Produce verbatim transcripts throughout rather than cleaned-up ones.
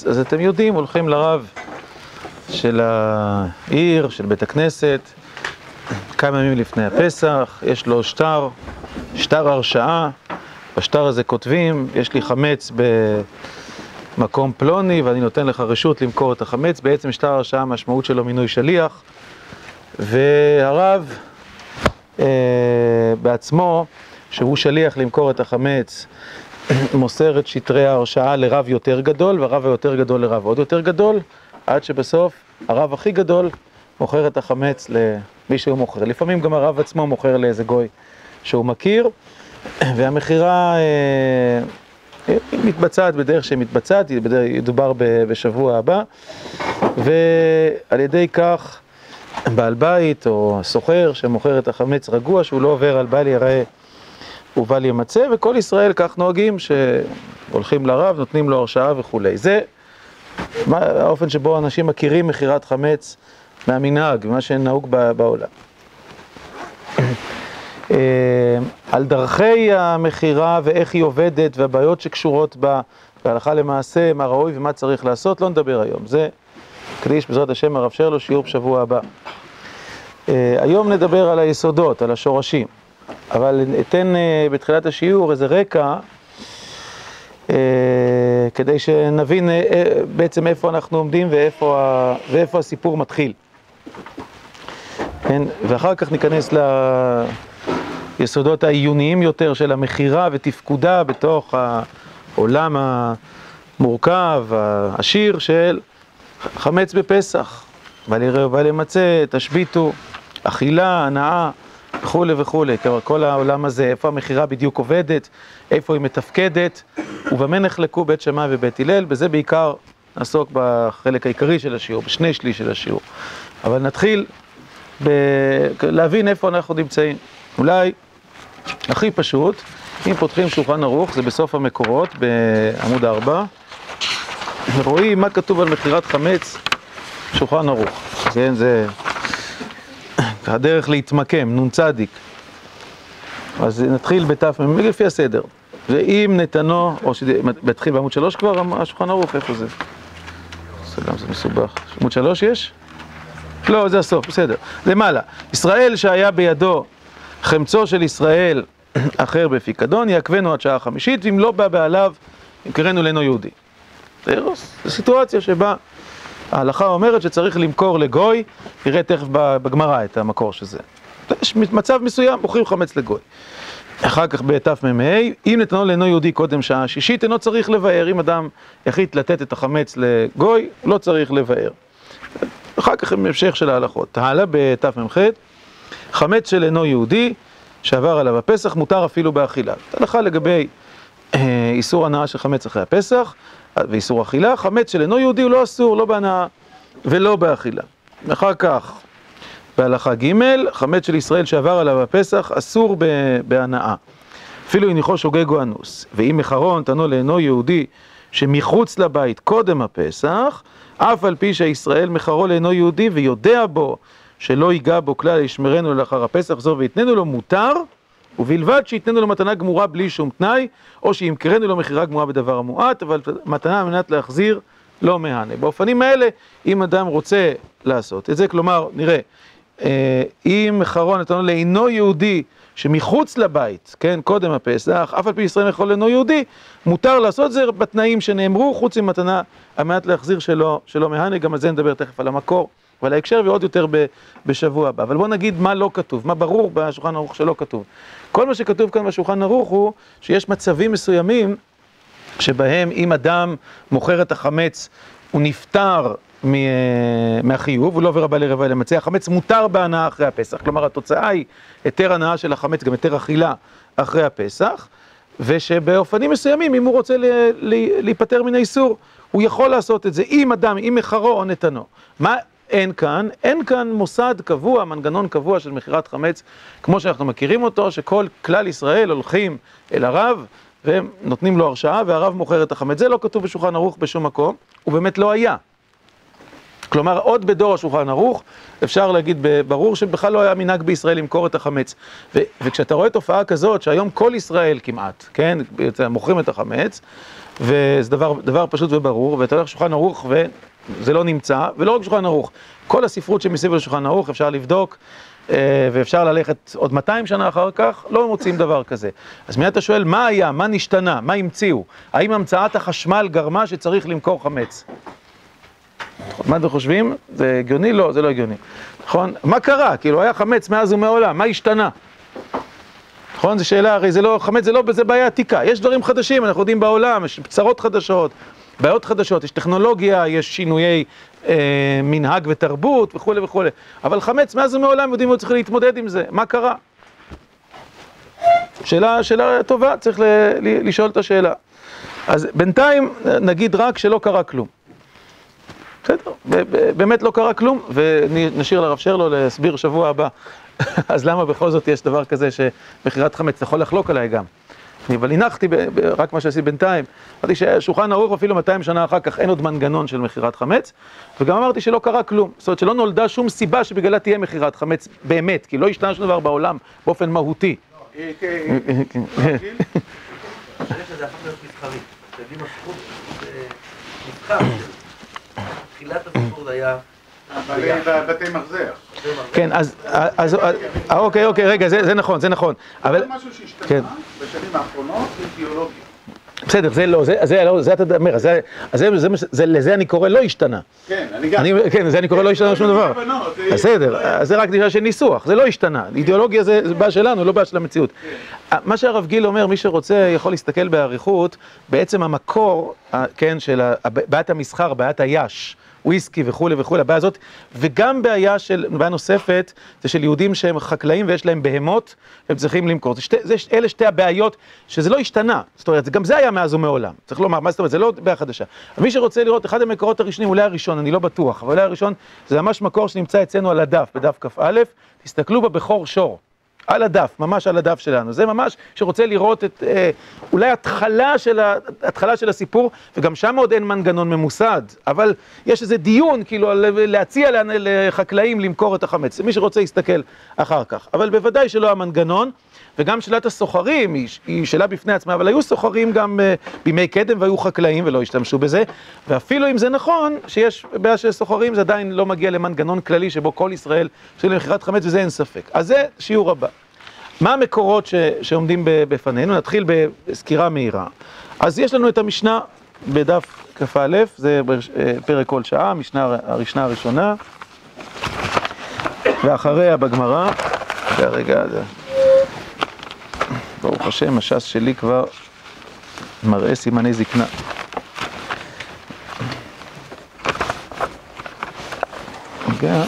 חמץ, אז אתם יודעים, הולכים לרב של העיר, של בית הכנסת, כמה ימים לפני הפסח, יש לו שטר, שטר הרשאה, בשטר הזה כותבים, יש לי חמץ במקום פלוני ואני נותן לך רשות למכור את החמץ, בעצם שטר הרשאה המשמעות שלו מינוי שליח, והרב אה, בעצמו, שהוא שליח למכור את החמץ, מוסר את שטרי ההרשאה לרב יותר גדול, והרב היותר גדול לרב עוד יותר גדול, עד שבסוף הרב הכי גדול מוכר את החמץ למי שהוא מוכר. לפעמים גם הרב עצמו מוכר לאיזה גוי שהוא מכיר, והמחירה אה, מתבצעת בדרך שמתבצעת, ידובר בשבוע הבא, ועל ידי כך בעל בית או סוחר שמוכר את החמץ רגוע, שהוא לא עובר על בל יראה ובל ימצא, וכל ישראל כך נוהגים שהולכים לרב, נותנים לו הרשאה וכו'. זה האופן שבו אנשים מכירים מחירת חמץ מהמנהג, מה שנהוג בעולם. על דרכי המחירה ואיך היא עובדת והבעיות שקשורות בה, בהלכה למעשה, מה ראוי ומה צריך לעשות, לא נדבר היום. זה קדיש בעזרת השם הרב שרלו, שיעור בשבוע הבא. היום נדבר על היסודות, על השורשים. אבל אתן בתחילת השיעור איזה רקע, כדי שנבין בעצם איפה אנחנו עומדים ואיפה, ואיפה הסיפור מתחיל. ואחר כך ניכנס ליסודות העיוניים יותר של המחירה ותפקודה בתוך העולם המורכב, העשיר של חמץ בפסח. בל יראה ובל ימצא, תשביתו, אכילה, הנאה, וכו' וכו', כל העולם הזה, איפה המחירה בדיוק עובדת, איפה היא מתפקדת, ובמה נחלקו בית שמאי ובית הלל, בזה בעיקר נעסוק בחלק העיקרי של השיעור, בשני שליש של השיעור. אבל נתחיל ב... להבין איפה אנחנו נמצאים. אולי הכי פשוט, אם פותחים שולחן ערוך, זה בסוף המקורות, בעמוד ארבע, ורואים מה כתוב על מחירת חמץ, שולחן ערוך. כן, זה... הדרך להתמקם, נון צדיק. אז נתחיל בתף, לפי הסדר. ואם נתנו, או שבתחיל בעמוד שלוש כבר, השולחן ערוך, איפה זה? סלם, זה מסובך. עמוד שלוש יש? לא, זה הסוף, בסדר. למעלה, ישראל שהיה בידו חמצו של ישראל אחר בפיקדון, יעכבנו עד שעה חמישית, ואם לא בא בעליו, ימכרנו לנו יהודי. זו סיטואציה שבה ההלכה אומרת שצריך למכור לגוי, נראה תכף בגמרא את המקור של זה. יש מצב מסוים, מוכרים חמץ לגוי. אחר כך בתף מ"ה, אם נתנו לאינו יהודי קודם שעה שישית, אינו צריך לבאר. אם אדם יחליט לתת את החמץ לגוי, לא צריך לבאר. אחר כך המשך של ההלכות. הלאה בתף מ"ח, חמץ של אינו יהודי, שעבר עליו הפסח, מותר אפילו באכילה. הלכה לגבי אה, איסור הנאה של חמץ אחרי הפסח, ואיסור אכילה, חמץ של אינו יהודי הוא לא אסור, לא בהנאה ולא באכילה. אחר כך, בהלכה ג', חמץ של ישראל שעבר עליו הפסח, אסור בהנאה. אפילו הניחו שוגג או אנוס. ואם מחרון תנו לאינו יהודי שמחוץ לבית קודם הפסח, אף על פי שהישראל מחרו לאינו יהודי ויודע בו שלא ייגע בו כלל ישמרנו לאחר הפסח זו ויתננו לו מותר, ובלבד שיתננו לו מתנה גמורה בלי שום תנאי, או שימכרנו לו מחירה גמורה בדבר המועט, אבל מתנה על מנת להחזיר לא מהנה. באופנים האלה, אם אדם רוצה לעשות את זה, כלומר, נראה, אם מחרון נתנו לאינו יהודי שמחוץ לבית, כן, קודם הפסח, אף על פי ישראל מחרו לאינו יהודי, מותר לעשות זה בתנאים שנאמרו, חוץ ממתנה על מנת להחזיר שלא, שלא מהנה, גם על זה נדבר תכף על המקור. ועל ההקשר ועוד יותר בשבוע הבא. אבל בואו נגיד מה לא כתוב, מה ברור בשולחן ערוך שלא כתוב. כל מה שכתוב כאן בשולחן ערוך הוא שיש מצבים מסוימים שבהם אם אדם מוכר את החמץ, הוא נפטר מהחיוב, הוא לא עובר הבא לרבע למצא, החמץ מותר בהנאה אחרי הפסח. כלומר, התוצאה היא היתר הנאה של החמץ, גם היתר אכילה אחרי הפסח, ושבאופנים מסוימים, אם הוא רוצה להיפטר מן האיסור, הוא יכול לעשות את זה עם אדם, עם מחרו או נתנו. מה אין כאן? אין כאן מוסד קבוע, מנגנון קבוע של מחירת חמץ, כמו שאנחנו מכירים אותו, שכל כלל ישראל הולכים אל הרב, והם נותנים לו הרשאה, והרב מוכר את החמץ. זה לא כתוב בשולחן ערוך בשום מקום, הוא באמת לא היה. כלומר, עוד בדור השולחן ערוך, אפשר להגיד ברור שבכלל לא היה מנהג בישראל למכור את החמץ. ו- וכשאתה רואה תופעה כזאת, שהיום כל ישראל כמעט, כן, מוכרים את החמץ, וזה דבר, דבר פשוט וברור, ואתה הולך לשולחן ערוך וזה לא נמצא, ולא רק שולחן ערוך, כל הספרות שמסביב לשולחן ערוך אפשר לבדוק, ואפשר ללכת עוד מאתיים שנה אחר כך, לא מוצאים דבר כזה. אז מיד אתה שואל, מה היה, מה נשתנה, מה המציאו? האם המצאת החשמל גרמה שצריך למכור חמץ? מה אתם חושבים? זה הגיוני? לא, זה לא הגיוני. נכון? מה קרה? כאילו, היה חמץ מאז ומעולם, מה השתנה? נכון? זו שאלה, הרי זה לא, חמץ זה לא, זה בעיה עתיקה. יש דברים חדשים, אנחנו יודעים בעולם, יש צרות חדשות, בעיות חדשות, יש טכנולוגיה, יש שינויי אה, מנהג ותרבות וכו' וכו'. אבל חמץ מאז ומעולם יודעים, הוא צריך להתמודד עם זה. מה קרה? שאלה, שאלה טובה, צריך ל, ל, לשאול את השאלה. אז בינתיים נגיד רק שלא קרה כלום. בסדר, באמת לא קרה כלום, ונשאיר לרב שרלו להסביר שבוע הבא. אז למה בכל זאת יש דבר כזה שמכירת חמץ, אתה יכול לחלוק עליי גם. אבל הנחתי, רק מה שעשיתי בינתיים, אמרתי ששולחן ערוך אפילו מאתיים שנה אחר כך אין עוד מנגנון של מכירת חמץ, וגם אמרתי שלא קרה כלום. זאת אומרת שלא נולדה שום סיבה שבגללה תהיה מכירת חמץ באמת, כי לא השתנה שום דבר בעולם באופן מהותי. אני חושב שזה הפך להיות מסחרי. תגיד מסחור, זה מסחר. תחילת הסיפור זה היה... בתי מחזר. כן, אז... אוקיי, אוקיי, רגע, זה נכון, זה נכון. זה משהו שהשתנה בשנים האחרונות, זה תיאולוגיה. בסדר, זה לא, זה לא, זה אתה אומר, לזה אני קורא לא השתנה. כן, אני גם. כן, זה אני קורא לא השתנה שום דבר. בסדר, זה רק דרישה של ניסוח, זה לא השתנה. אידיאולוגיה זה בעיה שלנו, לא בעיה של המציאות. מה שהרב גיל אומר, מי שרוצה יכול להסתכל באריכות, בעצם המקור, כן, של בעיית המסחר, בעיית היש, וויסקי וכו' וכו', הבעיה הזאת, וגם בעיה של, בעיה נוספת, זה של יהודים שהם חקלאים ויש להם בהמות, הם צריכים למכור. זה שתי, זה, אלה שתי הבעיות, שזה לא השתנה. זאת אומרת, גם זה היה מאז ומעולם. צריך לומר, מה זאת אומרת, זה לא בעיה חדשה. מי שרוצה לראות, אחד המקורות הראשונים, אולי הראשון, אני לא בטוח, אבל אולי הראשון, זה ממש מקור שנמצא אצלנו על הדף, בדף כ"א, תסתכלו בבכור שור. על הדף, ממש על הדף שלנו. זה ממש שרוצה לראות את, אה, אולי התחלה של, ה, התחלה של הסיפור, וגם שם עוד אין מנגנון ממוסד, אבל יש איזה דיון, כאילו, להציע לחקלאים למכור את החמץ. מי שרוצה יסתכל אחר כך. אבל בוודאי שלא המנגנון, וגם שאלת הסוחרים היא, היא שאלה בפני עצמה, אבל היו סוחרים גם אה, בימי קדם והיו חקלאים ולא השתמשו בזה, ואפילו אם זה נכון, שיש בעיה של סוחרים, זה עדיין לא מגיע למנגנון כללי שבו כל ישראל עושים למכירת חמץ, וזה אין ספק. אז זה שיעור הבא. מה המקורות ש, שעומדים בפנינו? נתחיל בסקירה מהירה. אז יש לנו את המשנה בדף כ"א, זה פרק כל שעה, המשנה הראשונה הראשונה, ואחריה בגמרא, והרגע זה... ברוך השם, הש"ס שלי כבר מראה סימני זקנה. רגע.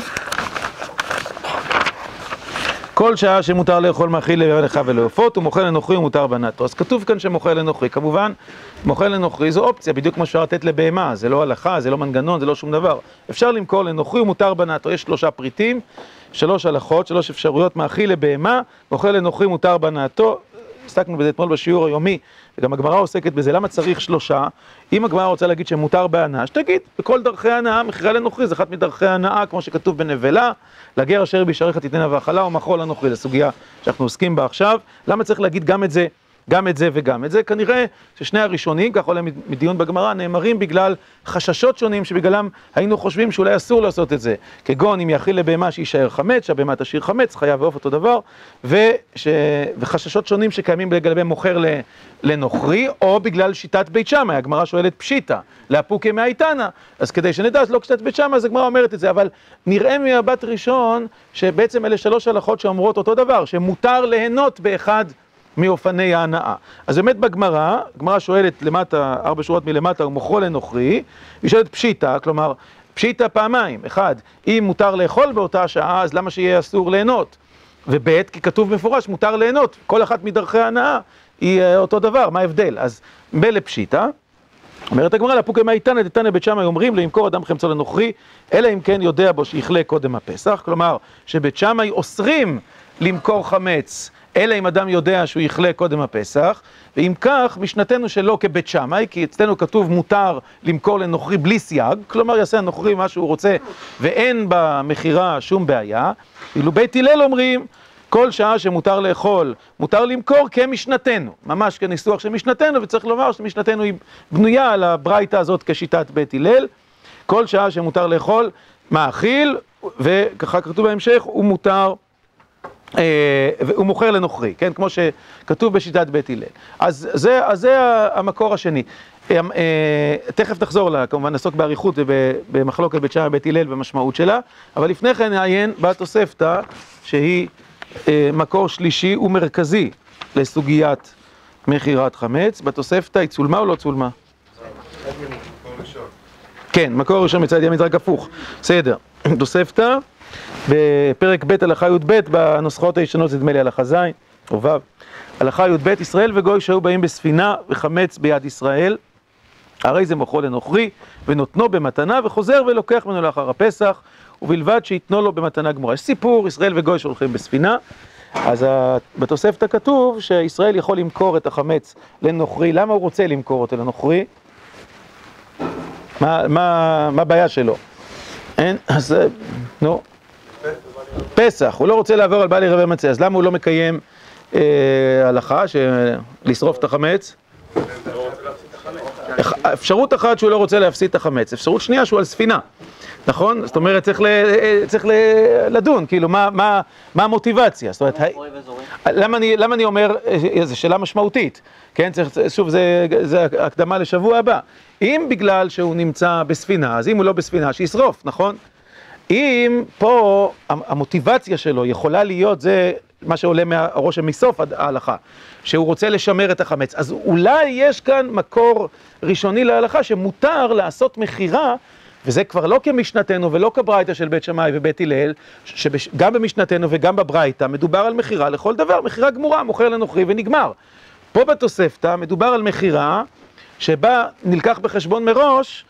כל שעה שמותר לאכול מאכיל לבנך ולעופות, הוא מוכר לנוכרי ומותר בנתו. אז כתוב כאן שמוכר לנוכרי. כמובן, מוכר לנוכרי זו אופציה, בדיוק כמו שאפשר לתת לבהמה. זה לא הלכה, זה לא מנגנון, זה לא שום דבר. אפשר למכור לנוכרי ומותר בנתו. יש שלושה פריטים, שלוש הלכות, שלוש אפשרויות, מאכיל לבהמה, מוכר לנוכרי ומותר בנתו. עסקנו בזה אתמול בשיעור היומי, וגם הגמרא עוסקת בזה, למה צריך שלושה? אם הגמרא רוצה להגיד שמותר בהנאה, שתגיד, בכל דרכי ההנאה, מכירה לנוכרי, זה אחת מדרכי ההנאה, כמו שכתוב בנבלה, לגר אשר בישעריך תיתנה והאכלה, ומכרו לנוכרי, זו סוגיה שאנחנו עוסקים בה עכשיו. למה צריך להגיד גם את זה, גם את זה וגם את זה? כנראה ששני הראשונים, כך עולה מדיון בגמרא, נאמרים בגלל חששות שונים שבגללם היינו חושבים שאולי אסור לעשות את זה. כגון אם יאכיל לבהמה שישאר חמץ, שהבהמה תשאיר חמץ, חיה ועוף אותו דבר, וש... וחששות שונים שקיימים לגבי מוכר לנוכרי, או בגלל שיטת בית שמאי. הגמרא שואלת פשיטה, לאפוקי מאיתנא, אז כדי שנדע, אז לא כשיטת בית שמאי, אז הגמרא אומרת את זה, אבל נראה ממבט ראשון שבעצם אלה שלוש הלכות שאומרות אותו דבר, שמותר ליהנות באחד מאופני ההנאה. אז באמת בגמרא, הגמרא שואלת למטה, ארבע שורות מלמטה, ומוכרו לנוכרי, היא שואלת פשיטה, כלומר, פשיטה פעמיים. אחד, אם מותר לאכול באותה שעה, אז למה שיהיה אסור ליהנות? וב' כי כתוב מפורש, מותר ליהנות. כל אחת מדרכי ההנאה היא אותו דבר, מה ההבדל? אז מלא פשיטה, אומרת הגמרא, לאפוקי מאיתנא דתניא בית שמאי אומרים, למכור אדם חמצו לנוכרי, אלא אם כן יודע בו שיכלה קודם הפסח, כלומר, שבית שמאי אוסרים למכור חמץ, אלא אם אדם יודע שהוא יחלה קודם הפסח, ואם כך, משנתנו שלא כבית שמאי, כי אצלנו כתוב מותר למכור לנוכרי בלי סייג, כלומר יעשה הנוכרי מה שהוא רוצה, ואין במכירה שום בעיה, ואילו בית הלל אומרים, כל שעה שמותר לאכול, מותר למכור כמשנתנו, ממש כניסוח של משנתנו, וצריך לומר שמשנתנו היא בנויה על הברייתא הזאת כשיטת בית הלל, כל שעה שמותר לאכול, מאכיל, וככה כתוב בהמשך, הוא מותר, אה, הוא מוכר לנוכרי, כן? כמו שכתוב בשיטת בית הלל. אז זה, אז זה המקור השני. אה, אה, תכף תחזור לה, כמובן נעסוק באריכות ובמחלוקת בית שמאי ובית הלל במשמעות שלה, אבל לפני כן נעיין בתוספתא, שהיא אה, מקור שלישי ומרכזי לסוגיית מכירת חמץ. בתוספתא היא צולמה או לא צולמה? כן, מקור ראשון מצד ימין, רק הפוך. בסדר. תוספתא, בפרק ב' הלכה י"ב, בנוסחאות הישנות זה נדמה לי הלכה ז' או ו'. הלכה י"ב, ישראל וגוי שהיו באים בספינה וחמץ ביד ישראל, הרי זה מוכרו לנוכרי, ונותנו במתנה, וחוזר ולוקח ממנו לאחר הפסח, ובלבד שיתנו לו במתנה גמורה. יש סיפור, ישראל וגוי שהולכים בספינה, אז בתוספתא כתוב שישראל יכול למכור את החמץ לנוכרי. למה הוא רוצה למכור אותו לנוכרי? מה, מה, מה הבעיה שלו? אין, אז, נו, פסח, הוא לא רוצה לעבור על בעל יראה ומצא, אז למה הוא לא מקיים אה, הלכה, לשרוף את החמץ? אפשרות אחת שהוא לא רוצה להפסיד את החמץ, אפשרות שנייה שהוא על ספינה, נכון? זאת אומרת, צריך, ל, צריך ל, לדון, כאילו, מה, מה, מה המוטיבציה? זאת אומרת, למה אני, למה אני אומר, זו שאלה משמעותית, כן? צריך, שוב, זה, זה הקדמה לשבוע הבא. אם בגלל שהוא נמצא בספינה, אז אם הוא לא בספינה, שישרוף, נכון? אם פה המוטיבציה שלו יכולה להיות, זה מה שעולה מהראש מסוף ההלכה, שהוא רוצה לשמר את החמץ, אז אולי יש כאן מקור ראשוני להלכה שמותר לעשות מכירה, וזה כבר לא כמשנתנו ולא כברייתא של בית שמאי ובית הלל, שגם במשנתנו וגם בברייתא מדובר על מכירה לכל דבר, מכירה גמורה, מוכר לנוכרי ונגמר. פה בתוספתא מדובר על מכירה שבה נלקח בחשבון מראש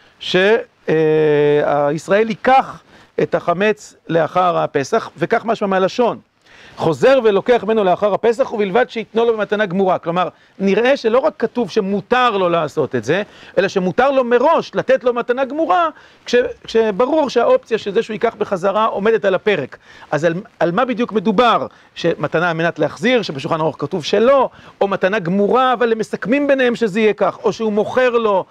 שישראל ייקח את החמץ לאחר הפסח, וכך משמע מהלשון. חוזר ולוקח ממנו לאחר הפסח, ובלבד שיתנו לו במתנה גמורה. כלומר, נראה שלא רק כתוב שמותר לו לעשות את זה, אלא שמותר לו מראש לתת לו מתנה גמורה, כש, כשברור שהאופציה של זה שהוא ייקח בחזרה עומדת על הפרק. אז על, על מה בדיוק מדובר? שמתנה על מנת להחזיר, שבשולחן ערוך כתוב שלא, או מתנה גמורה, אבל הם מסכמים ביניהם שזה יהיה כך, או שהוא מוכר לו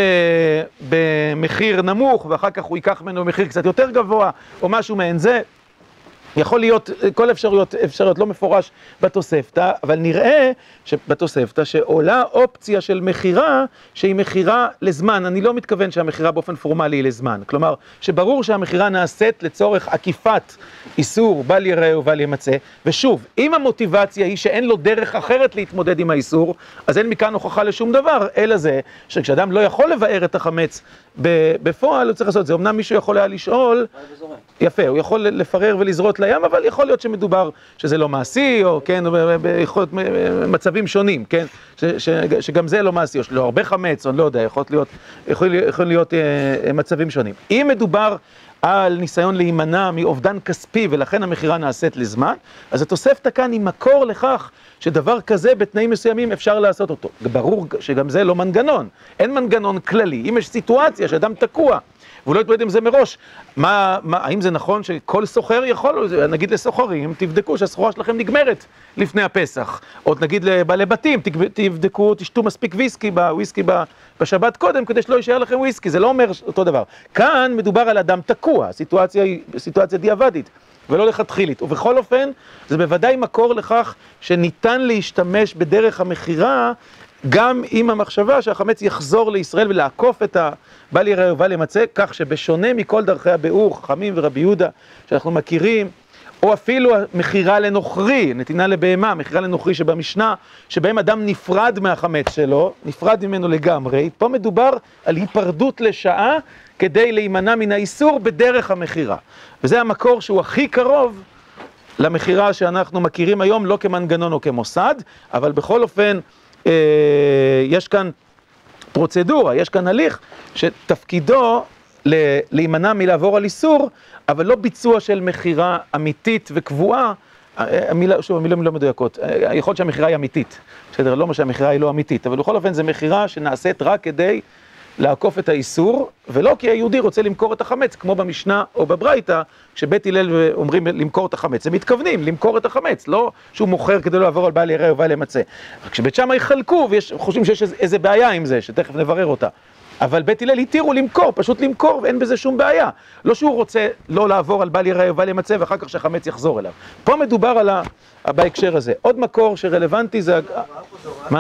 במחיר נמוך, ואחר כך הוא ייקח ממנו במחיר קצת יותר גבוה, או משהו מעין זה. יכול להיות כל אפשרויות, אפשרויות לא מפורש בתוספתא, אבל נראה שבתוספתא שעולה אופציה של מכירה שהיא מכירה לזמן. אני לא מתכוון שהמכירה באופן פורמלי היא לזמן. כלומר, שברור שהמכירה נעשית לצורך עקיפת איסור בל יראה ובל ימצא. ושוב, אם המוטיבציה היא שאין לו דרך אחרת להתמודד עם האיסור, אז אין מכאן הוכחה לשום דבר, אלא זה שכשאדם לא יכול לבאר את החמץ בפועל, הוא צריך לעשות את זה. אמנם מישהו יכול היה לשאול, יפה, הוא יכול לפרר ולזרות לים, אבל יכול להיות שמדובר שזה לא מעשי, או כן, יכול להיות מצבים שונים, כן, ש, ש, שגם זה לא מעשי, או שלא הרבה חמץ, או לא יודע, יכול להיות, יכול, יכול להיות אה, מצבים שונים. אם מדובר על ניסיון להימנע מאובדן כספי, ולכן המכירה נעשית לזמן, אז התוספתא כאן היא מקור לכך שדבר כזה בתנאים מסוימים אפשר לעשות אותו. ברור שגם זה לא מנגנון, אין מנגנון כללי. אם יש סיטואציה שאדם תקוע, והוא לא יתמודד עם זה מראש, מה, מה, האם זה נכון שכל סוחר יכול, נגיד לסוחרים, תבדקו שהסחורה שלכם נגמרת לפני הפסח, או נגיד לבעלי בתים, תבדקו, תשתו מספיק וויסקי, וויסקי בשבת קודם, כדי שלא יישאר לכם וויסקי, זה לא אומר אותו דבר. כאן מדובר על אדם תקוע, הסיטואציה היא סיטואציה דיעבדית, ולא לכתחילית, ובכל אופן, זה בוודאי מקור לכך שניתן להשתמש בדרך המכירה, גם עם המחשבה שהחמץ יחזור לישראל ולעקוף את הבל יראה ובל ימצא, כך שבשונה מכל דרכי הביאור, חכמים ורבי יהודה שאנחנו מכירים, או אפילו מכירה לנוכרי, נתינה לבהמה, מכירה לנוכרי שבמשנה, שבהם אדם נפרד מהחמץ שלו, נפרד ממנו לגמרי, פה מדובר על היפרדות לשעה כדי להימנע מן האיסור בדרך המכירה. וזה המקור שהוא הכי קרוב למכירה שאנחנו מכירים היום, לא כמנגנון או כמוסד, אבל בכל אופן, יש כאן פרוצדורה, יש כאן הליך שתפקידו להימנע מלעבור על איסור, אבל לא ביצוע של מכירה אמיתית וקבועה המילה, שוב, המילה לא מדויקות, יכול להיות שהמכירה היא אמיתית, בסדר, לא מה שהמכירה היא לא אמיתית, אבל בכל אופן זה מכירה שנעשית רק כדי לעקוף את האיסור, ולא כי היהודי רוצה למכור את החמץ, כמו במשנה או בברייתא, כשבית הלל אומרים למכור את החמץ, הם מתכוונים למכור את החמץ, לא שהוא מוכר כדי לא לעבור על בעל יראה או בעל ימצא. כשבית שמאי חלקו, וחושבים שיש איזה בעיה עם זה, שתכף נברר אותה. אבל בית הלל התירו למכור, פשוט למכור, ואין בזה שום בעיה. לא שהוא רוצה לא לעבור על בעל יראה או בעל ימצא, ואחר כך שהחמץ יחזור אליו. פה מדובר על ה... בהקשר הזה. עוד מקור שרלוונטי זה... מה?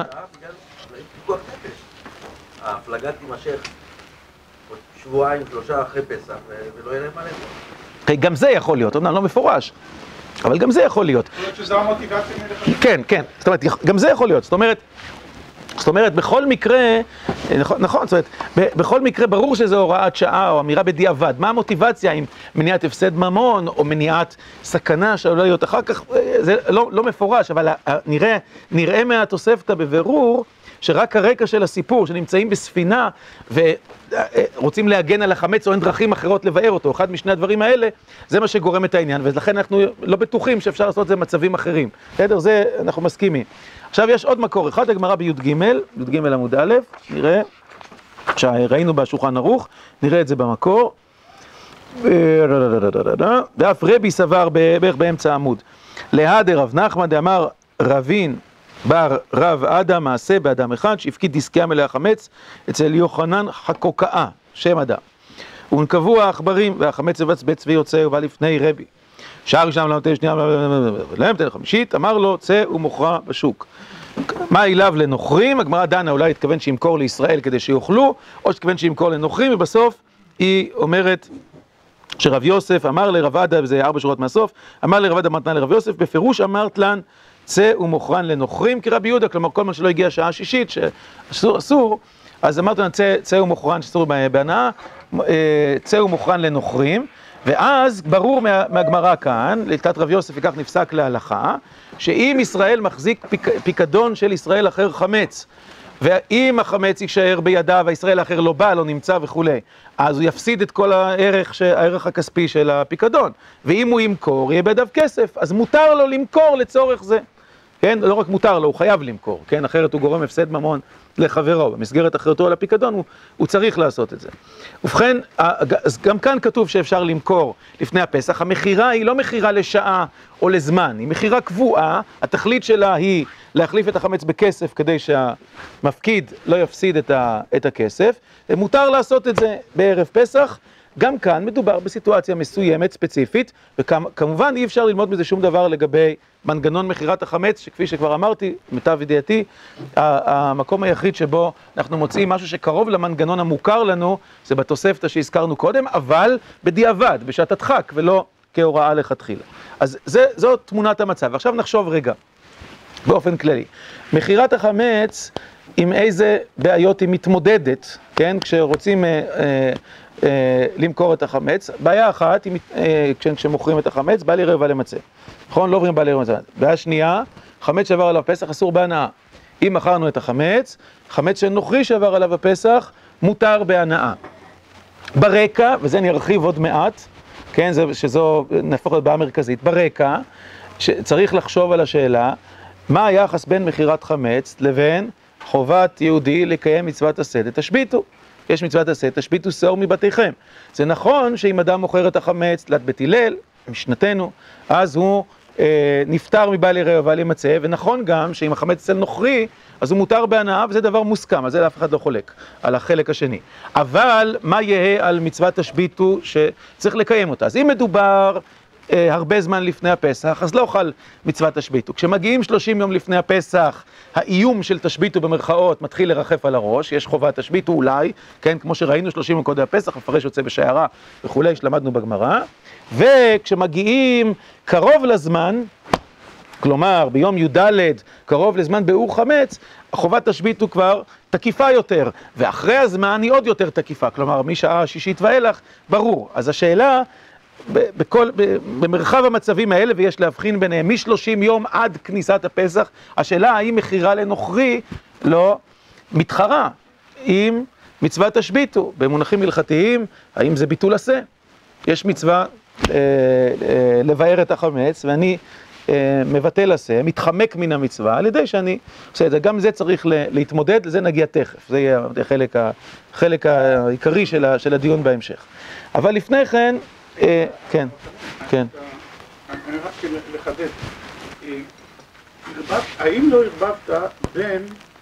ההפלגה תימשך שבועיים, שלושה אחרי פסח, ולא יהיה להם מה לאכול. גם זה יכול להיות, אומנם לא מפורש, אבל גם זה יכול להיות. זאת אומרת שזו המוטיבציה מלכתחילה. כן, כן, זאת אומרת, גם זה יכול להיות, זאת אומרת, זאת אומרת, בכל מקרה, נכון, נכון, זאת אומרת, בכל מקרה ברור שזו הוראת שעה או אמירה בדיעבד. מה המוטיבציה עם מניעת הפסד ממון או מניעת סכנה שעלולה להיות אחר כך, זה לא, לא מפורש, אבל נראה, נראה מהתוספתא בבירור, שרק הרקע של הסיפור, שנמצאים בספינה ורוצים להגן על החמץ או אין דרכים אחרות לבאר אותו, אחד משני הדברים האלה, זה מה שגורם את העניין, ולכן אנחנו לא בטוחים שאפשר לעשות את זה במצבים אחרים. בסדר? זה אנחנו מסכימים. עכשיו יש עוד מקור אחד, הגמרא בי"ג, י"ג עמוד א', נראה, שראינו בשולחן ערוך, נראה את זה במקור. ואף רבי סבר בערך באמצע העמוד. להדר רב נחמן דאמר רבין בר רב אדם מעשה באדם אחד שהפקיד דיסקיה מלאה החמץ אצל יוחנן חקוקאה, שם אדם. ונקבו העכברים והחמץ יבץ בית צבי יוצא ובא לפני רבי. שער ראשונה למתן שנייה למתן חמישית, אמר לו צא ומוכרע בשוק. מה אליו לנוכרים? הגמרא דנה אולי התכוון שימכור לישראל כדי שיאכלו, או שתכוון שימכור לנוכרים, ובסוף היא אומרת שרב יוסף אמר לרב אדם, זה ארבע שורות מהסוף, אמר לרב אדם מתנה לרב יוסף, בפירוש אמרת לן צא ומוכרן לנוכרים כרבי יהודה, כלומר כל מה שלא הגיע שעה שישית, שאסור, אסור, אז אמרת לן צא, צא ומוכרן, שאסור בהנאה, צא ומוכרן לנוכרים, ואז ברור מה, מהגמרא כאן, לתת רב יוסף וכך נפסק להלכה, שאם ישראל מחזיק פיק, פיקדון של ישראל אחר חמץ, ואם החמץ יישאר בידיו, והישראל האחר לא בא, לא נמצא וכולי, אז הוא יפסיד את כל הערך, הערך הכספי של הפיקדון. ואם הוא ימכור, יהיה בידיו כסף, אז מותר לו למכור לצורך זה. כן? לא רק מותר לו, הוא חייב למכור, כן? אחרת הוא גורם הפסד ממון לחברו. במסגרת אחריותו על הפיקדון, הוא, הוא צריך לעשות את זה. ובכן, גם כאן כתוב שאפשר למכור לפני הפסח. המחירה היא לא מחירה לשעה או לזמן, היא מחירה קבועה. התכלית שלה היא להחליף את החמץ בכסף כדי שהמפקיד לא יפסיד את, ה, את הכסף. מותר לעשות את זה בערב פסח. גם כאן מדובר בסיטואציה מסוימת, ספציפית, וכמובן אי אפשר ללמוד מזה שום דבר לגבי מנגנון מחירת החמץ, שכפי שכבר אמרתי, מיטב ידיעתי, המקום היחיד שבו אנחנו מוצאים משהו שקרוב למנגנון המוכר לנו, זה בתוספתא שהזכרנו קודם, אבל בדיעבד, בשעת הדחק, ולא כהוראה לכתחילה. אז זה, זו תמונת המצב. עכשיו נחשוב רגע, באופן כללי. מחירת החמץ, עם איזה בעיות היא מתמודדת, כן? כשרוצים אה, אה, אה, למכור את החמץ, בעיה אחת, היא, אה, כשמוכרים את החמץ, בא ליראה ובא למצא. נכון? לא עוברים בא ליראה ובא למצא. בעיה שנייה, חמץ שעבר עליו פסח אסור בהנאה. אם מכרנו את החמץ, חמץ שנוכרי שעבר עליו הפסח, מותר בהנאה. ברקע, וזה אני ארחיב עוד מעט, כן? זה, שזו נהפוך להיות בעיה מרכזית. ברקע, שצריך לחשוב על השאלה, מה היחס בין מחירת חמץ לבין חובת יהודי לקיים מצוות עשה, תשביתו. יש מצוות עשה, תשביתו שאור מבתיכם. זה נכון שאם אדם מוכר את החמץ תלת בית הלל, משנתנו, אז הוא אה, נפטר מבעל יראה ובעל ימצא, ונכון גם שאם החמץ אצל נוכרי, אז הוא מותר בהנאה, וזה דבר מוסכם, על זה אף אחד לא חולק, על החלק השני. אבל מה יהיה על מצוות תשביתו שצריך לקיים אותה? אז אם מדובר אה, הרבה זמן לפני הפסח, אז לא אוכל מצוות תשביתו. כשמגיעים שלושים יום לפני הפסח, האיום של תשביתו במרכאות מתחיל לרחף על הראש, יש חובת תשביתו אולי, כן, כמו שראינו שלושים יום קודם הפסח, הפרש יוצא בשיירה וכולי, שלמדנו בגמרא, וכשמגיעים קרוב לזמן, כלומר ביום י"ד, קרוב לזמן באור חמץ, חובת תשביתו כבר תקיפה יותר, ואחרי הזמן היא עוד יותר תקיפה, כלומר משעה שישית ואילך, ברור. אז השאלה, בכל, במרחב המצבים האלה, ויש להבחין ביניהם מ-שלושים יום עד כניסת הפסח, השאלה האם מחירה לנוכרי לא מתחרה עם מצוות תשביתו, במונחים הלכתיים, האם זה ביטול עשה? יש מצווה אה, אה, לבאר את החמץ, ואני מבטל עשה, מתחמק מן המצווה, על ידי שאני עושה את זה. גם זה צריך להתמודד, לזה נגיע תכף. זה יהיה החלק, החלק העיקרי של, של הדיון בהמשך. אבל לפני כן, כן, כן. אני רק לחדד. האם לא הרבבת בין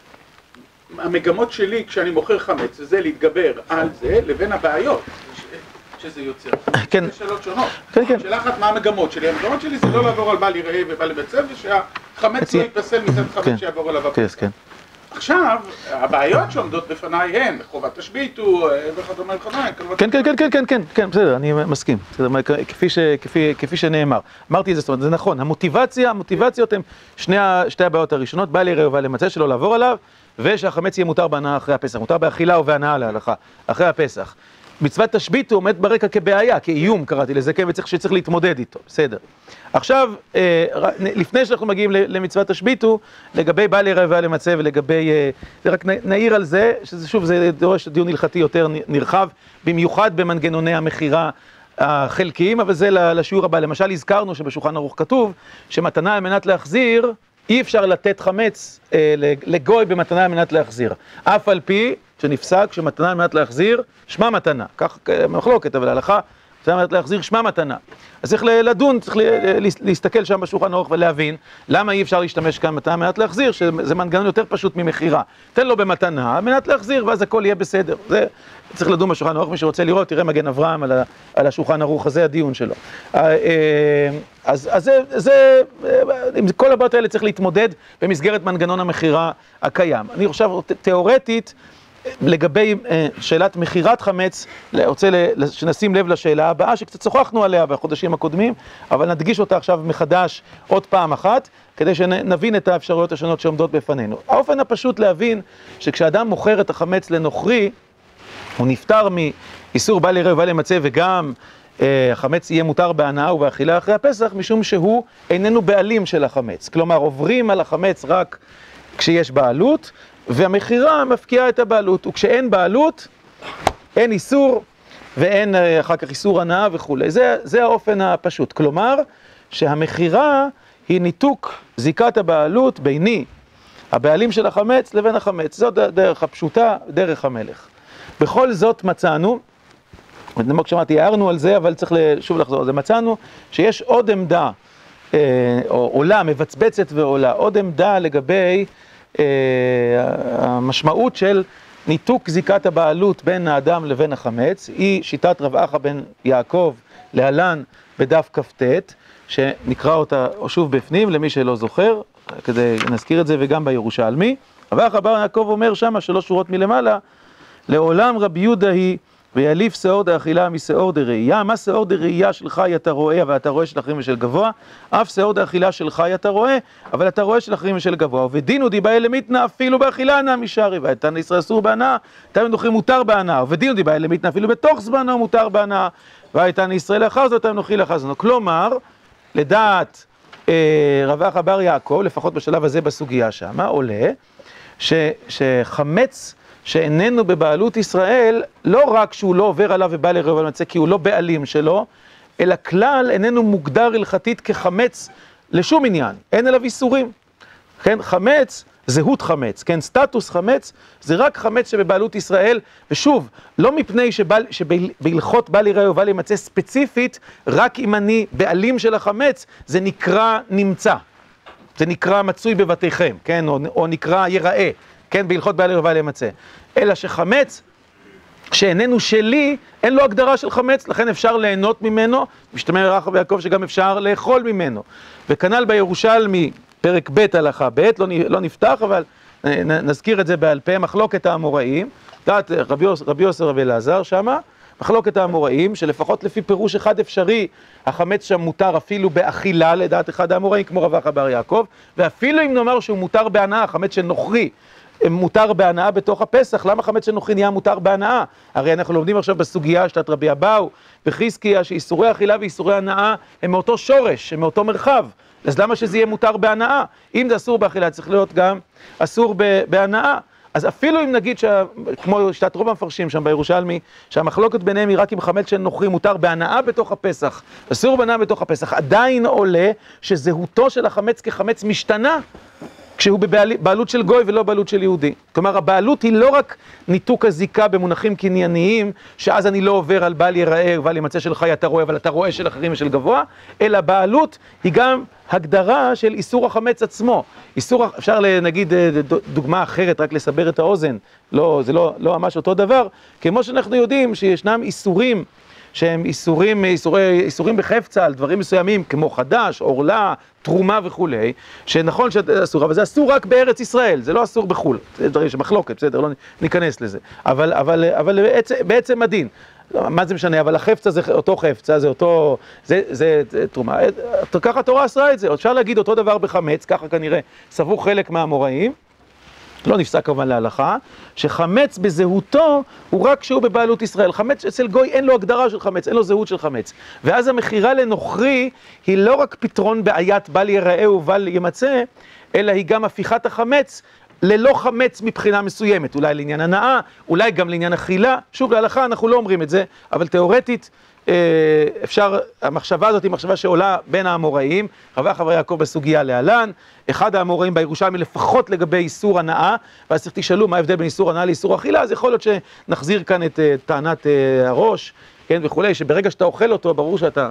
המגמות שלי כשאני מוכר חמץ, זה להתגבר על זה, לבין הבעיות שזה יוצר? כן. זה שאלות שונות. כן, כן. שאלה אחת, מה המגמות שלי? המגמות שלי זה לא לעבור על בעל יראה ובעל לבצע, ושהחמץ לא יתפסל מצד חמץ שיעבור עליו. כן, כן. עכשיו, הבעיות שעומדות בפניי הן, חובת תשביתו וכדומה וכדומה. כן, כן, כן, כן, כן, כן, כן, בסדר, אני מסכים. כפי ש, כפי, כפי שנאמר. אמרתי את זה, זאת אומרת, זה נכון. המוטיבציה, המוטיבציות הן שני, שתי הבעיות הראשונות, בעל יראה ובעל למצא שלו לעבור עליו, ושהחמץ יהיה מותר בהנאה אחרי הפסח, מותר באכילה ובהנאה להלכה, אחרי הפסח. מצוות תשביתו עומד ברקע כבעיה, כאיום קראתי לזה, כן, וצריך שצריך להתמודד איתו, בסדר. עכשיו, לפני שאנחנו מגיעים למצוות תשביתו, לגבי בעל יראה ובעל למצא ולגבי, רק נעיר על זה, שזה שוב, זה דורש דיון הלכתי יותר נרחב, במיוחד במנגנוני המכירה החלקיים, אבל זה לשיעור הבא. למשל, הזכרנו שבשולחן ערוך כתוב, שמתנה על מנת להחזיר, אי אפשר לתת חמץ לגוי במתנה על מנת להחזיר. אף על פי שנפסק שמתנה על מנת להחזיר, שמה מתנה. כך מחלוקת, אבל ההלכה, מתנה על מנת להחזיר, שמה מתנה. אז צריך לדון, צריך להסתכל שם בשולחן ערוך ולהבין, למה אי אפשר להשתמש כאן מתנה על מנת להחזיר, שזה מנגנון יותר פשוט ממכירה. תן לו במתנה על מנת להחזיר, ואז הכל יהיה בסדר. זה צריך לדון בשולחן ערוך, מי שרוצה לראות, תראה מגן אברהם על, על השולחן ערוך, זה הדיון שלו. אז, אז זה, זה, עם כל הבעיות האלה צריך להתמודד במסגרת מנגנון המכירה הקיים. אני חושב, תיאורטית, לגבי שאלת מכירת חמץ, רוצה שנשים לב לשאלה הבאה, שקצת שוחחנו עליה בחודשים הקודמים, אבל נדגיש אותה עכשיו מחדש עוד פעם אחת, כדי שנבין את האפשרויות השונות שעומדות בפנינו. האופן הפשוט להבין שכשאדם מוכר את החמץ לנוכרי, הוא נפטר מאיסור בעל יראה ובעל למצא, וגם אה, החמץ יהיה מותר בהנאה ובאכילה אחרי הפסח, משום שהוא איננו בעלים של החמץ. כלומר, עוברים על החמץ רק כשיש בעלות, והמכירה מפקיעה את הבעלות. וכשאין בעלות, אין איסור, ואין אה, אחר כך איסור הנאה וכו'. זה, זה האופן הפשוט. כלומר, שהמכירה היא ניתוק זיקת הבעלות ביני, הבעלים של החמץ, לבין החמץ. זאת דרך הפשוטה, דרך המלך. בכל זאת מצאנו, כמו כשאמרתי, הערנו על זה, אבל צריך שוב לחזור על זה, מצאנו שיש עוד עמדה, אה, או עולה, מבצבצת ועולה, עוד עמדה לגבי אה, המשמעות של ניתוק זיקת הבעלות בין האדם לבין החמץ, היא שיטת רב אחא בן יעקב להלן בדף כ"ט, שנקרא אותה שוב בפנים למי שלא זוכר, כדי נזכיר את זה וגם בירושלמי. רב אחא בן יעקב אומר שמה שלוש שורות מלמעלה, לעולם רבי יהודה היא, ויעליף שאור דאכילה משאור דראייה. מה שאור דראייה של חי אתה רואה, אבל אתה רואה של אחרים ושל גבוה? אף שאור דאכילה של חי אתה רואה, אבל אתה רואה של אחרים ושל גבוה. ודינו דיבאי למיתנה אפילו באכילה הנאה משערי, והייתן לישראל אסור בהנאה, הייתן נוכרי מותר בהנאה. ודינו דיבאי למיתנה אפילו בתוך זמנו מותר בהנאה, והייתן לישראל לאחר זאת, הייתן נוכרי לאחר זאת. כלומר, לדעת אה, רב אחא בר יעקב, לפחות בשלב הזה בסוגיה שמה, עולה ש, שחמץ שאיננו בבעלות ישראל, לא רק שהוא לא עובר עליו ובעל יראה ובעל למצא כי הוא לא בעלים שלו, אלא כלל איננו מוגדר הלכתית כחמץ לשום עניין, אין עליו איסורים. כן, חמץ, זהות חמץ, כן, סטטוס חמץ, זה רק חמץ שבבעלות ישראל, ושוב, לא מפני שבעל, שבהלכות בעל יראה ובעל למצא ספציפית, רק אם אני בעלים של החמץ, זה נקרא נמצא, זה נקרא מצוי בבתיכם, כן, או, או נקרא יראה. כן, בהלכות בעל יראה ובעל למצא. אלא שחמץ, שאיננו שלי, אין לו הגדרה של חמץ, לכן אפשר ליהנות ממנו, משתמע רב אחא בן יעקב שגם אפשר לאכול ממנו. וכנ"ל בירושלמי, פרק ב' הלכה ב', לא, לא נפתח, אבל נזכיר את זה בעל פה, מחלוקת האמוראים, דעת רבי, רבי יוסי רבי אלעזר שמה, מחלוקת האמוראים, שלפחות לפי פירוש אחד אפשרי, החמץ שם מותר אפילו באכילה, לדעת אחד האמוראים, כמו רב אחא בר יעקב, ואפילו אם נאמר שהוא מותר בהנאה, החמץ שנוכרי, מותר בהנאה בתוך הפסח, למה חמץ שנוכרי נהיה מותר בהנאה? הרי אנחנו לומדים עכשיו בסוגיה שתת רבי אבאו וחזקיה, שאיסורי אכילה ואיסורי הנאה הם מאותו שורש, הם מאותו מרחב, אז למה שזה יהיה מותר בהנאה? אם זה אסור באכילה, צריך להיות גם אסור בהנאה. אז אפילו אם נגיד, שה, כמו שיטת רוב המפרשים שם בירושלמי, שהמחלוקת ביניהם היא רק עם חמץ של נוכרי מותר בהנאה בתוך הפסח, אסור בהנאה בתוך הפסח, עדיין עולה שזהותו של החמץ כחמץ משתנה, כשהוא בבעלות של גוי ולא בעלות של יהודי. כלומר, הבעלות היא לא רק ניתוק הזיקה במונחים קנייניים, שאז אני לא עובר על בל יראה ובל ימצא של חי אתה רואה, אבל אתה רואה של אחרים ושל גבוה, אלא בעלות היא גם הגדרה של איסור החמץ עצמו. איסור, אפשר נגיד דוגמה אחרת, רק לסבר את האוזן, לא, זה לא, לא ממש אותו דבר, כמו שאנחנו יודעים שישנם איסורים, שהם איסורים, איסורי, איסורים בחפצה על דברים מסוימים, כמו חדש, עורלה, תרומה וכולי, שנכון שזה אסור, אבל זה אסור רק בארץ ישראל, זה לא אסור בחו"ל, זה דברים שמחלוקת, בסדר, לא ניכנס לזה, אבל, אבל, אבל בעצם, בעצם הדין, מה זה משנה, אבל החפצה זה אותו חפצה, זה אותו, זה, זה, זה תרומה, ככה התורה אסרה את זה, אפשר להגיד אותו דבר בחמץ, ככה כנראה סברו חלק מהאמוראים, לא נפסק כמובן להלכה, שחמץ בזהותו הוא רק כשהוא בבעלות ישראל. חמץ אצל גוי אין לו הגדרה של חמץ, אין לו זהות של חמץ. ואז המכירה לנוכרי היא לא רק פתרון בעיית בל יראה ובל ימצא, אלא היא גם הפיכת החמץ ללא חמץ מבחינה מסוימת. אולי לעניין הנאה, אולי גם לעניין אכילה. שוב, להלכה אנחנו לא אומרים את זה, אבל תיאורטית אפשר, המחשבה הזאת היא מחשבה שעולה בין האמוראים, רבה חברי יעקב בסוגיה להלן, אחד האמוראים בירושלמי לפחות לגבי איסור הנאה, ואז צריך תשאלו מה ההבדל בין איסור הנאה לאיסור אכילה, אז יכול להיות שנחזיר כאן את טענת הראש, כן, וכולי, שברגע שאתה אוכל אותו, ברור שאתה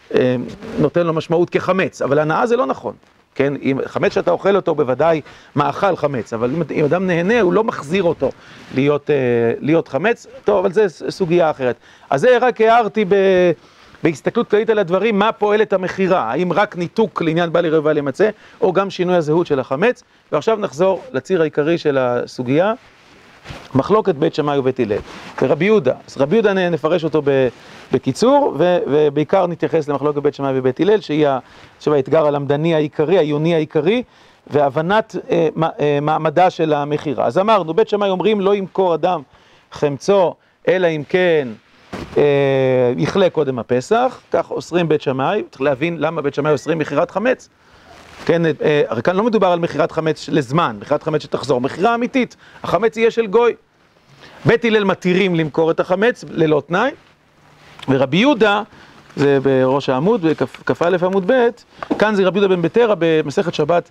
נותן לו משמעות כחמץ, אבל הנאה זה לא נכון. כן, אם חמץ שאתה אוכל אותו בוודאי מאכל חמץ, אבל אם, אם אדם נהנה הוא לא מחזיר אותו להיות, להיות חמץ, טוב, אבל זה סוגיה אחרת. אז זה רק הערתי ב, בהסתכלות כללית על הדברים, מה פועלת המכירה, האם רק ניתוק לעניין בל יראה ובל ימצא, או גם שינוי הזהות של החמץ, ועכשיו נחזור לציר העיקרי של הסוגיה, מחלוקת בית שמאי ובית הלל, ורבי יהודה, אז רבי יהודה נפרש אותו ב... בקיצור, ו- ובעיקר נתייחס למחלוקת בית שמאי ובית הלל, שהיא האתגר הלמדני העיקרי, העיוני העיקרי, והבנת אה, אה, מעמדה של המכירה. אז אמרנו, בית שמאי אומרים, לא ימכור אדם חמצו, אלא אם כן אה, יכלה קודם הפסח, כך אוסרים בית שמאי, צריך להבין למה בית שמאי אוסרים מכירת חמץ. כן, אה, הרי כאן לא מדובר על מכירת חמץ לזמן, מכירת חמץ שתחזור, מכירה אמיתית, החמץ יהיה של גוי. בית הלל מתירים למכור את החמץ ללא תנאי, ורבי יהודה, זה בראש העמוד, בכ"א עמוד ב', כאן זה רבי יהודה בן בטרה, במסכת שבת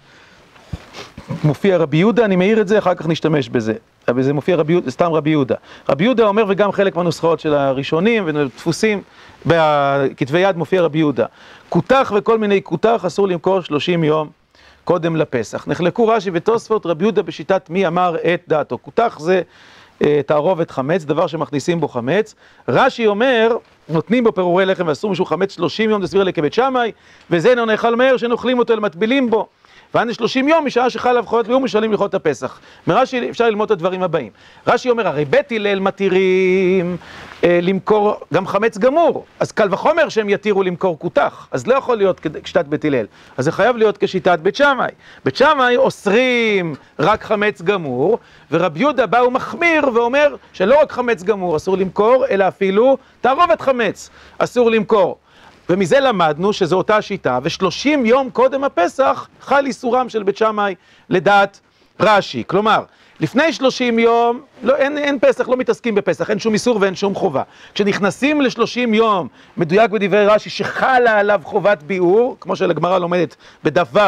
מופיע רבי יהודה, אני מעיר את זה, אחר כך נשתמש בזה. אבל זה מופיע רבי, סתם רבי יהודה. רבי יהודה אומר, וגם חלק מהנוסחאות של הראשונים ודפוסים, בכתבי יד מופיע רבי יהודה. כותח וכל מיני כותח אסור למכור שלושים יום קודם לפסח. נחלקו רש"י ותוספות, רבי יהודה בשיטת מי אמר את דעתו. כותח זה תערובת חמץ, דבר שמכניסים בו חמץ. רש"י אומר, נותנים בו פירורי לחם ואסור משהו חמץ שלושים יום, דסביר לכבית שמאי, וזה אינו נאכל מהר שנאכלים אותו למטבילים בו. ועד שלושים יום משעה שחל עליו חובת ביום משלים להלכות הפסח. מרש"י אפשר ללמוד את הדברים הבאים. רש"י אומר, הרי בית הלל מתירים אה, למכור גם חמץ גמור, אז קל וחומר שהם יתירו למכור כותח, אז לא יכול להיות כשיטת בית הלל, אז זה חייב להיות כשיטת בית שמאי. בית שמאי אוסרים רק חמץ גמור, ורבי יהודה בא ומחמיר ואומר שלא רק חמץ גמור אסור למכור, אלא אפילו תערובת חמץ אסור למכור. ומזה למדנו שזו אותה שיטה, ושלושים יום קודם הפסח חל איסורם של בית שמאי לדעת רש"י. כלומר, לפני שלושים יום, לא, אין, אין פסח, לא מתעסקים בפסח, אין שום איסור ואין שום חובה. כשנכנסים ל-שלושים יום, מדויק בדברי רש"י שחלה עליו חובת ביאור, כמו שלגמרא לומדת בדף ו',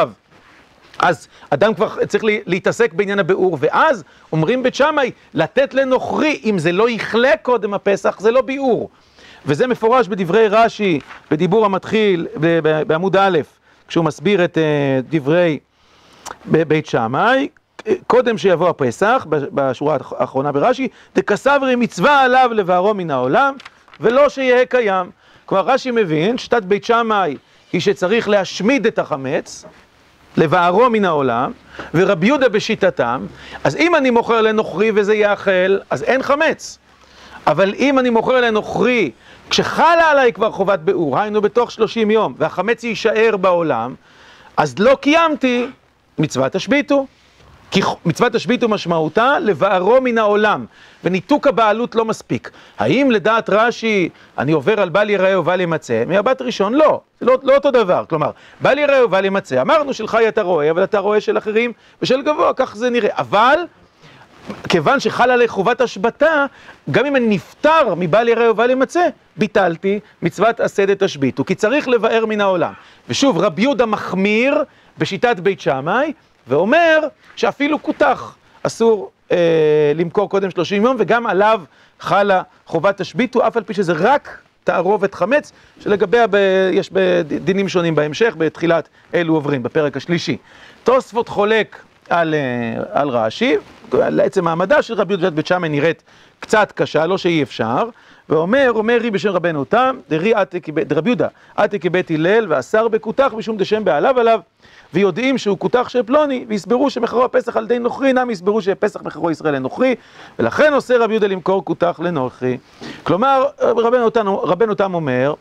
אז אדם כבר צריך להתעסק בעניין הביאור, ואז אומרים בית שמאי, לתת לנוכרי, אם זה לא יכלה קודם הפסח, זה לא ביאור. וזה מפורש בדברי רש"י, בדיבור המתחיל בעמוד א', כשהוא מסביר את דברי בית שמאי, קודם שיבוא הפסח, בשורה האחרונה ברש"י, דקסברי מצווה עליו לבערו מן העולם, ולא שיהיה קיים. כלומר, רש"י מבין, שיטת בית שמאי היא שצריך להשמיד את החמץ, לבערו מן העולם, ורבי יהודה בשיטתם, אז אם אני מוכר לנוכרי וזה יאכל, אז אין חמץ. אבל אם אני מוכר לנוכרי, כשחלה עליי כבר חובת ביאור, היינו בתוך שלושים יום, והחמץ יישאר בעולם, אז לא קיימתי מצוות השביתו. כי מצוות השביתו משמעותה לבערו מן העולם, וניתוק הבעלות לא מספיק. האם לדעת רש"י אני עובר על בל יראה ובל ימצא? מהבט ראשון לא, זה לא, לא אותו דבר. כלומר, בל יראה ובל ימצא, אמרנו של חי אתה רואה, אבל אתה רואה של אחרים ושל גבוה, כך זה נראה. אבל כיוון שחלה עלי חובת השבתה, גם אם אני נפטר מבעל יראה ובעל ימצא, ביטלתי מצוות עשה דתשביתו, כי צריך לבאר מן העולם. ושוב, רבי יהודה מחמיר בשיטת בית שמאי, ואומר שאפילו כותח אסור אה, למכור קודם שלושים יום, וגם עליו חלה חובת תשביתו, אף על פי שזה רק תערובת חמץ, שלגביה ב... יש דינים שונים בהמשך, בתחילת אלו עוברים, בפרק השלישי. תוספות חולק על, על רש"י, לעצם מעמדה של רבי יהודה בית שמאי נראית קצת קשה, לא שאי אפשר, ואומר, אומר רי בשם רבנו תם, דרי רבי יהודה, עתי כבית הלל ואסר בכותח משום דשם בעליו עליו, ויודעים שהוא כותח של פלוני, ויסברו שמחרו הפסח על די נוכרי, נם יסברו שפסח מחרו ישראל לנוכרי, ולכן עושה רבי יהודה למכור כותח לנוכרי. כלומר, רבנו תם אומר,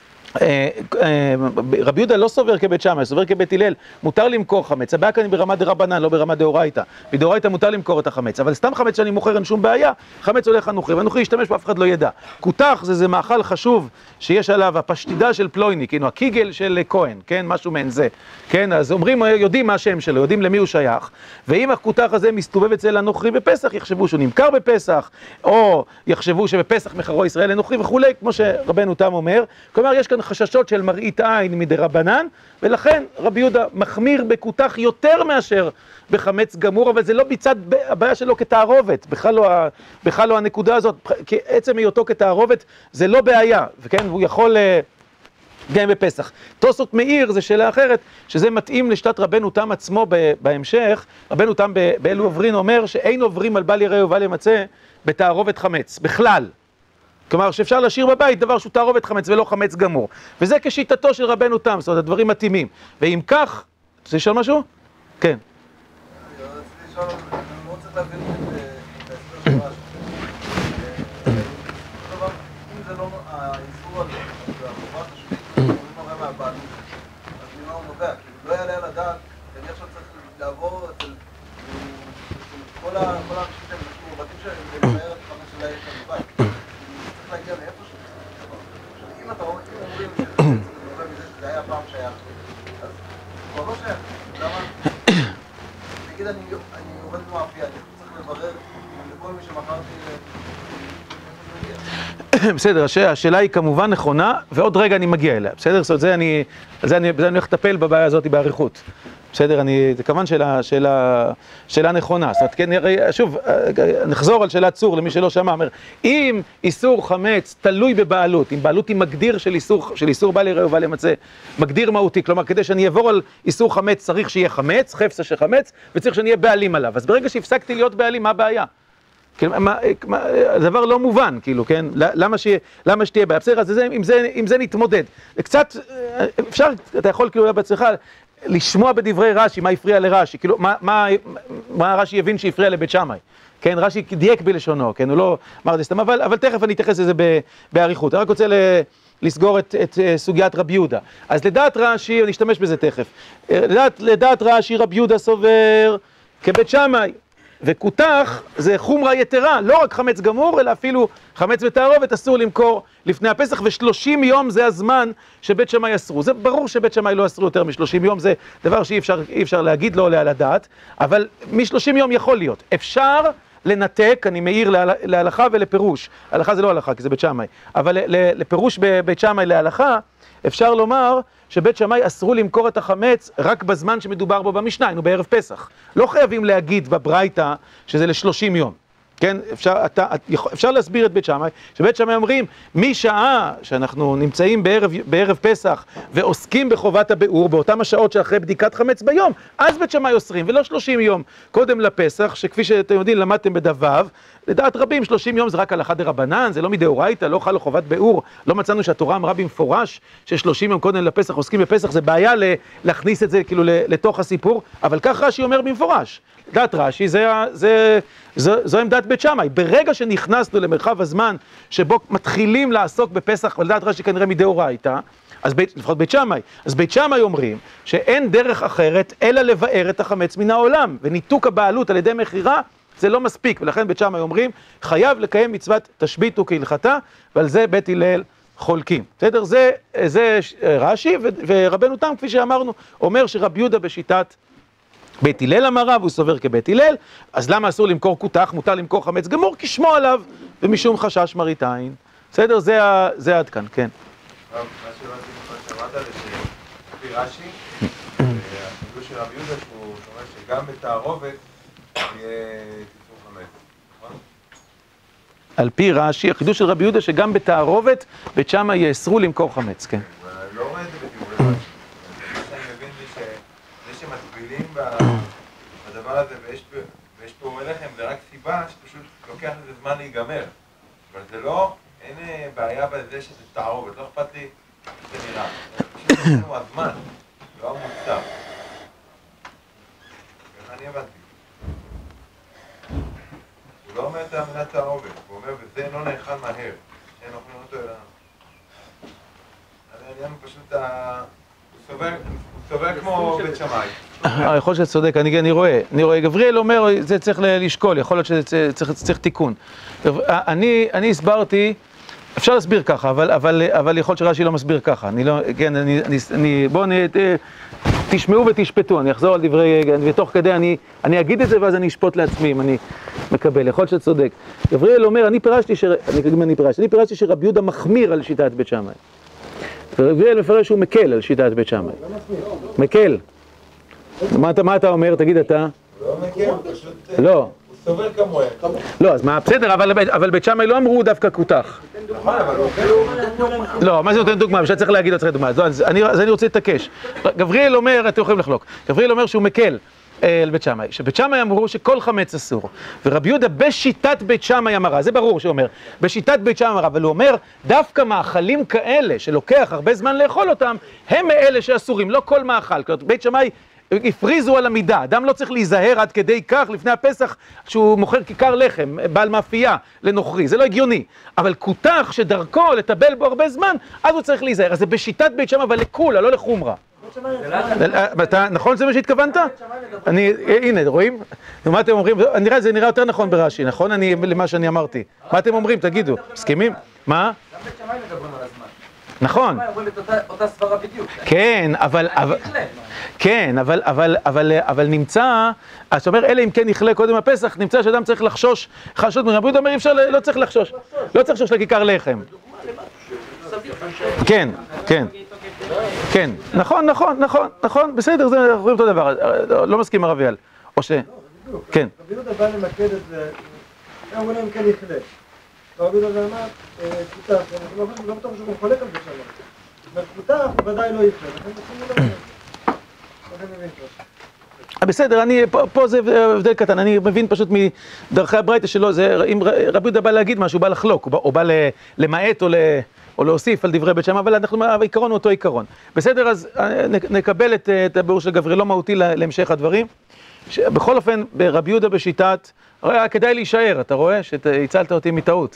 רבי יהודה לא סובר כבית שמאי, סובר כבית הלל, מותר למכור חמץ, הבעיה כאן היא ברמה דרבנן, לא ברמה דאורייתא. בדאורייתא מותר למכור את החמץ, אבל סתם חמץ שאני מוכר אין שום בעיה, חמץ הולך לנוכרי, והנוכרי ישתמש בו, אף אחד לא ידע. כותח זה זה מאכל חשוב שיש עליו הפשטידה של פלויני, כאילו הקיגל של כהן, כן, משהו מעין זה, כן, אז אומרים, יודעים מה השם שלו, יודעים למי הוא שייך, ואם הכותח הזה מסתובב אצל הנוכרי בפסח, יחשבו שהוא נמכר בפסח, או יחשבו שבפסח מחרו ישראל לנוכרי וכולי, כמו שרבנו תם אומר. כלומר, יש כאן חששות של מראית עין מדרבנן, ולכן רבי יהודה מחמיר בכותח יותר מאשר בחמץ גמור, אבל זה לא בצד הבעיה שלו כתערובת, בכלל לא, בכלל לא הנקודה הזאת, כי עצם היותו כתערובת זה לא בעיה, וכן, הוא יכול גם בפסח. תוספות מאיר זה שאלה אחרת, שזה מתאים לשתת רבנו תם עצמו בהמשך. רבנו תם באלו עוברין אומר שאין עוברים על בל יראה ובל ימצא בתערובת חמץ, בכלל. כלומר, שאפשר להשאיר בבית דבר שהוא תערובת חמץ ולא חמץ גמור. וזה כשיטתו של רבנו תם, זאת אומרת, הדברים מתאימים. ואם כך, רוצה לשאול משהו? כן. אני רוצה לשאול, אני רוצה להבין את ההסבר של רש"י. כלומר, אם זה לא האיסור הזה, זה החובה השביעית, זה נובע מהבעלות. אז ממה הוא נובע? כי לא יעלה על הדעת, ואני עכשיו צריך לעבור אצל כל האנשים שהם בתים שלהם, ולבאר את החמץ שלהם בבית. להגיע לאיפה שזה. אם אתה אומרים שזה נובע מזה שזה היה פעם שייך, אז כבר לא שייך. למה? נגיד אני עובד מאפייה, אני צריך לברר לכל מי שמכרתי ל... בסדר, השאלה היא כמובן נכונה, ועוד רגע אני מגיע אליה. בסדר? זאת אומרת, זה אני הולך לטפל בבעיה הזאת באריכות. בסדר, אני, זה כמובן שאלה, שאלה, שאלה נכונה. זאת אומרת, כן, שוב, נחזור על שאלת צור למי שלא שמע, אומר, אם איסור חמץ תלוי בבעלות, אם בעלות היא מגדיר של איסור, של איסור בל יראה ובל ימצא, מגדיר מהותי, כלומר, כדי שאני אעבור על איסור חמץ, צריך שיהיה חמץ, חפצה של חמץ, וצריך שאני אהיה בעלים עליו. אז ברגע שהפסקתי להיות בעלים, מה הבעיה? כאילו, מה, מה, הדבר לא מובן, כאילו, כן? למה ש, למה שתהיה בעיה? בסדר, אז זה, עם זה, עם זה נתמודד. קצת, אפשר, אתה יכול, כאילו, בעצמך, לשמוע בדברי רש"י, מה הפריע לרש"י, כאילו, מה, מה, מה רש"י יבין שהפריע לבית שמאי, כן, רש"י דייק בלשונו, כן, הוא לא אמר זה סתם, אבל, אבל תכף אני אתייחס לזה בעריכות. אני רק רוצה ל, לסגור את, את סוגיית רבי יהודה. אז לדעת רש"י, אני אשתמש בזה תכף, לדעת, לדעת רש"י רבי יהודה סובר כבית שמאי, וכותח זה חומרה יתרה, לא רק חמץ גמור, אלא אפילו חמץ בתערובת אסור למכור לפני הפסח, ושלושים יום זה הזמן שבית שמאי אסרו. זה ברור שבית שמאי לא אסרו יותר משלושים יום, זה דבר שאי אפשר, אי אפשר להגיד, לא עולה על הדעת, אבל משלושים יום יכול להיות. אפשר לנתק, אני מעיר להלכה ולפירוש, הלכה זה לא הלכה, כי זה בית שמאי, אבל לפירוש בבית שמאי להלכה, אפשר לומר שבית שמאי אסרו למכור את החמץ רק בזמן שמדובר בו במשנה, היינו בערב פסח. לא חייבים להגיד בברייתא שזה לשלושים יום. כן, אפשר, אתה, אפשר להסביר את בית שמאי, שבית שמאי אומרים, משעה שאנחנו נמצאים בערב, בערב פסח ועוסקים בחובת הביאור, באותם השעות שאחרי בדיקת חמץ ביום, אז בית שמאי אוסרים, ולא שלושים יום קודם לפסח, שכפי שאתם יודעים, למדתם בדבב, לדעת רבים, שלושים יום זה רק הלכה דרבנן, זה לא מדאורייתא, לא חל חובת ביאור, לא מצאנו שהתורה אמרה במפורש ששלושים יום קודם לפסח עוסקים בפסח, זה בעיה להכניס את זה כאילו לתוך הסיפור, אבל כך רש"י אומר במפורש. דעת רש"י, זה, זה, זו, זו עמדת בית שמאי. ברגע שנכנסנו למרחב הזמן שבו מתחילים לעסוק בפסח, ולדעת רש"י כנראה מדאורייתא, אז בית, לפחות בית שמאי, אז בית שמאי אומרים שאין דרך אחרת אלא לבאר את החמץ מן העולם, וניתוק הבעלות על ידי מכירה זה לא מספיק, ולכן בית שמאי אומרים חייב לקיים מצוות תשביתו כהלכתה, ועל זה בית הלל חולקים. בסדר? זה, זה רש"י, ורבנו תם, כפי שאמרנו, אומר שרבי יהודה בשיטת בית הלל אמר רב, הוא סובר כבית הלל, אז למה אסור למכור כותח, מותר למכור חמץ גמור, כי שמו עליו, ומשום חשש מראית עין. בסדר? זה, ה... זה עד כאן, כן. מה שלא עשינו כבר שמעת על לפי רש"י, החידוש של רבי יהודה שהוא שומע שגם בתערובת יהיה תיסור חמץ, נכון? על פי רש"י, החידוש של רבי יהודה שגם בתערובת, בית שמאי יאסרו למכור חמץ, כן. אני לא רואה את זה בדיבורי רש"י. מה שאני מבין זה שזה שמטבילים בדבר הזה ויש פה לחם, זה רק סיבה שפשוט לוקח לזה זמן להיגמר. אבל זה לא, אין בעיה בזה שזה תערובת, לא אכפת לי שזה נראה. פשוט הוא הזמן, לא המוצר. איך אני הבנתי? הוא לא אומר את המילה תערובת, הוא אומר וזה לא נאכל מהר, שאין אוכלים אותו אלא... העניין הוא פשוט, הוא סובר כמו בית שמאי. יכול להיות שאתה צודק, אני רואה, אני רואה, גבריאל אומר, זה צריך לשקול, יכול להיות שצריך תיקון. אני הסברתי, אפשר להסביר ככה, אבל יכול להיות שרש"י לא מסביר ככה. אני לא, כן, אני, בואו תשמעו ותשפטו, אני אחזור על דברי, ותוך כדי אני אגיד את זה ואז אני אשפוט לעצמי אם אני מקבל, יכול להיות שאתה צודק. גבריאל אומר, אני פירשתי, אני פירשתי שרבי יהודה מחמיר על שיטת בית שמאי. וגבריאל מפרש שהוא מקל על שיטת בית שמאי. מקל. מה אתה אומר? תגיד אתה. לא מקל, פשוט... לא. הוא סובר כמוהם. לא, אז מה, בסדר, אבל בית שמאי לא אמרו דווקא כותח. נכון, אבל הוא כאילו... לא, מה זה נותן דוגמה? בשביל צריך להגיד, לא צריך דוגמה. אז אני רוצה להתעקש. גבריאל אומר, אתם יכולים לחלוק. גבריאל אומר שהוא מקל על בית שמאי. שבית שמאי אמרו שכל חמץ אסור. ורבי יהודה בשיטת בית שמאי אמרה, זה ברור שהוא אומר, בשיטת בית שמאי אמרה, אבל הוא אומר, דווקא מאכלים כאלה שלוקח הרבה זמן לאכול אותם, הם מאלה שאסורים, לא כל מאכל. כלומר, בית שמאי הפריזו על המידה, אדם לא צריך להיזהר עד כדי כך לפני הפסח שהוא מוכר כיכר לחם, בעל מאפייה לנוכרי, זה לא הגיוני. אבל כותח שדרכו לטבל בו הרבה זמן, אז הוא צריך להיזהר. אז זה בשיטת בית שמאי, אבל לכולה, לא לחומרה. נכון זה מה שהתכוונת? הנה, רואים? מה אתם אומרים? זה נראה יותר נכון ברש"י, נכון? למה שאני אמרתי. מה אתם אומרים? תגידו. מסכימים? מה? גם בית שמאי מדברים על הזמן. נכון. בית שמאי אומרים את אותה סברה בדיוק. כן, אבל... כן, אבל נמצא, אז אומר, אלא אם כן יכלה קודם הפסח, נמצא שאדם צריך לחשוש, חשוד מרבי יהודה אומר, אפשר, לא צריך לחשוש. לא צריך לחשוש לכיכר לחם. כן, כן. כן, נכון, נכון, נכון, נכון, בסדר, זה, אנחנו רואים אותו דבר, לא מסכים הרב אייל, או ש... כן. רבי יהודה בא למקד את זה, הם אומרים כן יכלה. רבי יהודה אמר, כותח, אני לא בטוח שהוא חולק על זה שם. כותח הוא ודאי לא יכלה, לכן תשימו לב. לכן מבין כבר. בסדר, אני, פה זה הבדל קטן, אני מבין פשוט מדרכי הברייתא שלו, זה, אם רבי יהודה בא להגיד משהו, הוא בא לחלוק, או בא למעט או ל... או להוסיף על דברי בית שמאי, אבל אנחנו, העיקרון הוא אותו עיקרון. בסדר, אז נקבל את, את הביאור של גבריאל, לא מהותי להמשך הדברים. בכל אופן, ברבי יהודה בשיטת, הרי כדאי להישאר, אתה רואה? שהצלת אותי מטעות.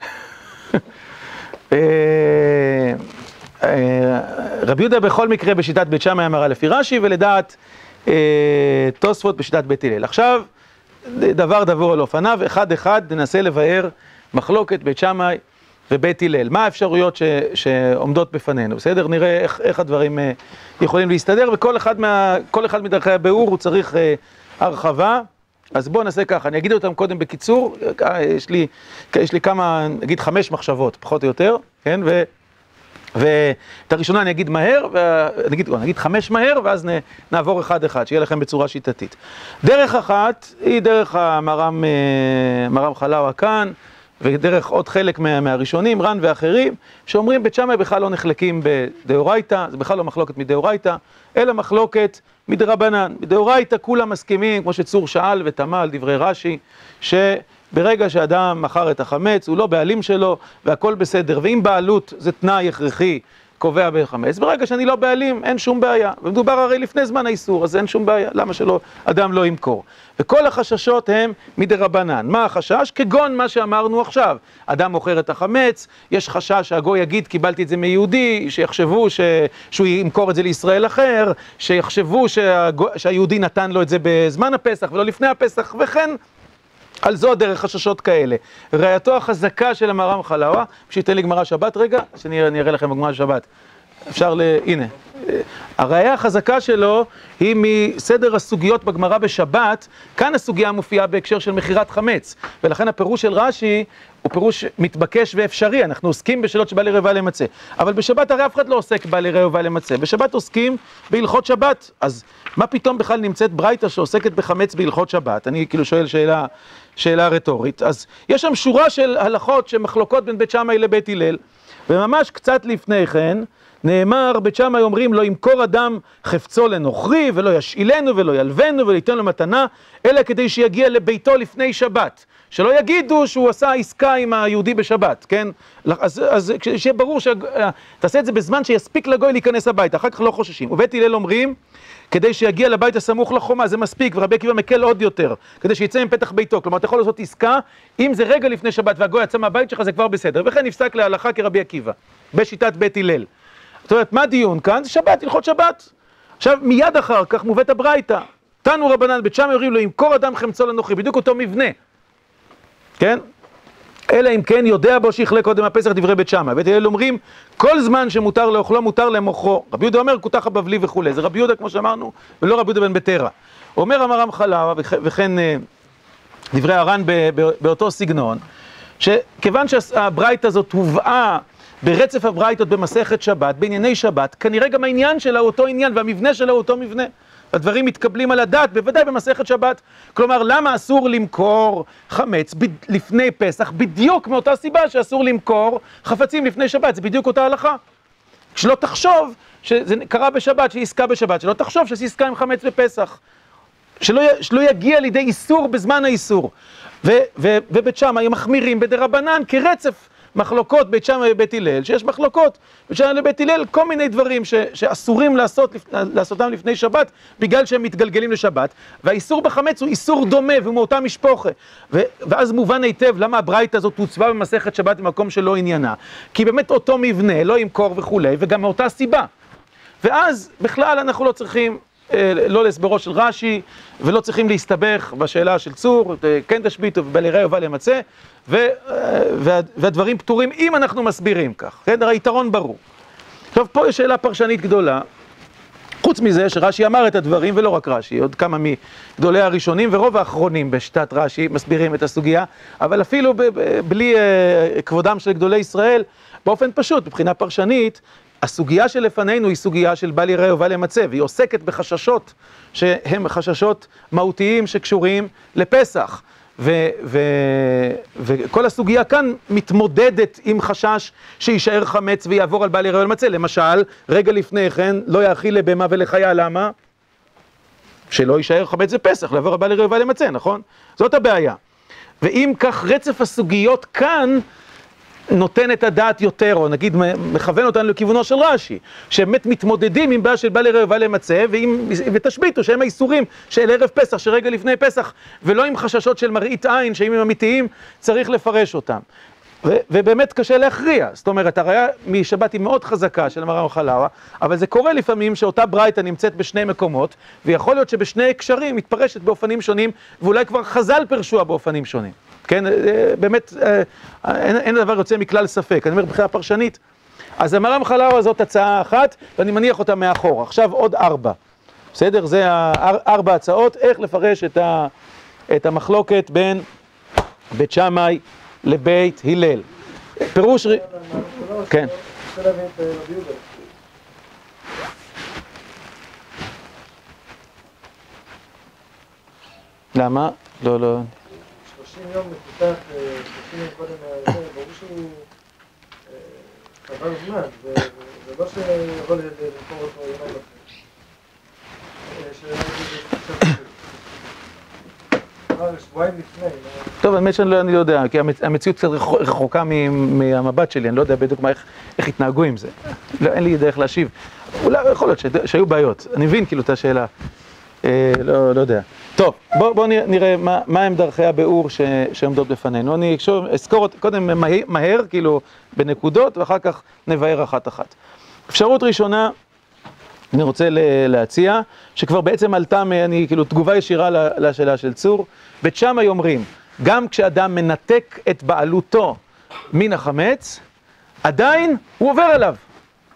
רבי יהודה בכל מקרה בשיטת בית שמאי אמרה לפי רש"י, ולדעת תוספות בשיטת בית הלל. עכשיו, דבר דבור על אופניו, אחד אחד ננסה לבאר מחלוקת בית שמאי ובית הלל. מה האפשרויות ש, שעומדות בפנינו? בסדר? נראה איך, איך הדברים uh, יכולים להסתדר, וכל אחד, מה, כל אחד מדרכי הביאור הוא צריך uh, הרחבה. אז בואו נעשה ככה, אני אגיד אותם קודם בקיצור, יש לי, יש לי כמה, נגיד חמש מחשבות, פחות או יותר, כן? ו, ואת הראשונה אני אגיד מהר, ונגיד, נגיד חמש מהר, ואז נעבור אחד אחד, שיהיה לכם בצורה שיטתית. דרך אחת היא דרך המרם, מרם חלאווה כאן, ודרך עוד חלק מה, מהראשונים, ר"ן ואחרים, שאומרים בית שמאי בכלל לא נחלקים בדאורייתא, זה בכלל לא מחלוקת מדאורייתא, אלא מחלוקת מדרבנן. בדאורייתא כולם מסכימים, כמו שצור שאל ותמה על דברי רש"י, שברגע שאדם מכר את החמץ, הוא לא בעלים שלו, והכל בסדר, ואם בעלות זה תנאי הכרחי, קובע בחמץ, ברגע שאני לא בעלים, אין שום בעיה. ומדובר הרי לפני זמן האיסור, אז אין שום בעיה. למה שלא אדם לא ימכור? וכל החששות הם מדרבנן. מה החשש? כגון מה שאמרנו עכשיו. אדם מוכר את החמץ, יש חשש שהגוי יגיד, קיבלתי את זה מיהודי, שיחשבו ש... שהוא ימכור את זה לישראל אחר, שיחשבו שהגו... שהיהודי נתן לו את זה בזמן הפסח ולא לפני הפסח, וכן על זו דרך חששות כאלה. ראייתו החזקה של המרם חלאווה, שייתן לי גמרא שבת רגע, שאני אראה לכם בגמרא שבת. אפשר ל... הנה. הראיה החזקה שלו היא מסדר הסוגיות בגמרא בשבת, כאן הסוגיה מופיעה בהקשר של מחירת חמץ, ולכן הפירוש של רש"י הוא פירוש מתבקש ואפשרי, אנחנו עוסקים בשאלות שבא לרבע למצא, אבל בשבת הרי אף אחד לא עוסק בא לרבע למצא, בשבת עוסקים בהלכות שבת, אז מה פתאום בכלל נמצאת ברייתא שעוסקת בחמץ בהלכות שבת? אני כאילו שואל שאלה, שאלה רטורית, אז יש שם שורה של הלכות שמחלוקות בין בית שמאי לבית הלל, וממש קצת לפני כן, נאמר, בית שמאי אומרים, לא ימכור אדם חפצו לנוכרי, ולא ישאילנו, ולא ילבנו, ולא ייתן לו מתנה, אלא כדי שיגיע לביתו לפני שבת. שלא יגידו שהוא עשה עסקה עם היהודי בשבת, כן? אז, אז שיהיה ברור, ש... תעשה את זה בזמן שיספיק לגוי להיכנס הביתה, אחר כך לא חוששים. ובית הלל אומרים, כדי שיגיע לבית הסמוך לחומה, זה מספיק, ורבי עקיבא מקל עוד יותר, כדי שיצא מפתח ביתו. כלומר, אתה יכול לעשות עסקה, אם זה רגע לפני שבת והגוי יצא מהבית שלך, זה כבר בסדר. וכן נפסק להלכה כרבי עקיבא, בשיטת בית הלל. זאת אומרת, מה הדיון כאן? זה שבת, הלכות שבת. עכשיו, מיד אחר כך מובאת הברייתא. תנו רבנן, בית שמאי אומרים לו, ימכור אדם חמצו לנוכרי, בדיוק אותו מבנה. כן? אלא אם כן יודע בו שיכלה קודם הפסח דברי בית שמאי. בית הלל אומרים, כל זמן שמותר לאוכלו, מותר למוכרו. רבי יהודה אומר, כותח הבבלי וכו'. זה רבי יהודה, כמו שאמרנו, ולא רבי יהודה בן ביתרא. אומר המר"ם חלאווה, וכן דברי הר"ן באותו סגנון, שכיוון שהברייתא הזאת הובאה ברצף הברייתות במסכת שבת, בענייני שבת, כנראה גם העניין שלה הוא אותו עניין, והמבנה שלה הוא אותו מבנה. הדברים מתקבלים על הדעת, בוודאי במסכת שבת. כלומר, למה אסור למכור חמץ ב- לפני פסח? בדיוק מאותה סיבה שאסור למכור חפצים לפני שבת, זה בדיוק אותה הלכה. שלא תחשוב שזה קרה בשבת, שהיא עסקה בשבת, שלא תחשוב שזה עסקה עם חמץ בפסח. שלא, שלא יגיע לידי איסור בזמן האיסור. ו- ו- ובית שמאי מחמירים בדרבנן כרצף מחלוקות בית שמאי ובית הלל, שיש מחלוקות בית שמאי ובית הלל, כל מיני דברים ש, שאסורים לעשות, לעשותם לפני שבת, בגלל שהם מתגלגלים לשבת, והאיסור בחמץ הוא איסור דומה, והוא מאותה משפחה, ו, ואז מובן היטב למה הברייתא הזאת הוצבה במסכת שבת במקום שלא עניינה, כי באמת אותו מבנה, לא ימכור וכולי, וגם מאותה סיבה. ואז בכלל אנחנו לא צריכים, לא להסברו של רש"י, ולא צריכים להסתבך בשאלה של צור, כן תשביתו ובא לראה ובא למצא, והדברים פתורים אם אנחנו מסבירים כך, כן? הרי יתרון ברור. עכשיו פה יש שאלה פרשנית גדולה, חוץ מזה שרש"י אמר את הדברים, ולא רק רש"י, עוד כמה מגדולי הראשונים ורוב האחרונים בשיטת רש"י מסבירים את הסוגיה, אבל אפילו בלי כבודם של גדולי ישראל, באופן פשוט, מבחינה פרשנית, הסוגיה שלפנינו היא סוגיה של בל יראה ובל ימצא, והיא עוסקת בחששות שהם חששות מהותיים שקשורים לפסח. ו- ו- וכל הסוגיה כאן מתמודדת עם חשש שישאר חמץ ויעבור על בל יראה ובל ימצא. למשל, רגע לפני כן לא יאכיל לבהמה ולחיה, למה? שלא יישאר חמץ בפסח, לעבור על בל יראה ובל ימצא, נכון? זאת הבעיה. ואם כך רצף הסוגיות כאן, נותן את הדעת יותר, או נגיד מכוון אותנו לכיוונו של רש"י, שבאמת מתמודדים עם בעיה של בל יראה ובל ימצא, ותשביתו שהם האיסורים של ערב פסח, שרגע לפני פסח, ולא עם חששות של מראית עין, שאם הם אמיתיים צריך לפרש אותם. ו- ובאמת קשה להכריע, זאת אומרת, הראיה משבת היא מאוד חזקה של המר"ם חלאווה, אבל זה קורה לפעמים שאותה ברייתא נמצאת בשני מקומות, ויכול להיות שבשני הקשרים מתפרשת באופנים שונים, ואולי כבר חז"ל פרשוה באופנים שונים. כן, באמת, אין, אין דבר יוצא מכלל ספק, אני אומר בחירה פרשנית. אז המר"ם חלאווה זאת הצעה אחת, ואני מניח אותה מאחור. עכשיו עוד ארבע. בסדר? זה ארבע הצעות, איך לפרש את, ה, את המחלוקת בין בית שמאי לבית הלל. פירוש... כן. למה? לא, לא. שלושים יום מפותח, שלושים יום קודם, ברור שהוא עבר זמן, זה לא שיכול למכור אותו יום אחרי. שבועיים לפני. טוב, האמת שאני לא יודע, כי המציאות קצת רחוקה מהמבט שלי, אני לא יודע בדיוק איך התנהגו עם זה. אין לי דרך להשיב. אולי יכול להיות שהיו בעיות, אני מבין כאילו את השאלה. לא יודע. טוב, בואו נראה מה הם דרכי הביאור שעומדות בפנינו. אני אזכור קודם מהר, כאילו בנקודות, ואחר כך נבהר אחת אחת. אפשרות ראשונה, אני רוצה להציע, שכבר בעצם עלתה, אני כאילו תגובה ישירה לשאלה של צור. בית שמאי אומרים, גם כשאדם מנתק את בעלותו מן החמץ, עדיין הוא עובר עליו.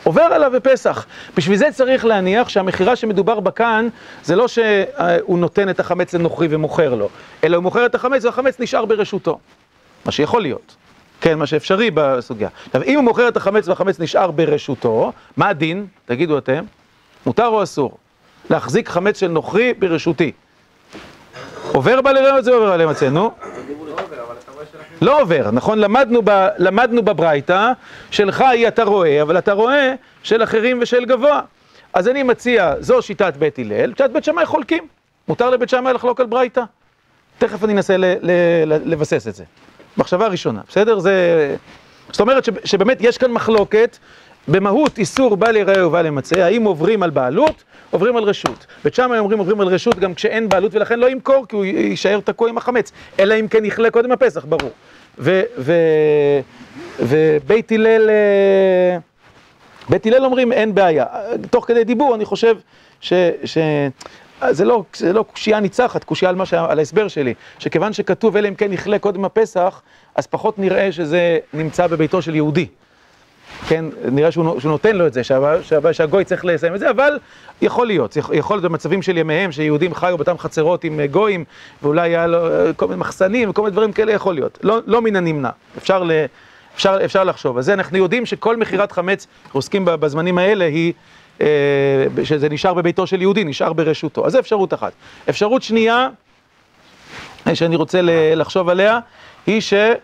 עובר עליו בפסח. בשביל זה צריך להניח שהמחירה שמדובר בה כאן, זה לא שהוא נותן את החמץ לנוכרי ומוכר לו, אלא הוא מוכר את החמץ והחמץ נשאר ברשותו. מה שיכול להיות. כן, מה שאפשרי בסוגיה. עכשיו, אם הוא מוכר את החמץ והחמץ נשאר ברשותו, מה הדין? תגידו אתם. מותר או אסור? להחזיק חמץ של נוכרי ברשותי. עובר בעלי רעיון, זה עובר עליהם אצלנו. לא עובר, נכון? למדנו, ב, למדנו בברייתא, שלך היא אתה רואה, אבל אתה רואה של אחרים ושל גבוה. אז אני מציע, זו שיטת בית הלל, שיטת בית שמאי חולקים. מותר לבית שמאי לחלוק על ברייתא. תכף אני אנסה ל, ל, ל, לבסס את זה. מחשבה ראשונה, בסדר? זה... זאת אומרת ש, שבאמת יש כאן מחלוקת, במהות איסור בעלי רעהו ובעלי מצה, האם עוברים על בעלות, עוברים על רשות. בית שמאי אומרים עוברים על רשות גם כשאין בעלות, ולכן לא ימכור, כי הוא יישאר תקוע עם החמץ, אלא אם כן יחלה קודם הפסח, ברור. ו... ו... ובית הלל... בית הלל אומרים אין בעיה. תוך כדי דיבור אני חושב ש... ש... זה לא, זה לא קושייה ניצחת, קושייה על, מה ש... על ההסבר שלי, שכיוון שכתוב אלא אם כן יחלה קודם הפסח, אז פחות נראה שזה נמצא בביתו של יהודי. כן, נראה שהוא, שהוא נותן לו את זה, שהגוי, שהגוי צריך לסיים את זה, אבל יכול להיות, יכול להיות במצבים של ימיהם, שיהודים חיו באותם חצרות עם גויים, ואולי היה לו כל מיני מחסנים, וכל מיני דברים כאלה יכול להיות. לא, לא מן הנמנע, אפשר, ל, אפשר, אפשר לחשוב. אז זה אנחנו יודעים שכל מחירת חמץ, עוסקים בזמנים האלה, היא, שזה נשאר בביתו של יהודי, נשאר ברשותו. אז זו אפשרות אחת. אפשרות שנייה, שאני רוצה לחשוב עליה, היא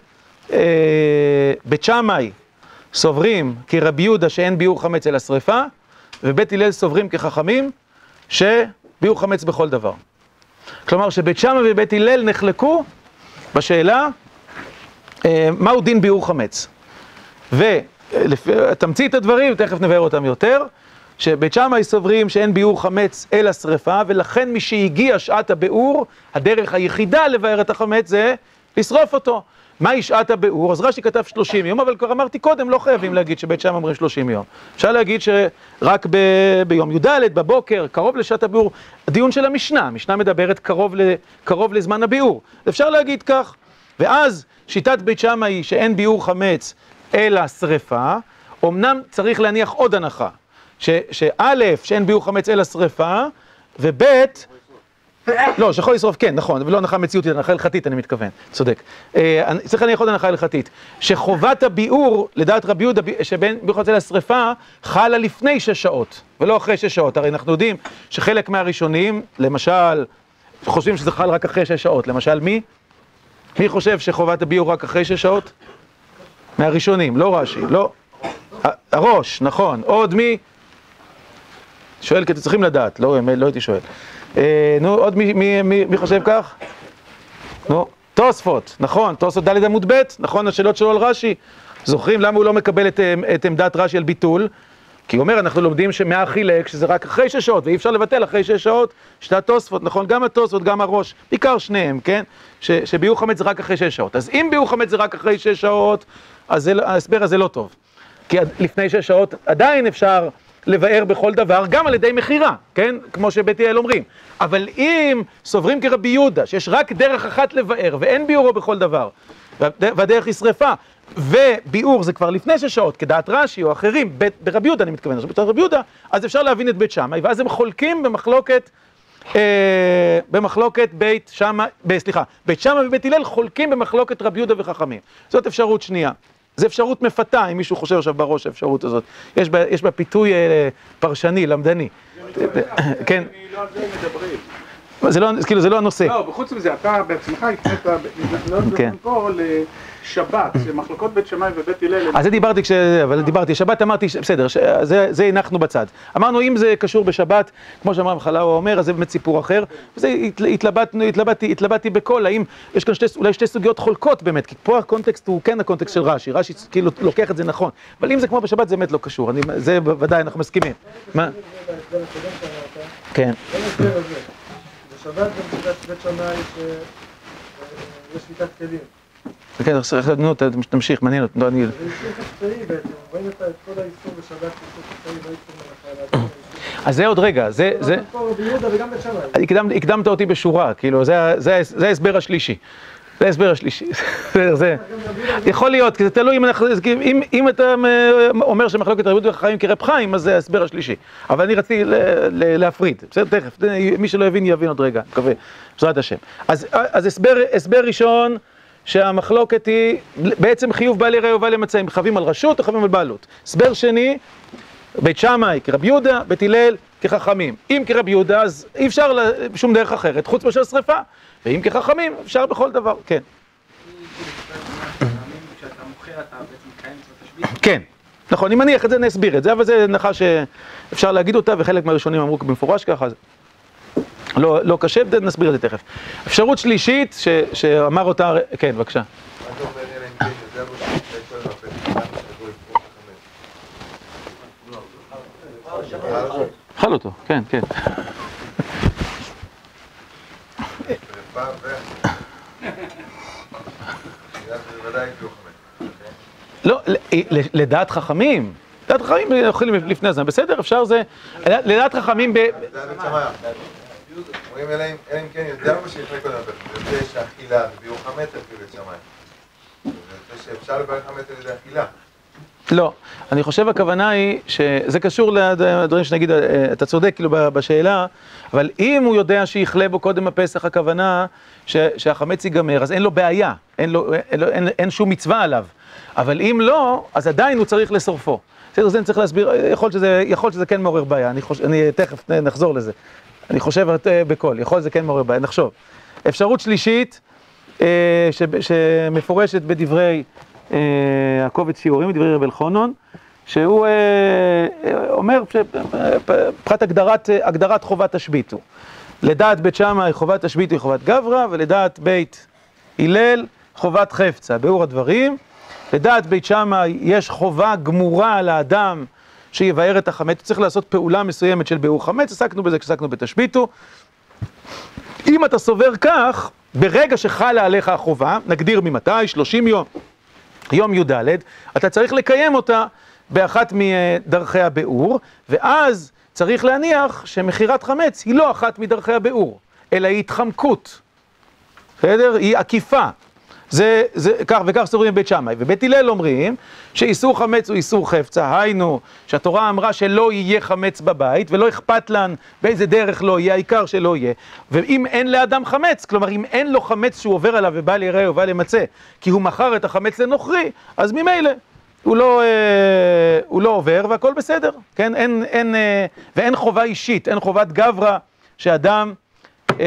שבית שמאי, סוברים כרבי יהודה שאין ביעור חמץ אלא שריפה, ובית הלל סוברים כחכמים שביעור חמץ בכל דבר. כלומר שבית שמאי ובית הלל נחלקו בשאלה מהו דין ביעור חמץ. ותמציא את הדברים, תכף נבהר אותם יותר, שבית שמאי סוברים שאין ביעור חמץ אלא שריפה, ולכן מי שהגיע שעת הביעור, הדרך היחידה לבאר את החמץ זה לשרוף אותו. מהי שעת הביעור? אז רש"י כתב שלושים יום, אבל כבר אמרתי קודם, לא חייבים להגיד שבית שמאי אומרים שלושים יום. אפשר להגיד שרק ב... ביום י"ד, בבוקר, קרוב לשעת הביעור, הדיון של המשנה, המשנה מדברת קרוב, ל... קרוב לזמן הביעור. אפשר להגיד כך, ואז שיטת בית שמאי היא שאין ביעור חמץ אלא שריפה, אמנם צריך להניח עוד הנחה, ש... שא' שאין ביעור חמץ אלא שריפה, וב' לא, שיכול לשרוף, כן, נכון, ולא הנחה מציאותית, הנחה הלכתית, אני מתכוון, צודק. צריך להניח עוד הנחה הלכתית, שחובת הביעור, לדעת רבי יהודה, שבין ביעור חמץ אלא שריפה, חלה לפני שש שעות, ולא אחרי שש שעות. הרי אנחנו יודעים שחלק מהראשונים, למשל, חושבים שזה חל רק אחרי שש שעות. למשל, מי? מי חושב שחובת הביעור רק אחרי שש שעות? מהראשונים, לא רש"י, לא. הראש, נכון. עוד מי? שואל, כי אתם צריכים לדעת, לא, לא הייתי שואל. נו, עוד מי, מי, מי, מי חושב כך? נו, תוספות, נכון, תוספות ד' עמוד ב', נכון, השאלות שלו על רש"י. זוכרים למה הוא לא מקבל את, את עמדת רש"י על ביטול? כי הוא אומר, אנחנו לומדים שמהחילק, שזה רק אחרי שש שעות, ואי אפשר לבטל אחרי שש שעות, שתי התוספות, נכון, גם התוספות, גם הראש, בעיקר שניהם, כן? ש, שביעור חמץ זה רק אחרי שש שעות. אז אם ביעור חמץ זה רק אחרי שש שעות, אז זה, ההסבר הזה לא טוב. כי לפני שש שעות עדיין אפשר לבאר בכל דבר, גם על ידי מחירה, כן? כמו שבית הלל אומרים. אבל אם סוברים כרבי יהודה, שיש רק דרך אחת לבאר, ואין ביעורו בכל דבר, והדרך היא שריפה, וביעור זה כבר לפני שש שעות, כדעת רש"י או אחרים, ברבי יהודה אני מתכוון, ברבי יהודה, אז אפשר להבין את בית שמאי, ואז הם חולקים במחלוקת, אה, במחלוקת בית שמאי, סליחה, בית שמאי ובית הלל חולקים במחלוקת רבי יהודה וחכמים. זאת אפשרות שנייה. זו אפשרות מפתה, אם מישהו חושב עכשיו בראש האפשרות הזאת. יש בה, יש בה פיתוי אה, פרשני, למדני. כן. לא על זה מדברים. זה לא, כאילו, זה לא הנושא. לא, בחוץ מזה, אתה בעצמך התנית, לא מדברים פה לשבת, מחלוקות בית שמאי ובית הלל. אז זה דיברתי, אבל דיברתי, שבת אמרתי, בסדר, זה הנחנו בצד. אמרנו, אם זה קשור בשבת, כמו שאמר מחלאו אומר, אז זה באמת סיפור אחר. וזה התלבטתי בכל, האם יש כאן אולי שתי סוגיות חולקות באמת, כי פה הקונטקסט הוא כן הקונטקסט של רש"י, רש"י כאילו לוקח את זה נכון. אבל אם זה כמו בשבת, זה באמת לא קשור. זה ודאי, אנחנו מסכימים. מה? כן. בשבת גם שיטת בית שמאי שיש שביתת כלים. כן, נו, תמשיך, מעניין אותי. זה איסור חצאי בעצם, רואים את כל האיסור בשבת, איסור חצאי, לא איסור מלאכה. אז זה עוד רגע, זה... גם פה רבי יהודה וגם בית שמאי. הקדמת אותי בשורה, כאילו, זה ההסבר השלישי. זה ההסבר השלישי. זה יכול להיות, כי זה תלוי אם אנחנו, אם, אם אתה אומר שמחלוקת רבי יהודה וחכמים כרב חיים, אז זה ההסבר השלישי. אבל אני רציתי להפריד, בסדר? תכף, מי שלא יבין יבין עוד רגע, מקווה, בעזרת השם. אז, אז הסבר, הסבר ראשון, שהמחלוקת היא בעצם חיוב בעלי ראיה ובעלי מצה, הם חייבים על רשות או חייבים על בעלות. הסבר שני, בית שמאי כרבי יהודה, בית הלל כחכמים. אם כרבי יהודה, אז אי אפשר בשום דרך אחרת, חוץ מאשר שריפה. ואם כחכמים, אפשר בכל דבר, כן. כן, נכון, אני מניח את זה, נסביר את זה, אבל זה הנחה שאפשר להגיד אותה, וחלק מהראשונים אמרו במפורש ככה, לא, לא קשה, נסביר את זה תכף. אפשרות שלישית, ש, שאמר אותה, כן, בבקשה. מה אתה אומר, אלא אם כן, יודע בו שיש כל הפרק, אכל אותו, כן, כן. לא, לדעת חכמים, לדעת חכמים יכולים לפני זה, בסדר, אפשר זה, לדעת חכמים ב... אומרים אלא אם כן יודע מה שיחלה קודם, וזה שהאכילה, וביור חמץ אפילו את שמיים. וזה שאפשר לבעל חמץ על ידי אכילה. לא, אני חושב הכוונה היא שזה קשור לדברים שנגיד, אתה צודק כאילו בשאלה, אבל אם הוא יודע שיחלה בו קודם הפסח, הכוונה שהחמץ ייגמר, אז אין לו בעיה, אין, לו, אין, לו, אין, אין שום מצווה עליו. אבל אם לא, אז עדיין הוא צריך לשרפו. בסדר, זה אני צריך להסביר, יכול שזה, יכול שזה כן מעורר בעיה, אני, חוש, אני תכף נחזור לזה. אני חושב בכל, יכול שזה כן מעורר בעיה, נחשוב. אפשרות שלישית, ש, שמפורשת בדברי הקובץ שיעורים, דברי רבי אלחנון, שהוא אומר, פחת הגדרת, הגדרת חובת השביתו. לדעת בית שמאי חובת השביתו היא חובת גברא, ולדעת בית הלל חובת חפצה. ביאור הדברים, לדעת בית שמאי יש חובה גמורה לאדם שיבאר את החמץ, צריך לעשות פעולה מסוימת של ביאור חמץ, עסקנו בזה כשעסקנו בתשביתו. אם אתה סובר כך, ברגע שחלה עליך החובה, נגדיר ממתי, שלושים יום, יום י"ד, אתה צריך לקיים אותה באחת מדרכי הביאור, ואז צריך להניח שמכירת חמץ היא לא אחת מדרכי הביאור, אלא היא התחמקות, בסדר? היא עקיפה. זה, זה, כך וכך סוברים בית שמאי, ובית הלל אומרים שאיסור חמץ הוא איסור חפצה, היינו שהתורה אמרה שלא יהיה חמץ בבית, ולא אכפת לן באיזה דרך לא יהיה, העיקר שלא יהיה. ואם אין לאדם חמץ, כלומר אם אין לו חמץ שהוא עובר עליו ובא ליראה ובא למצא, כי הוא מכר את החמץ לנוכרי, אז ממילא הוא לא, אה, הוא לא עובר והכל בסדר, כן? אין, אין, אה, ואין חובה אישית, אין חובת גברא שאדם, אה,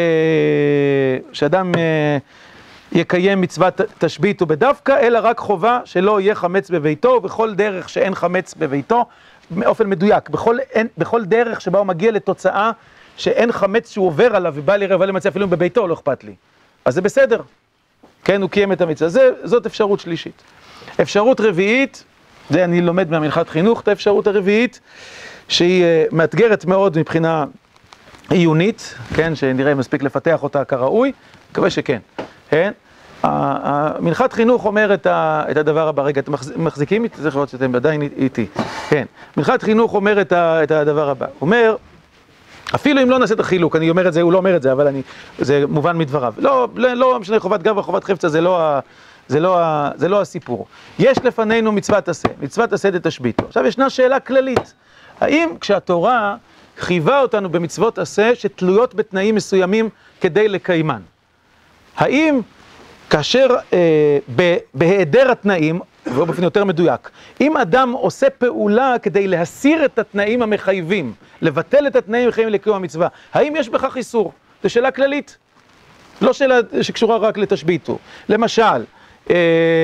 שאדם אה, יקיים מצוות תשביתו בדווקא, אלא רק חובה שלא יהיה חמץ בביתו, ובכל דרך שאין חמץ בביתו, באופן מדויק, בכל, אין, בכל דרך שבה הוא מגיע לתוצאה שאין חמץ שהוא עובר עליו ובא ליראה ובא למצא אפילו בביתו, לא אכפת לי. אז זה בסדר, כן, הוא קיים את המצווה. זה, זאת אפשרות שלישית. אפשרות רביעית, זה אני לומד מהמנחת חינוך, את האפשרות הרביעית, שהיא מאתגרת מאוד מבחינה עיונית, כן, שנראה מספיק לפתח אותה כראוי, מקווה שכן. כן? המנחת חינוך אומר את הדבר הבא, רגע, אתם מחזיקים איתי? צריך לראות שאתם עדיין איתי. כן, מנחת חינוך אומר את הדבר הבא, אומר, אפילו אם לא נעשה את החילוק, אני אומר את זה, הוא לא אומר את זה, אבל אני, זה מובן מדבריו. לא, לא משנה, חובת גברא, חובת חפצה, זה לא, זה לא, זה לא הסיפור. יש לפנינו מצוות עשה, מצוות עשה דתשביתו. עכשיו ישנה שאלה כללית, האם כשהתורה חייבה אותנו במצוות עשה שתלויות בתנאים מסוימים כדי לקיימן? האם כאשר אה, בהיעדר התנאים, ובאופן יותר מדויק, אם אדם עושה פעולה כדי להסיר את התנאים המחייבים, לבטל את התנאים המחייבים לקיום המצווה, האם יש בכך איסור? זו שאלה כללית, לא שאלה שקשורה רק לתשביתו. למשל, אה,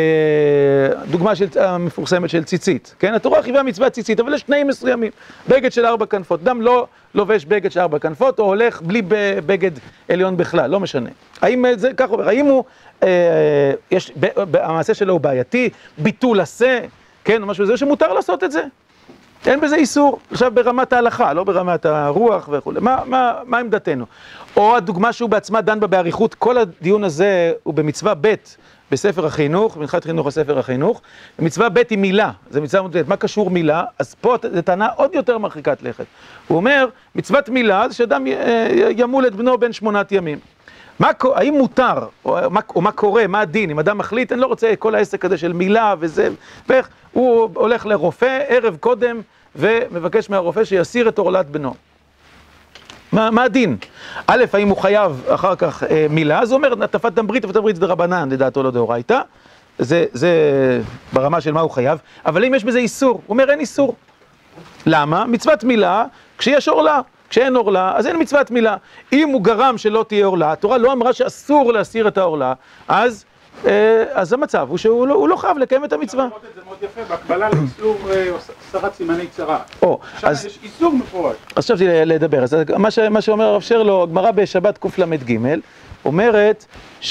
דוגמה של, המפורסמת של ציצית, כן? התורה חייבה מצווה ציצית, אבל יש תנאים מסוימים, בגד של ארבע כנפות, אדם לא לובש בגד של ארבע כנפות, או הולך בלי בגד עליון בכלל, לא משנה. האם זה כך אומר, האם הוא, אה, יש, ב, המעשה שלו הוא בעייתי, ביטול עשה, כן, או משהו זה, שמותר לעשות את זה. אין בזה איסור, עכשיו ברמת ההלכה, לא ברמת הרוח וכו'. מה, מה, מה עמדתנו? או הדוגמה שהוא בעצמה דן בה באריכות, כל הדיון הזה הוא במצווה ב' בספר החינוך, מנחת חינוך בספר החינוך, מצווה ב' היא מילה, זה מצווה מודדת, מה קשור מילה? אז פה זו טענה עוד יותר מרחיקת לכת. הוא אומר, מצוות מילה זה שאדם ימול את בנו בין שמונת ימים. מה, האם מותר, או מה, או מה קורה, מה הדין, אם אדם מחליט, אני לא רוצה כל העסק הזה של מילה וזה, ואיך, הוא הולך לרופא ערב קודם, ומבקש מהרופא שיסיר את עורלת בנו. מה, מה הדין? א', האם הוא חייב אחר כך אה, מילה, אז הוא אומר, נטפת דם ברית, נטפת דם ברית זה דרבנן, לדעתו לא דאורייתא, זה, זה ברמה של מה הוא חייב, אבל אם יש בזה איסור, הוא אומר אין איסור. למה? מצוות מילה, כשיש עורלה, כשאין עורלה, אז אין מצוות מילה. אם הוא גרם שלא תהיה עורלה, התורה לא אמרה שאסור להסיר את העורלה, אז, אה, אז המצב הוא שהוא לא, הוא לא חייב לקיים את המצווה. אפשר לראות את זה מאוד יפה, בהקבלה לאיסור סרת סימני צרה. או, שם אז, יש איסור מפורש. אז חשבתי לדבר, אז מה, ש, מה שאומר הרב שרלו, הגמרא בשבת קל"ג, אומרת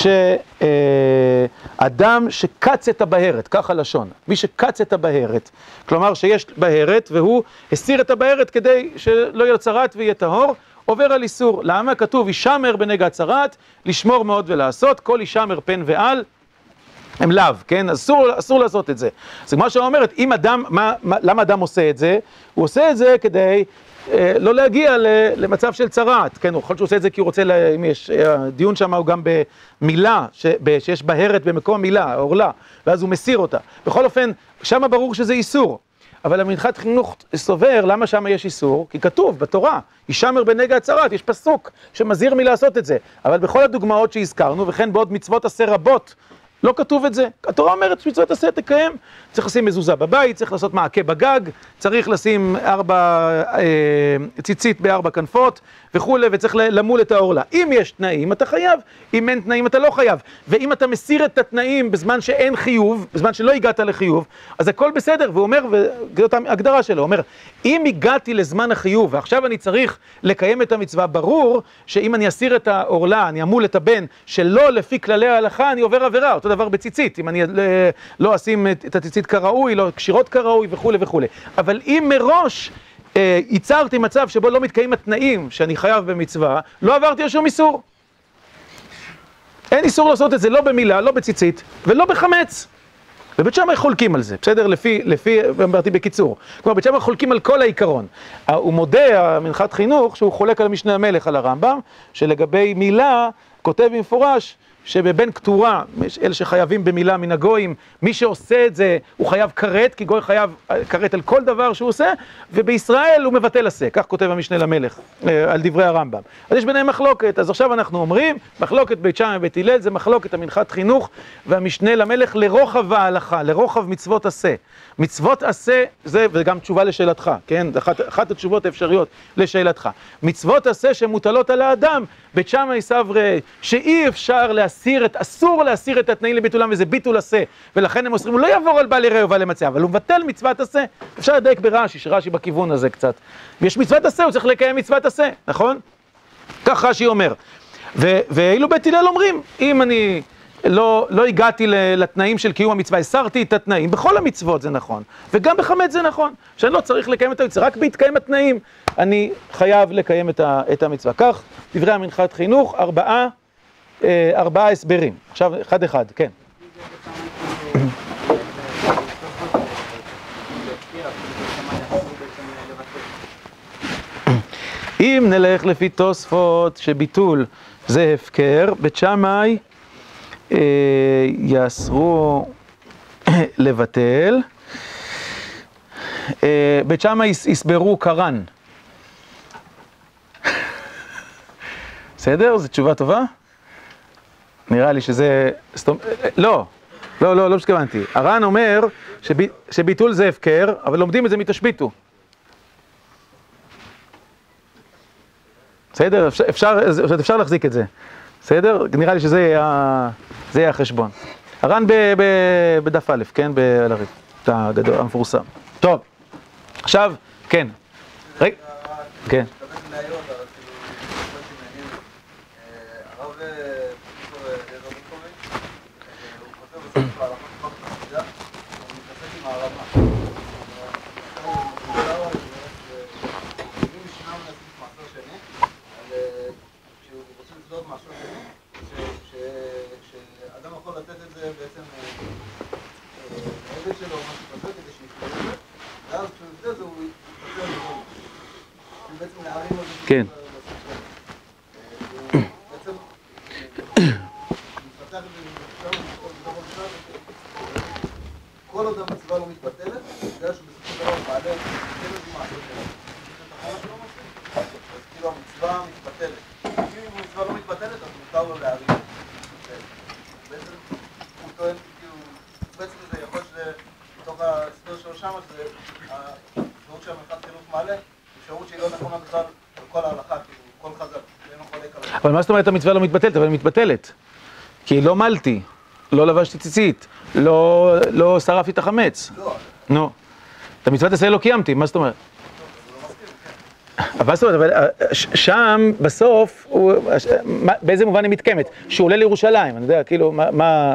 שאדם שקץ את הבהרת, כך הלשון, מי שקץ את הבהרת, כלומר שיש בהרת והוא הסיר את הבהרת כדי שלא יהיה צרת ויהיה טהור, עובר על איסור. למה? כתוב, ישמר בנגע צרת, לשמור מאוד ולעשות, כל ישמר פן ועל, הם לאו, כן? אסור, אסור לעשות את זה. אז כמו שאומרת, אם אדם, מה, מה, למה אדם עושה את זה? הוא עושה את זה כדי אה, לא להגיע ל, למצב של צרת, כן? הוא יכול שהוא עושה את זה כי הוא רוצה, לה, אם יש, הדיון שם הוא גם במילה, ש, ב, שיש בהרת במקום המילה, עורלה, ואז הוא מסיר אותה. בכל אופן, שם ברור שזה איסור. אבל המנחת חינוך סובר, למה שם יש איסור? כי כתוב בתורה, ישמר בנגע צרת, יש פסוק שמזהיר מלעשות את זה. אבל בכל הדוגמאות שהזכרנו, וכן בעוד מצוות עשה רבות, לא כתוב את זה. התורה אומרת שמצוות עשה תקיים. צריך לשים מזוזה בבית, צריך לעשות מעקה בגג, צריך לשים ארבע אה, ציצית בארבע כנפות וכו', וצריך למול את העורלה. אם יש תנאים, אתה חייב. אם אין תנאים, אתה לא חייב. ואם אתה מסיר את התנאים בזמן שאין חיוב, בזמן שלא הגעת לחיוב, אז הכל בסדר. והוא אומר, וזאת ההגדרה שלו, הוא אומר, אם הגעתי לזמן החיוב, ועכשיו אני צריך לקיים את המצווה, ברור שאם אני אסיר את העורלה, אני אמול את הבן, שלא לפי כללי ההלכה, אני עובר עבירה. אותו דבר בציצית, אם אני לא אשים את הציצית כראוי, לא קשירות כראוי וכו' וכו'. אבל אם מראש אה, ייצרתי מצב שבו לא מתקיים התנאים שאני חייב במצווה, לא עברתי על שום איסור. אין איסור לעשות את זה לא במילה, לא בציצית ולא בחמץ. ובית שמאי חולקים על זה, בסדר? לפי, לפי, אמרתי בקיצור. כלומר, בית שמאי חולקים על כל העיקרון. הוא מודה, המנחת חינוך, שהוא חולק על משנה המלך, על הרמב"ם, שלגבי מילה, כותב במפורש, שבבין כתורה, אלה שחייבים במילה מן הגויים, מי שעושה את זה, הוא חייב כרת, כי גוי חייב כרת על כל דבר שהוא עושה, ובישראל הוא מבטל עשה, כך כותב המשנה למלך, על דברי הרמב"ם. אז יש ביניהם מחלוקת, אז עכשיו אנחנו אומרים, מחלוקת בית שמאי ובית הלל, זה מחלוקת המנחת חינוך, והמשנה למלך לרוחב ההלכה, לרוחב מצוות עשה. מצוות עשה, זה, וגם תשובה לשאלתך, כן? אחת, אחת התשובות האפשריות לשאלתך. מצוות עשה שמוטלות על האדם, בית שמאי סברי, שאי אפשר להסיר את, אסור להסיר את התנאים לביטולם, וזה ביטול עשה, ולכן הם אוסרים, הוא לא יעבור על בעל יראה ובעל מצא, אבל הוא מבטל מצוות עשה. אפשר לדייק ברש"י, שרש"י בכיוון הזה קצת. ויש מצוות עשה, הוא צריך לקיים מצוות עשה, נכון? כך רש"י אומר. ואילו בית הלל אומרים, אם אני לא, לא הגעתי לתנאים של קיום המצווה, הסרתי את התנאים, בכל המצוות זה נכון, וגם בחמץ זה נכון, שאני לא צריך לקיים את המצווה, רק בהתקיים התנאים, אני חייב לקיים את, ה, את המצווה. כך, דברי המנחת חינוך, ארבעה, אה, ארבעה הסברים. עכשיו, אחד אחד, כן. אם נלך לפי תוספות שביטול זה הפקר, בית שמאי אה, יאסרו לבטל, אה, בית שמאי יסברו קרן. בסדר? זו תשובה טובה? נראה לי שזה... לא, לא, לא, לא שכוונתי. הר"ן אומר שב... שביטול זה הפקר, אבל לומדים את זה מתשביטו. בסדר? אפשר, אפשר, אפשר להחזיק את זה. בסדר? נראה לי שזה יהיה, זה יהיה החשבון. הר"ן ב... ב... בדף א', כן? באלריף, הגדול, המפורסם. טוב, עכשיו, כן. רגע, כן. כן. מעלה, אפשרות שהיא לא נכונה בכלל על כל ההלכה, כאילו, כל חז"ל, שאינו חולק עליו. אבל מה זאת אומרת המצווה לא מתבטלת? אבל היא מתבטלת. כי לא מלתי, לא לבשתי ציצית, לא, לא שרפתי את החמץ. לא. נו. את המצוות עשה לא קיימתי, מה זאת אומרת? אבל זאת אומרת, אבל שם, בסוף, באיזה מובן היא מתקיימת? שהוא עולה לירושלים, אני יודע, כאילו, מה...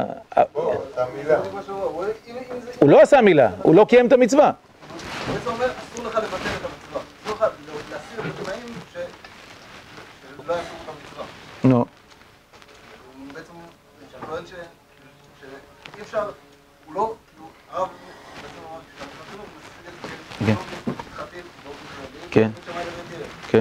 הוא לא עשה מילה, הוא לא קיים את המצווה. הוא בעצם אומר, אסור לך לבטל את המצווה. אסור לך להסיר את התנאים שלא יעשו את המצווה. נו. הוא בעצם, שאני טוען שאי אפשר, הוא לא, הרב, בעצם אמר, כשאנחנו נתנו, הוא מסתכל, מתחתים, באופן כללי, כן. כן.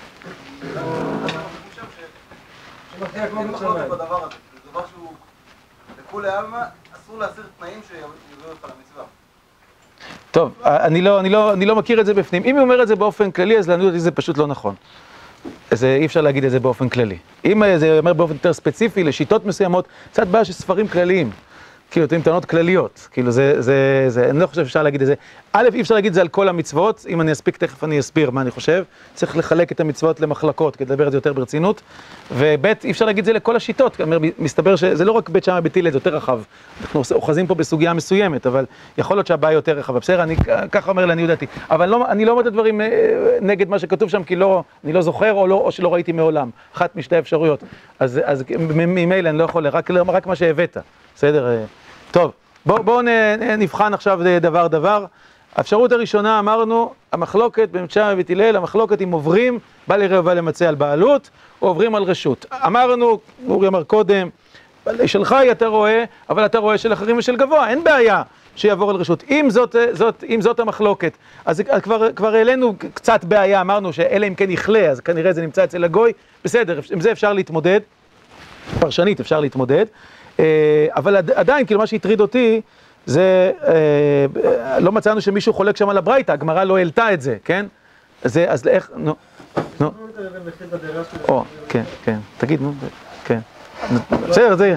זה דבר שהוא לכולי עלמא, אסור להסיר תנאים שיביאו אותך למצווה. טוב, אני לא, אני לא, אני לא מכיר את זה בפנים. אם היא אומרת את זה באופן כללי, אז לעניות זה פשוט לא נכון. אז אי אפשר להגיד את זה באופן כללי. אם זה אומר באופן יותר ספציפי, לשיטות מסוימות, קצת בעיה של ספרים כלליים. כאילו, אתם טענות כלליות. כאילו, זה, זה, זה, אני לא חושב שאפשר להגיד את זה. א', אי אפשר להגיד את זה על כל המצוות. אם אני אספיק, תכף אני אסביר מה אני חושב. צריך לחלק את המצוות למחלקות, כדי לדבר את זה יותר ברצינות. וב', אי אפשר להגיד את זה לכל השיטות. מסתבר שזה לא רק בית שמאי בית הלל, זה יותר רחב. אנחנו אוחזים פה בסוגיה מסוימת, אבל יכול להיות שהבעיה יותר רחבה. בסדר, אני ככה אומר לעניות דעתי. אבל לא, אני לא אומר את הדברים נגד מה שכתוב שם, כי לא, אני לא זוכר או, לא, או שלא ראיתי מעולם. אחת משתי אפשרויות. אז, אז ממילא אני לא יכול, רק, רק מה שהבאת. בסדר? טוב, בואו בוא נבחן עכשיו דבר דבר. האפשרות הראשונה אמרנו, המחלוקת בבית שמאי ובית הלל, המחלוקת אם עוברים, בא לראה ובא למצא על בעלות, או עוברים על רשות. אמרנו, אורי אמר קודם, שלך אתה רואה, אבל אתה רואה של אחרים ושל גבוה, אין בעיה שיעבור על רשות. אם זאת, זאת, אם זאת המחלוקת, אז כבר, כבר העלינו קצת בעיה, אמרנו שאלה אם כן יכלה, אז כנראה זה נמצא אצל הגוי, בסדר, עם זה אפשר להתמודד, פרשנית אפשר להתמודד. אבל עדיין, כאילו מה שהטריד אותי, זה, לא מצאנו שמישהו חולק שם על הברייתא, הגמרא לא העלתה את זה, כן? אז איך, נו, נו. או, כן, כן, תגיד, נו, כן. בסדר, זה יהיה.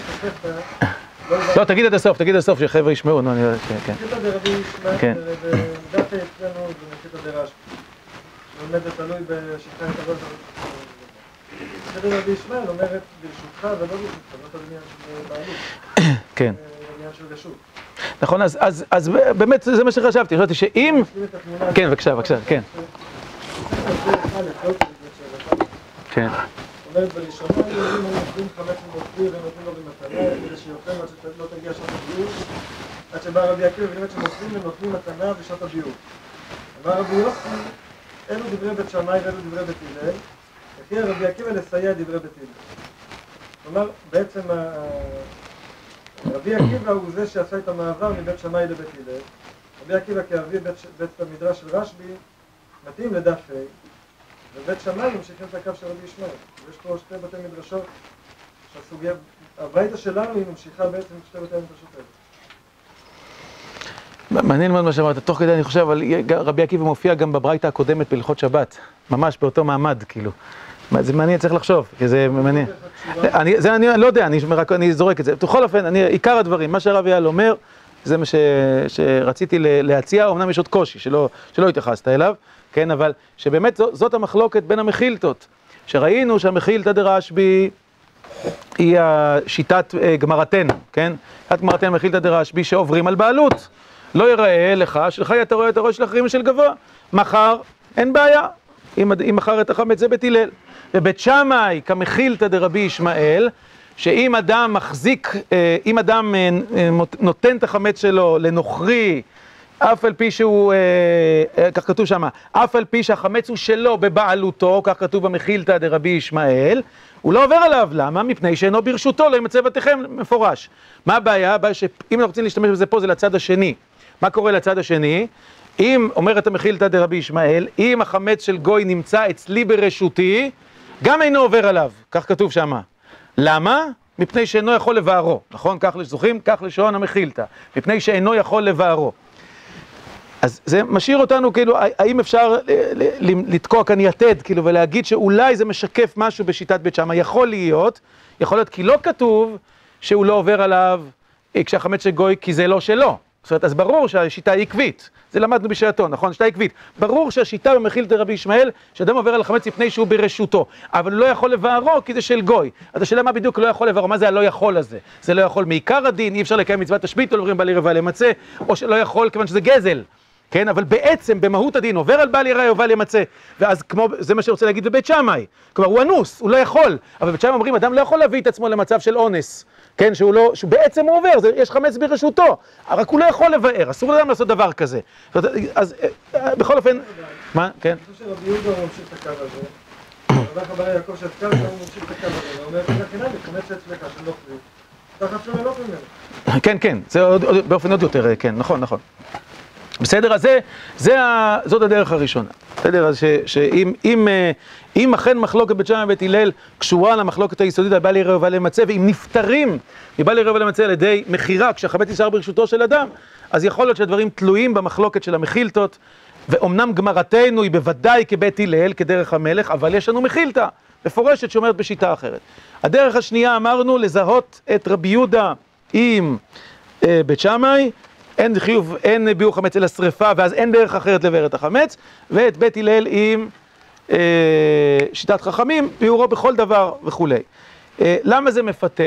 לא, תגיד עד הסוף, תגיד עד הסוף, שחבר'ה ישמעו, נו, אני יודע, כן, כן. כן. בדף אצלנו זה מחיתא דרשב"י. באמת זה תלוי בשטחי התלוי. סדר רבי ישמעאל אומרת ברשותך ולא ברשותך, לא עניין של בעלות. כן. עניין של רשות. נכון, אז באמת זה מה שחשבתי, חשבתי שאם... כן, בבקשה, בבקשה, כן. כן. אומרת בראשונה, אם הם נותנים חמש ומוציא ונותנים לו במתנה, כדי שיוכל עד שלא תגיע שעת הביור, עד שבא רבי עקיבא ובאמת שמוצאים ונותנים מתנה בשעת הביור. אמר רבי יוסי, אלו דברי בית שמאי ואלו דברי בית הלל, וכי רבי עקיבא לסייע דברי בית הלל. כלומר, בעצם רבי עקיבא הוא זה שעשה את המעבר מבית שמאי לבית הלל. רבי עקיבא כאבי בית המדרש של רשב"י מתאים לדף ה', ובית שמאי ממשיכים את הקו של רבי ישמעאל. יש פה שתי בתי מדרשות שהסוגיה, הברייתא שלנו היא ממשיכה בעצם את שתי בתי המדרשות האלה. מעניין מאוד מה שאמרת, תוך כדי אני חושב, אבל רבי עקיבא מופיע גם בברייתא הקודמת בהלכות שבת, ממש באותו מעמד, כאילו. זה מעניין, צריך לחשוב, כי זה מעניין. אני, זה אני לא יודע, אני, רק, אני זורק את זה. בכל אופן, אני, עיקר הדברים, מה שהרב אייל אומר, זה מה ש, שרציתי להציע, אמנם יש עוד קושי, שלא, שלא התייחסת אליו, כן, אבל שבאמת זאת, זאת המחלוקת בין המחילתות, שראינו שהמחילתא דרשב"י היא השיטת גמרתנו, כן? שיטת גמרתנו מחילתא דרשב"י שעוברים על בעלות. לא יראה לך, שלך אתה רואה את הראש של אחרים ושל גבוה. מחר, אין בעיה. אם, אם מחר את החמץ זה בית הלל. ובית שמאי כמחילתא דרבי ישמעאל, שאם אדם מחזיק, אם אדם נותן את החמץ שלו לנוכרי, אף על פי שהוא, כך כתוב שם, אף על פי שהחמץ הוא שלו בבעלותו, כך כתוב במחילתא דרבי ישמעאל, הוא לא עובר עליו. למה? מפני שאינו ברשותו, לא ימצא בתיכם, מפורש. מה הבעיה? הבעיה שאם אנחנו רוצים להשתמש בזה פה, זה לצד השני. מה קורה לצד השני? אם, אומרת המחילתא דרבי ישמעאל, אם החמץ של גוי נמצא אצלי ברשותי, גם אינו עובר עליו, כך כתוב שם. למה? מפני שאינו יכול לבערו, נכון? כך זוכרים? כך לשון המחילתא. מפני שאינו יכול לבערו. אז זה משאיר אותנו, כאילו, האם אפשר לתקוע כאן יתד, כאילו, ולהגיד שאולי זה משקף משהו בשיטת בית שמאי? יכול להיות, יכול להיות כי לא כתוב שהוא לא עובר עליו כשהחמץ של גוי, כי זה לא שלו. זאת אומרת, אז ברור שהשיטה היא עקבית. זה למדנו בשעתו, נכון? שיטה עקבית. ברור שהשיטה במחילתא רבי ישמעאל, שאדם עובר על החמץ מפני שהוא ברשותו, אבל הוא לא יכול לבערו כי זה של גוי. אז השאלה מה בדיוק לא יכול לבערו, מה זה הלא יכול הזה? זה לא יכול מעיקר הדין, אי אפשר לקיים מצוות השביתה, לא עוברים בעל יראה ובעל ימצא, או שלא יכול כיוון שזה גזל. כן, אבל בעצם במהות הדין עובר על בעל יראה ובעל ימצא, ואז כמו, זה מה שרוצה להגיד בבית שמאי. כלומר, הוא אנוס, הוא לא יכול. אבל בבית שמאי אומרים, אדם לא יכול להביא את עצמו למצב של אונס. כן, שהוא לא, שהוא בעצם הוא עובר, זה, יש חמץ ברשותו, רק הוא לא יכול לבאר, אסור לאדם לעשות דבר כזה. אז בכל אופן, מה, כן? אני חושב שרבי יהודה הוא ממשיך את הקו הזה. הולך הבא יעקב שתקל, הוא ממשיך את הקו הזה. הוא אומר, זה חינם, חמץ אצלך של נוכרי. תחת שלא לא ממנו. כן, כן, זה עוד, עוד, באופן עוד יותר, כן, נכון, נכון. בסדר, אז זה, זה ה, זאת הדרך הראשונה. בסדר, אז ש, שאם, אם, אם אכן מחלוקת בית שמאי ובית הלל קשורה למחלוקת היסודית על בעל יראה ובעל ימצא, ואם נפטרים מבעל יראה ובעל ימצא על ידי מכירה, כשהחמץ נשאר ברשותו של אדם, אז יכול להיות שהדברים תלויים במחלוקת של המחילתות, ואומנם גמרתנו היא בוודאי כבית הלל, כדרך המלך, אבל יש לנו מחילתא מפורשת שאומרת בשיטה אחרת. הדרך השנייה אמרנו לזהות את רבי יהודה עם אה, בית שמאי, אין חיוב, אין ביאור חמץ אלא שריפה, ואז אין דרך אחרת לבאר את החמץ, ואת בית הלל עם אה, שיטת חכמים, ביאורו בכל דבר וכו'. אה, למה זה מפתה?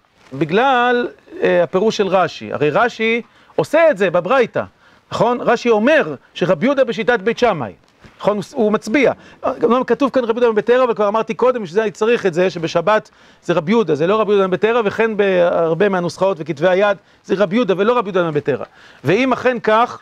בגלל אה, הפירוש של רש"י. הרי רש"י עושה את זה בברייתא, נכון? רש"י אומר שרבי יהודה בשיטת בית שמאי, נכון? הוא, הוא מצביע. גם כתוב כאן רבי יהודה בן בתרא, אבל כבר אמרתי קודם שזה אני צריך את זה, שבשבת זה רבי יהודה, זה לא רבי יהודה בן בתרא, וכן בהרבה מהנוסחאות וכתבי היד, זה רבי יהודה ולא רבי יהודה בן בתרא. ואם אכן כך,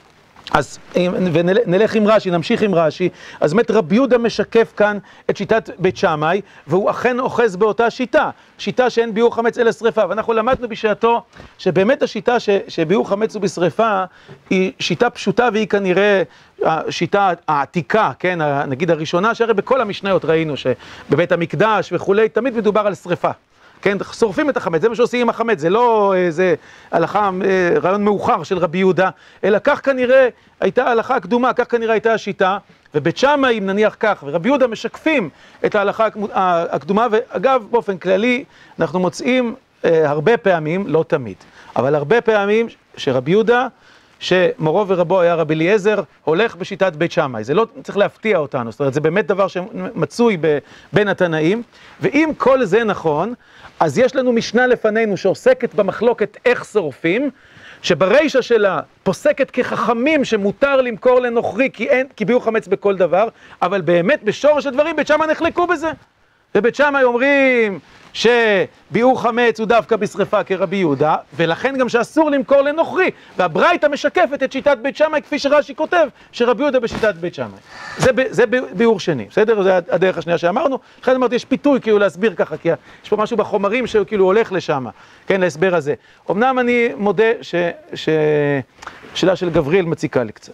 אז ונלך עם רש"י, נמשיך עם רש"י, אז באמת רבי יהודה משקף כאן את שיטת בית שמאי, והוא אכן אוחז באותה שיטה, שיטה שאין ביאור חמץ אלא שריפה, ואנחנו למדנו בשעתו שבאמת השיטה ש, שביאור חמץ ובשריפה היא שיטה פשוטה, והיא כנראה השיטה העתיקה, כן, נגיד הראשונה, שהרי בכל המשניות ראינו שבבית המקדש וכולי, תמיד מדובר על שריפה. כן, שורפים את החמץ, זה מה שעושים עם החמץ, זה לא איזה הלכה, רעיון מאוחר של רבי יהודה, אלא כך כנראה הייתה הלכה קדומה, כך כנראה הייתה השיטה, ובית שמאי אם נניח כך, ורבי יהודה משקפים את ההלכה הקדומה, ואגב, באופן כללי, אנחנו מוצאים אה, הרבה פעמים, לא תמיד, אבל הרבה פעמים שרבי יהודה, שמורו ורבו היה רבי אליעזר, הולך בשיטת בית שמאי, זה לא צריך להפתיע אותנו, זאת אומרת, זה באמת דבר שמצוי בין התנאים, ואם כל זה נכון, אז יש לנו משנה לפנינו שעוסקת במחלוקת איך שורפים, שברישה שלה פוסקת כחכמים שמותר למכור לנוכרי כי אין, כי ביאור חמץ בכל דבר, אבל באמת בשורש הדברים בית שמאי נחלקו בזה. ובית שמאי אומרים שביאור חמץ הוא דווקא בשריפה כרבי יהודה, ולכן גם שאסור למכור לנוכרי, והברייתא משקפת את שיטת בית שמאי כפי שרש"י כותב, שרבי יהודה בשיטת בית שמאי. זה, זה ביאור שני, בסדר? זה הדרך השנייה שאמרנו. לכן אמרתי, יש פיתוי כאילו להסביר ככה, כי יש פה משהו בחומרים שכאילו הולך לשם, כן, להסבר הזה. אמנם אני מודה ש... ש... שאלה של גבריאל מציקה לי קצת.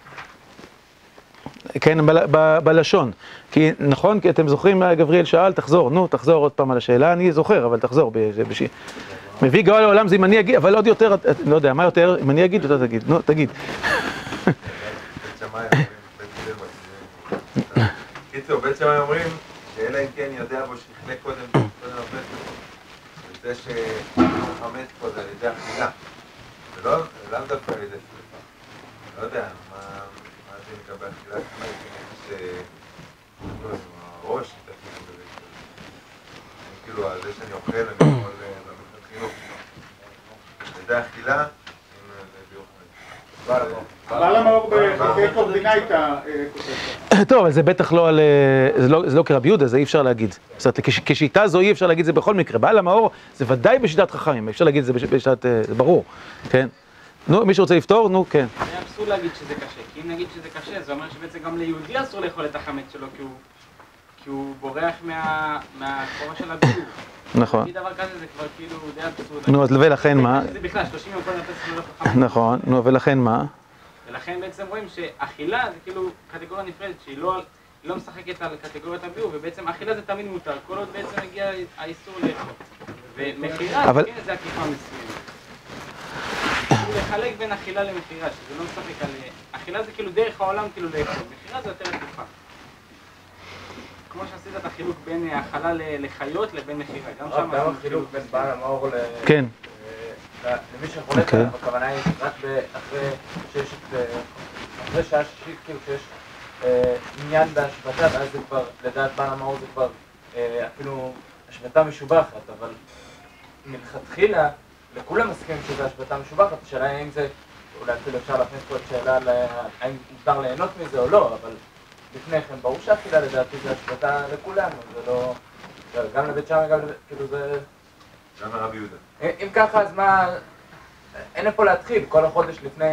כן, ב- ב- בלשון. כי נכון, כי אתם זוכרים מה גבריאל שאל, תחזור, נו, תחזור עוד פעם על השאלה, אני זוכר, אבל תחזור. בש... מביא גאול לעולם זה אם אני אגיד, אבל עוד יותר, לא יודע, מה יותר, אם אני אגיד, אתה תגיד, נו, תגיד. קיצור, בית שמאי אומרים, שאלא אם כן יודע בו שיכלה קודם, קודם הפסח, וזה שחמץ פה זה על ידי אכילה, ולא דווקא על ידי שריפה. לא יודע, מה זה לגבי אכילה, כמה יש הראש, כאילו, על זה שאני אוכל, אני יכול למחת חינוך. על ידי אכילה, אם זה ביור חמץ. אבל המאור בחוקי קורדינה הייתה כותבת. טוב, אבל זה בטח לא על... זה לא, זה לא כרבי יהודה, זה אי אפשר להגיד. זאת אומרת, כשיטה זו אי אפשר להגיד זה בכל מקרה. בעל המאור זה ודאי בשיטת חכמים, אפשר להגיד זה בשיטת... זה ברור, כן? נו, מי שרוצה לפתור, נו, כן. זה אסור להגיד שזה קשה, כי אם נגיד שזה קשה, זה אומר שבעצם גם ליהודי אסור לאכול את החמץ שלו, כי הוא... כי הוא בורח מהחורה של הביאור. נכון. להגיד דבר כזה זה כבר כאילו די אבסורד. נו, אז ולכן מה? זה בכלל, שלושים יום קודם הפסח לא חכם. נכון, נו, ולכן מה? ולכן בעצם רואים שאכילה זה כאילו קטגוריה נפרדת, שהיא לא משחקת על קטגוריית הביאור, ובעצם אכילה זה תמיד מותר, כל עוד בעצם מגיע האיסור לאכול. ומכירה זה עקיפה מסוימת. הוא לחלק בין אכילה למכירה, שזה לא משחק על... אכילה זה כאילו דרך העולם כאילו לאכול, מכירה זה יותר עקיפה. כמו שעשית את החילוק בין האכלה לחיות לבין מכירה, גם שם... גם החילוק בין בעל המאור ל... כן. למי שחולק עליו, הכוונה היא רק אחרי שיש את... אחרי שעה שישית, כאילו שיש עניין בהשבתה, ואז זה כבר, לדעת בעל המאור זה כבר אפילו השבתה משובחת, אבל מלכתחילה, לכולם מסכימים שזה השבתה משובחת, השאלה היא האם זה, אולי אפילו אפשר להכניס פה את שאלה האם מותר ליהנות מזה או לא, אבל לפני כן, ברור שהאכילה לדעתי זה השבתה לכולם, זה לא... גם לבית שמאי, גם לבית... כאילו זה... גם לרבי יהודה. אם ככה, אז מה... אין איפה להתחיל, כל החודש לפני...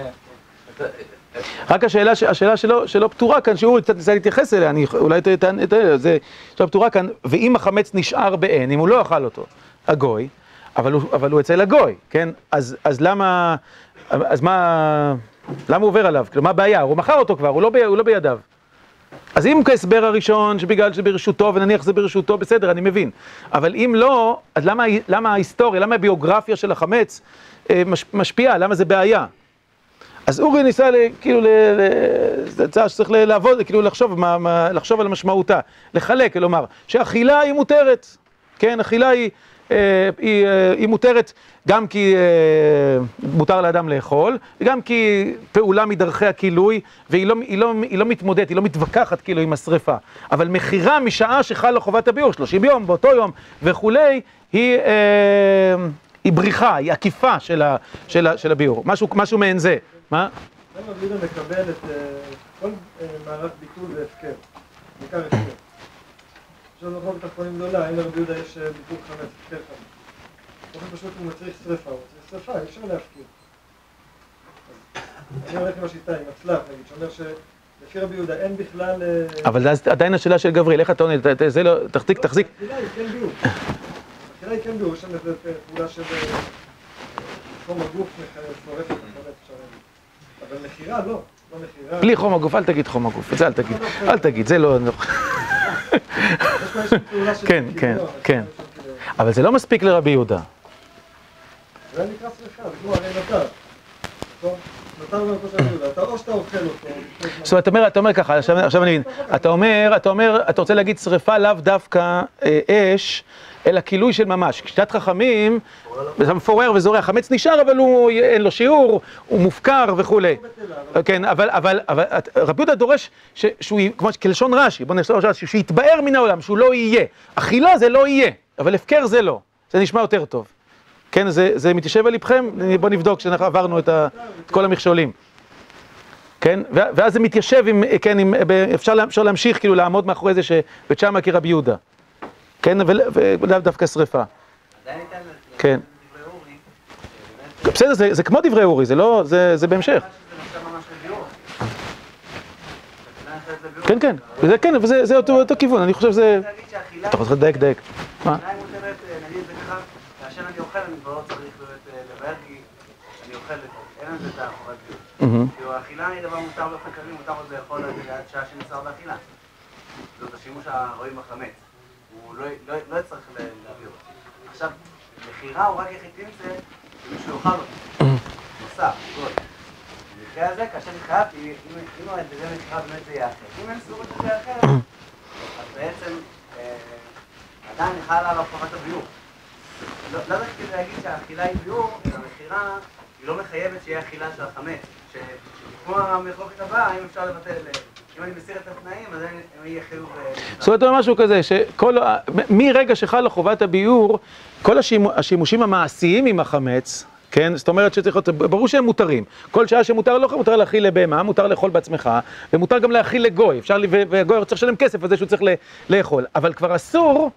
רק השאלה, השאלה שלו, שלו פתורה כאן, שאורי קצת ניסה להתייחס אליה, אני אולי אתן את זה, זה שלו פתורה כאן, ואם החמץ נשאר בעין, אם הוא לא אכל אותו, הגוי, אבל הוא, אבל הוא אצל הגוי, כן? אז, אז למה, אז מה, למה הוא עובר עליו? מה הבעיה? הוא מכר אותו כבר, הוא לא, ב, הוא לא בידיו. אז אם כהסבר הראשון, שבגלל שזה ברשותו, ונניח זה ברשותו, בסדר, אני מבין. אבל אם לא, אז למה, למה ההיסטוריה, למה הביוגרפיה של החמץ מש, משפיעה? למה זה בעיה? אז אורי ניסה, כאילו, זה הצעה שצריך לעבוד, כאילו, לחשוב, לחשוב על המשמעותה, לחלק, כלומר, שהאכילה היא מותרת, כן, אכילה היא, היא, היא מותרת גם כי מותר לאדם לאכול, וגם כי פעולה מדרכי הכילוי, והיא לא, היא לא, היא לא מתמודדת, היא לא מתווכחת כאילו עם השריפה. אבל מחירה משעה שחלה חובת הביאור, שלושים יום, באותו יום וכולי, היא, היא בריחה, היא עקיפה של, ה, של, ה, של הביאור, משהו, משהו מעין זה. מה? למה רבי יהודה מקבל את כל מערך ביטול והפקר, בעיקר הפקר. עכשיו אנחנו בתחתונים גדולה, אם לרבי יהודה יש ביטול חמץ, הפקר חמץ. באופן פשוט הוא מצריך שריפה, הוא מצריך שריפה, אי אפשר להפקיר. אני הולך עם השיטה, עם הצלף, נגיד, שאומר שלפי רבי יהודה אין בכלל... אבל זה עדיין השאלה של גבריאל, איך אתה עונה? זה לא, תחזיק, תחזיק. התחילה היא כן ביאור. התחילה היא כן ביאור, יש שם איזו פעולה של חום הגוף מפורפת, אפשר להגיד. אבל מחירה לא, לא מחירה. בלי חום הגוף, אל תגיד חום הגוף, את זה אל תגיד, אל תגיד, זה לא... כן, כן, כן. אבל זה לא מספיק לרבי יהודה. זה נקרא שריפה, זה כמו הרי נותר. נותר במקום של רבי יהודה, אתה או שאתה אוכל אותו. זאת אומרת, אתה אומר ככה, עכשיו אני מבין, אתה אומר, אתה אומר, אתה רוצה להגיד שריפה לאו דווקא אש, אלא כילוי של ממש. כשיטת חכמים, זה מפורר וזורע, חמץ נשאר, אבל הוא, אין לו שיעור, הוא מופקר וכולי. כן, אבל, אבל, אבל, רבי יהודה דורש שהוא, כמו כלשון רש"י, בוא נשאר רש"י, שהוא יתבאר מן העולם, שהוא לא יהיה. אכילה זה לא יהיה, אבל הפקר זה לא. זה נשמע יותר טוב. כן, זה, זה מתיישב על לבכם, בוא נבדוק שאנחנו עברנו את, ה, את כל המכשולים. כן, ואז זה מתיישב עם, כן, עם, אפשר, אפשר להמשיך כאילו לעמוד מאחורי זה שבית שמאי כרבי יהודה. כן, ולאו דווקא שריפה. כן. בסדר, זה כמו דברי אורי, זה לא, זה בהמשך. כן, כן, וזה כן, וזה אותו כיוון, אני חושב שזה... אתה רוצה לדייק, דייק. מה? נגיד בכך, כאשר אני אוכל, אני כבר לא צריך לבאר, כי אני אוכל את זה, אין לזה את החובת ביור. כאילו, האכילה היא דבר מותר בחקרים, מותר עוד לאכול עד שעה שנצטר באכילה. זאת השימוש הרואים בחמץ. הוא לא יצטרך להביא אותו. עכשיו, מחירה הוא רק יחידים זה שמישהו יאכל אותו. נוסף, גול. במקרה הזה, כאשר מתחייבתי, אם הוא בזה מחירה באמת זה יהיה אחר. אם אין סורות שזה יהיה אחר, אז בעצם עדיין חלה עליו חובת הביור. לא רק כדי להגיד שהאכילה היא ביור, המחירה היא לא מחייבת שיהיה אכילה של החמץ. שכמו המחלוקת הבאה, אם אפשר לבטל, אם אני מסיר את התנאים, אז הם יהיה חיוב... זאת אומרת, משהו כזה, שמרגע שחלה חובת הביור, כל השימושים המעשיים עם החמץ, כן? זאת אומרת שצריך להיות, ברור שהם מותרים. כל שעה שמותר לאכול, מותר להאכיל לבהמה, מותר לאכול בעצמך, ומותר גם להאכיל לגוי. אפשר, וגוי צריך לשלם כסף על זה שהוא צריך לאכול. אבל כבר אסור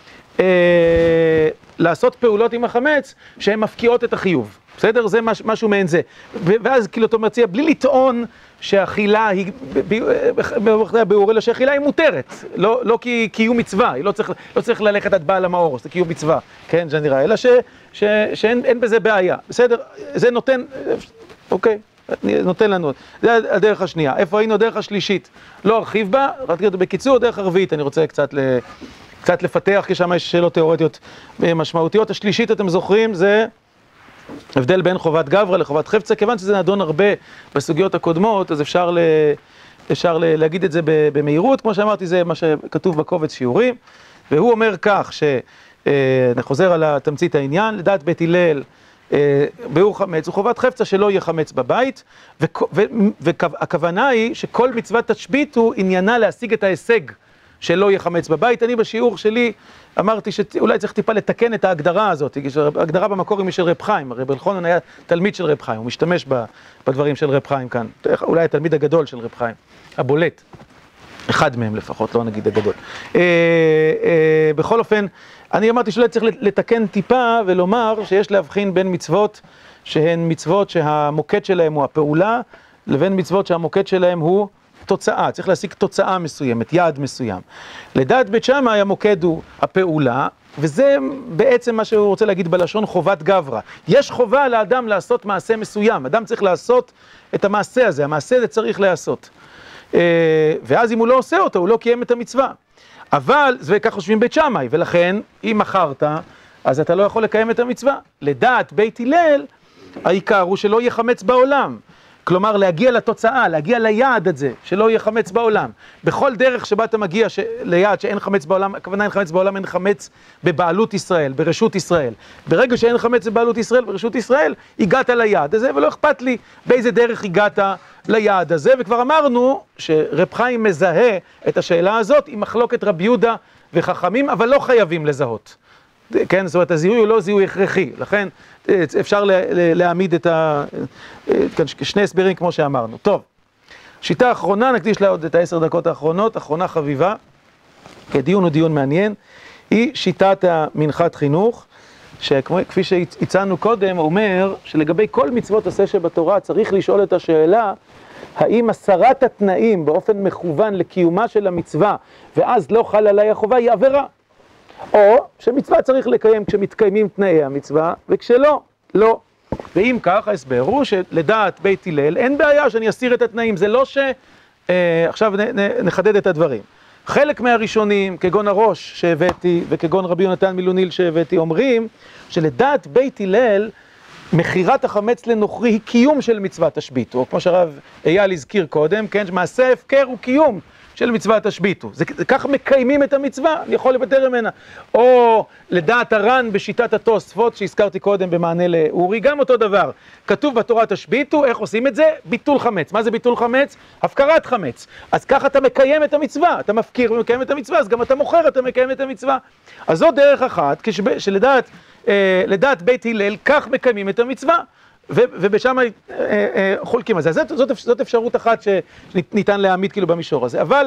לעשות פעולות עם החמץ שהן מפקיעות את החיוב. בסדר? זה משהו מעין זה. ואז כאילו אתה מציע, בלי לטעון שהאכילה היא, ביאור, אלא שהאכילה היא מותרת. לא, לא כי קיום מצווה, לא צריך, לא צריך ללכת עד בעל המאור, זה קיום מצווה. כן, זה נראה, אלא ש, ש, שאין אין בזה בעיה. בסדר? זה נותן, אוקיי, נותן לנו. זה הדרך השנייה. איפה היינו? הדרך השלישית. לא ארחיב בה, רק בקיצור, דרך הרביעית, אני רוצה קצת ל... קצת לפתח, כי שם יש שאלות תיאורטיות משמעותיות. השלישית, אתם זוכרים, זה הבדל בין חובת גברא לחובת חפצה, כיוון שזה נדון הרבה בסוגיות הקודמות, אז אפשר, ל... אפשר ל... להגיד את זה במהירות, כמו שאמרתי, זה מה שכתוב בקובץ שיעורים, והוא אומר כך, שאני חוזר על תמצית העניין, לדעת בית הלל, ביאור חמץ הוא חובת חפצה שלא יהיה חמץ בבית, והכוונה היא שכל מצוות תשביתו עניינה להשיג את ההישג שלא יהיה חמץ בבית. אני בשיעור שלי אמרתי שאולי צריך טיפה לתקן את ההגדרה הזאת, ההגדרה במקור היא משל רב חיים, רב אלחנן היה תלמיד של רב חיים, הוא משתמש בדברים של רב חיים כאן, אולי התלמיד הגדול של רב חיים, הבולט, אחד מהם לפחות, לא נגיד הגדול. בכל אופן, אני אמרתי שאולי צריך לתקן טיפה ולומר שיש להבחין בין מצוות שהן מצוות שהמוקד שלהם הוא הפעולה, לבין מצוות שהמוקד שלהם הוא תוצאה, צריך להשיג תוצאה מסוימת, יעד מסוים. לדעת בית שמאי המוקד הוא הפעולה, וזה בעצם מה שהוא רוצה להגיד בלשון חובת גברא. יש חובה לאדם לעשות מעשה מסוים, אדם צריך לעשות את המעשה הזה, המעשה הזה צריך לעשות. ואז אם הוא לא עושה אותו, הוא לא קיים את המצווה. אבל, וכך חושבים בית שמאי, ולכן, אם מכרת, אז אתה לא יכול לקיים את המצווה. לדעת בית הלל, העיקר הוא שלא יהיה חמץ בעולם. כלומר, להגיע לתוצאה, להגיע ליעד הזה, שלא יהיה חמץ בעולם. בכל דרך שבה אתה מגיע ש... ליעד שאין חמץ בעולם, הכוונה אין חמץ בעולם, אין חמץ בבעלות ישראל, ברשות ישראל. ברגע שאין חמץ בבעלות ישראל, ברשות ישראל, הגעת ליעד הזה, ולא אכפת לי באיזה דרך הגעת ליעד הזה. וכבר אמרנו שרב חיים מזהה את השאלה הזאת עם מחלוקת רבי יהודה וחכמים, אבל לא חייבים לזהות. כן, זאת אומרת, הזיהוי הוא לא זיהוי הכרחי, לכן אפשר להעמיד את ה... שני הסברים כמו שאמרנו. טוב, שיטה האחרונה, נקדיש לה עוד את העשר דקות האחרונות, אחרונה חביבה, כי הדיון הוא דיון מעניין, היא שיטת המנחת חינוך, שכפי שהצענו קודם, אומר שלגבי כל מצוות עשה שבתורה צריך לשאול את השאלה, האם הסרת התנאים באופן מכוון לקיומה של המצווה, ואז לא חל עליי החובה, היא עבירה. או שמצווה צריך לקיים כשמתקיימים תנאי המצווה, וכשלא, לא. ואם כך, ההסבר הוא שלדעת בית הלל אין בעיה שאני אסיר את התנאים, זה לא ש... אה, עכשיו נ, נ, נחדד את הדברים. חלק מהראשונים, כגון הראש שהבאתי, וכגון רבי יונתן מילוניל שהבאתי, אומרים שלדעת בית הלל, מחירת החמץ לנוכרי היא קיום של מצוות תשביתו, או כמו שהרב אייל הזכיר קודם, כן, מעשה הפקר הוא קיום של מצוות תשביתו. זה, זה כך מקיימים את המצווה, אני יכול לבטר ממנה. או לדעת הר"ן בשיטת התוספות שהזכרתי קודם במענה לאורי, גם אותו דבר. כתוב בתורה תשביתו, איך עושים את זה? ביטול חמץ. מה זה ביטול חמץ? הפקרת חמץ. אז ככה אתה מקיים את המצווה, אתה מפקיר ומקיים את המצווה, אז גם אתה מוכר, אתה מקיים את המצווה. אז זו דרך אחת, כשב, שלדעת אה, לדעת בית הלל, כך מקיימים את המצווה. ובשם חולקים על זה. זאת, זאת, זאת אפשרות אחת שניתן להעמיד כאילו במישור הזה. אבל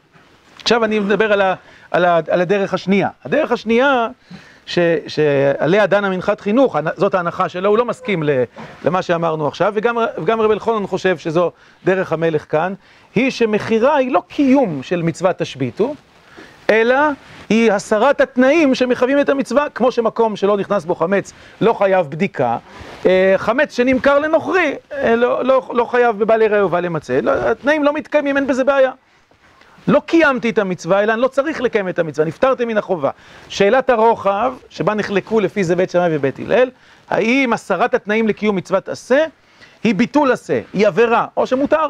עכשיו אני מדבר על, ה, על, ה, על הדרך השנייה. הדרך השנייה ש, שעליה דן המנחת חינוך, זאת ההנחה שלו, הוא לא מסכים למה שאמרנו עכשיו, וגם, וגם רב אלחנן חושב שזו דרך המלך כאן, היא שמחירה היא לא קיום של מצוות תשביתו, אלא היא הסרת התנאים שמחייבים את המצווה, כמו שמקום שלא נכנס בו חמץ לא חייב בדיקה, חמץ שנמכר לנוכרי לא, לא, לא חייב בבעלי ראייה ובעלי מצה, לא, התנאים לא מתקיימים, אין בזה בעיה. לא קיימתי את המצווה, אלא אני לא צריך לקיים את המצווה, נפטרתי מן החובה. שאלת הרוחב, שבה נחלקו לפי זה בית שמאי ובית הלל, האם הסרת התנאים לקיום מצוות עשה, היא ביטול עשה, היא עבירה, או שמותר.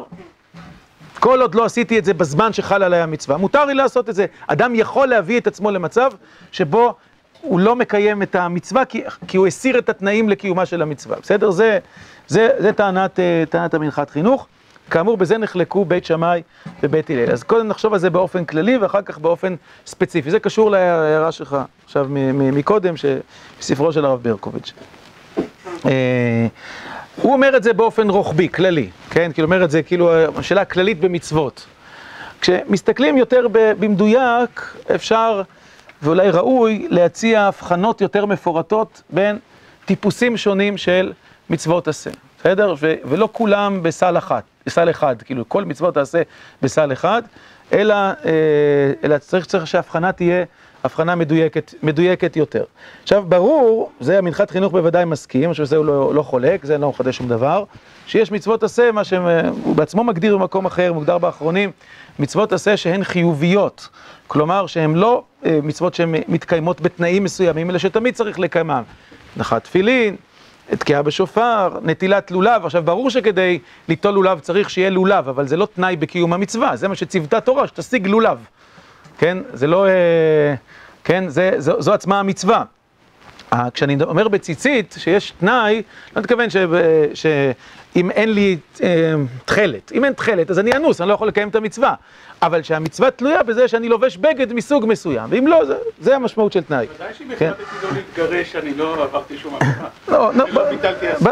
כל עוד לא עשיתי את זה בזמן שחל עליי המצווה, מותר לי לעשות את זה. אדם יכול להביא את עצמו למצב שבו הוא לא מקיים את המצווה, כי, כי הוא הסיר את התנאים לקיומה של המצווה. בסדר? זה, זה, זה טענת, טענת המנחת חינוך. כאמור, בזה נחלקו בית שמאי ובית הלל. אז קודם נחשוב על זה באופן כללי, ואחר כך באופן ספציפי. זה קשור להערה שלך, עכשיו מקודם, בספרו של הרב ברקוביץ'. הוא אומר את זה באופן רוחבי, כללי, כן? כאילו אומר את זה, כאילו, השאלה כללית במצוות. כשמסתכלים יותר במדויק, אפשר, ואולי ראוי, להציע הבחנות יותר מפורטות בין טיפוסים שונים של מצוות עשה. בסדר? ו- ולא כולם בסל אחד, בסל אחד, כאילו, כל מצוות תעשה בסל אחד, אלא, אה, אלא צריך, צריך שההבחנה תהיה הבחנה מדויקת, מדויקת יותר. עכשיו, ברור, זה המנחת חינוך בוודאי מסכים, שזה הוא לא, לא חולק, זה לא מחדש שום דבר, שיש מצוות עשה, מה שהוא בעצמו מגדיר במקום אחר, מוגדר באחרונים, מצוות עשה שהן חיוביות, כלומר שהן לא אה, מצוות שהן מתקיימות בתנאים מסוימים, אלא שתמיד צריך לקיימם. נחת תפילין, תקיעה בשופר, נטילת לולב. עכשיו, ברור שכדי ליטול לולב צריך שיהיה לולב, אבל זה לא תנאי בקיום המצווה, זה מה שציוותה תורה, שתשיג לולב. כן? זה לא... כן? זה, זו, זו עצמה המצווה. כשאני אומר בציצית, שיש תנאי, לא מתכוון שאם אין לי תכלת, אם אין תכלת, אז אני אנוס, אני לא יכול לקיים את המצווה. אבל שהמצווה תלויה בזה שאני לובש בגד מסוג מסוים, ואם לא, זה המשמעות של תנאי. ודאי שאם החלטתי לא להתגרש, אני לא עברתי שום עבירה. לא ביטלתי עשה.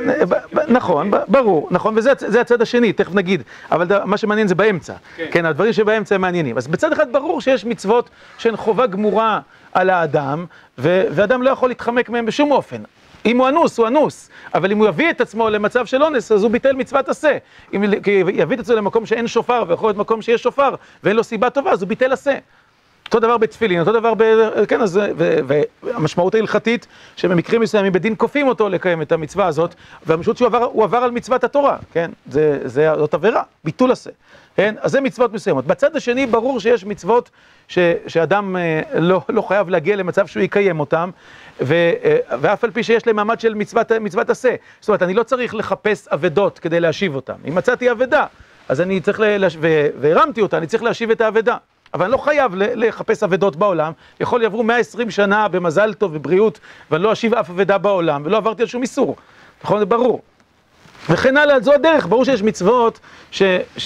נכון, ברור, נכון, וזה הצד השני, תכף נגיד, אבל מה שמעניין זה באמצע. כן, הדברים שבאמצע הם מעניינים. אז בצד אחד ברור שיש מצוות שהן חובה גמורה על האדם, ואדם לא יכול להתחמק מהם בשום אופן. אם הוא אנוס, הוא אנוס, אבל אם הוא יביא את עצמו למצב של אונס, אז הוא ביטל מצוות עשה. אם יביא את עצמו למקום שאין שופר, ויכול להיות מקום שיש שופר, ואין לו סיבה טובה, אז הוא ביטל עשה. אותו דבר בתפילין, אותו דבר ב... כן, אז... והמשמעות ההלכתית, שבמקרים מסוימים בדין כופים אותו לקיים את המצווה הזאת, והמשמעות שהוא עבר, הוא עבר על מצוות התורה, כן? זה, זה, זאת עבירה, ביטול עשה. כן? אז זה מצוות מסוימות. בצד השני, ברור שיש מצוות ש, שאדם לא, לא חייב להגיע למצב שהוא יקיים אותם, ו, ואף על פי שיש להם מעמד של מצוות, מצוות עשה. זאת אומרת, אני לא צריך לחפש אבדות כדי להשיב אותם. אם מצאתי אבדה, אז אני צריך, ל... והרמתי אותה, אני צריך להשיב את האבדה. אבל אני לא חייב לחפש אבדות בעולם, יכול לעברו מאה ועשרים שנה במזל טוב ובריאות, ואני לא אשיב אף אבדה בעולם, ולא עברתי על שום איסור. נכון? זה ברור. וכן הלאה, זו הדרך, ברור שיש מצוות ש,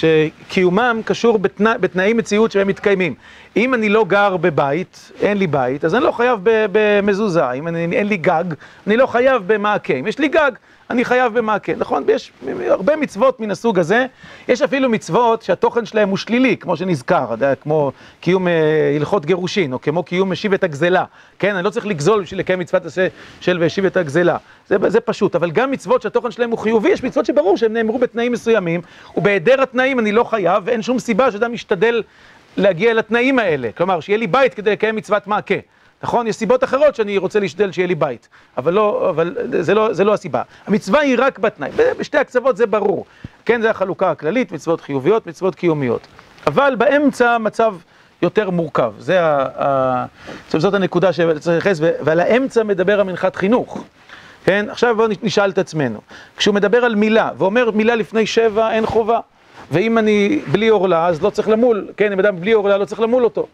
שקיומם קשור בתנא, בתנאי מציאות שהם מתקיימים. אם אני לא גר בבית, אין לי בית, אז אני לא חייב במזוזה. אם אני, אין לי גג, אני לא חייב במעקה. אם יש לי גג, אני חייב במעקה. נכון? יש הרבה מצוות מן הסוג הזה. יש אפילו מצוות שהתוכן שלהם הוא שלילי, כמו שנזכר, כמו קיום הלכות גירושין, או כמו קיום משיב את הגזלה. כן? אני לא צריך לגזול בשביל לקיים מצוות עשה של והשיב את הגזלה. זה, זה פשוט. אבל גם מצוות שהתוכן שלהם הוא חיובי, יש מצוות שברור שהם נאמרו בתנאים מסוימים, ובהיעדר התנאים אני לא חייב, ואין שום סיבה שאדם משתדל להגיע לתנאים האלה. כלומר, שיהיה לי בית כדי לקיים מצוות מעקה. נכון? יש סיבות אחרות שאני רוצה להשתדל שיהיה לי בית. אבל לא, אבל זה לא, זה לא הסיבה. המצווה היא רק בתנאי. בשתי הקצוות זה ברור. כן, זה החלוקה הכללית, מצוות חיוביות, מצוות קיומיות. אבל באמצע מצב יותר מורכב. זה ה... ה... זאת הנקודה שצריך לחס, ועל האמצע מדבר המנחת חינוך. כן? עכשיו בואו נשאל את עצמנו. כשהוא מדבר על מילה, ואומר מילה לפני שבע אין חובה. ואם אני בלי אורלה, אז לא צריך למול. כן, אם אדם בלי אורלה, לא צריך למול אותו.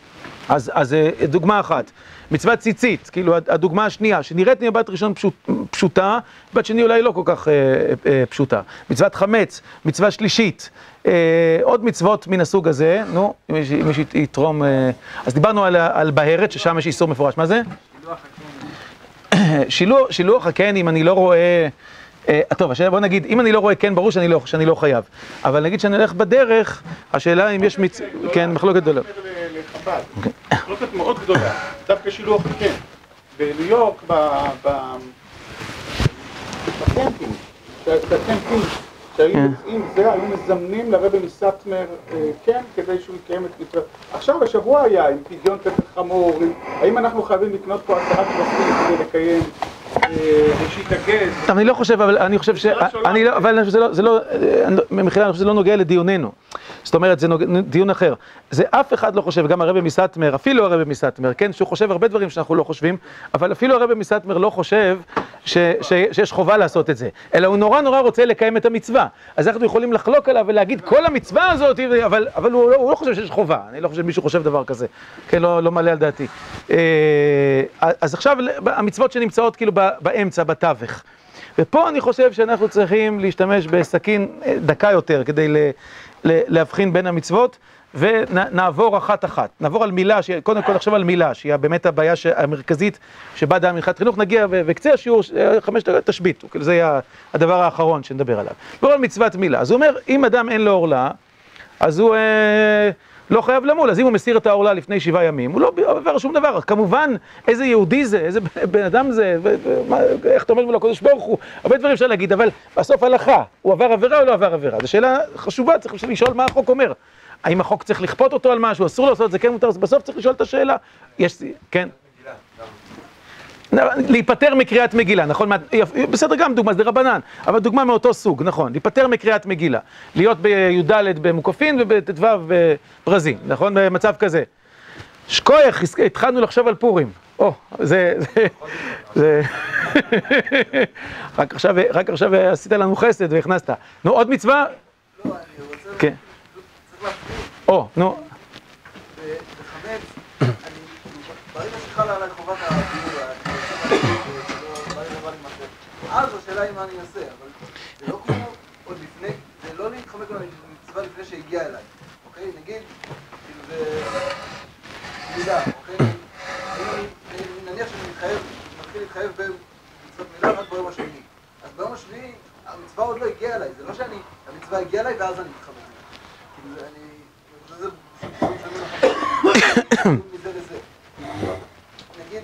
אז, אז דוגמה אחת, מצוות ציצית, כאילו הדוגמה השנייה, שנראית מבט ראשון פשוט, פשוטה, בת שני אולי לא כל כך אה, אה, פשוטה. מצוות חמץ, מצווה שלישית, אה, עוד מצוות מן הסוג הזה, נו, אם מישהו יתרום, אה, אז דיברנו על, על בהרת, ששם יש איסור מפורש, מה זה? שילוח, שילוח הקן, אם אני לא רואה... טוב, השאלה, בוא נגיד, אם אני לא רואה כן, ברור שאני לא, שאני לא חייב. אבל נגיד שאני הולך בדרך, השאלה אם יש מצ... כן, מחלוקת גדולה. לחב"ד, מחלוקת מאוד גדולה, דווקא שילוח כן. בניו יורק, בקמפינג, בקמפינג, שהיו יוצאים זה, היו מזמנים לרבי מסטמר כן, כדי שהוא יקיים את מצוות. עכשיו, השבוע היה עם פדיון פתח חמור, האם אנחנו חייבים לקנות פה עשרה כבשים כדי לקיים ראשית הגז? אני לא חושב, אבל אני חושב ש... אני לא, אבל זה לא, במחילה, אני חושב שזה לא נוגע לדיוננו. זאת אומרת, זה דיון אחר. זה אף אחד לא חושב, גם הרבי מסטמר, אפילו הרבי מסטמר, כן, שהוא חושב הרבה דברים שאנחנו לא חושבים, אבל אפילו הרבי מסטמר לא חושב שיש חובה לעשות את זה, אלא הוא נורא נורא רוצה לקיים את המצווה. אז אנחנו יכולים לחלוק עליו ולהגיד, כל המצווה הזאת, אבל, אבל הוא, הוא לא חושב שיש חובה. אני לא חושב שמישהו חושב דבר כזה. כן, לא, לא מעלה על דעתי. אז עכשיו, המצוות שנמצאות כאילו באמצע, בתווך. ופה אני חושב שאנחנו צריכים להשתמש בסכין דקה יותר, כדי ל... להבחין בין המצוות, ונעבור אחת אחת. נעבור על מילה, קודם כל נחשוב על מילה, שהיא באמת הבעיה המרכזית שבה דעה מנחת חינוך, נגיע וקצה השיעור, חמש דקות תשביתו, כאילו זה יהיה הדבר האחרון שנדבר עליו. נעבור על מצוות מילה. אז הוא אומר, אם אדם אין לו עורלה, אז הוא אה, לא חייב למול, אז אם הוא מסיר את העורלה לפני שבעה ימים, הוא לא עבר שום דבר. כמובן, איזה יהודי זה, איזה בן אדם זה, ומה, איך אתה אומר מול הקודש ברוך הוא, הרבה דברים אפשר להגיד, אבל בסוף הלכה, הוא עבר עבירה או לא עבר עבירה? זו שאלה חשובה, צריך לשאול מה החוק אומר. האם החוק צריך לכפות אותו על משהו, אסור לעשות את זה, כן מותר, אז בסוף צריך לשאול את השאלה. יש, כן? להיפטר מקריאת מגילה, נכון? בסדר, גם דוגמה, זה רבנן, אבל דוגמה מאותו סוג, נכון? להיפטר מקריאת מגילה, להיות בי"ד במוקפין ובט"ו בברזים, נכון? במצב כזה. שכוח, התחלנו לחשוב על פורים. או, זה, זה, זה, רק עכשיו, רק עכשיו עשית לנו חסד והכנסת. נו, עוד מצווה? לא, אני רוצה... כן. צריך להפריד. או, נו. בחמץ, אני... ברגע שחלה עליי חובת הביאור, אני רוצה... אני אעשה, אבל זה לא כמו עוד לפני, זה לא להתחמק מהמצווה לפני שהגיע אליי, אוקיי? נגיד, כאילו זה מילה, אוקיי? נניח שאני מתחייב, מתחיל להתחייב במצוות מילה רק ביום השביעי. אז ביום השביעי המצווה עוד לא הגיעה אליי, זה לא שאני, המצווה הגיעה אליי ואז אני מתחמק. כאילו אני, זה סוג של מלאכה, מזה לזה. נגיד,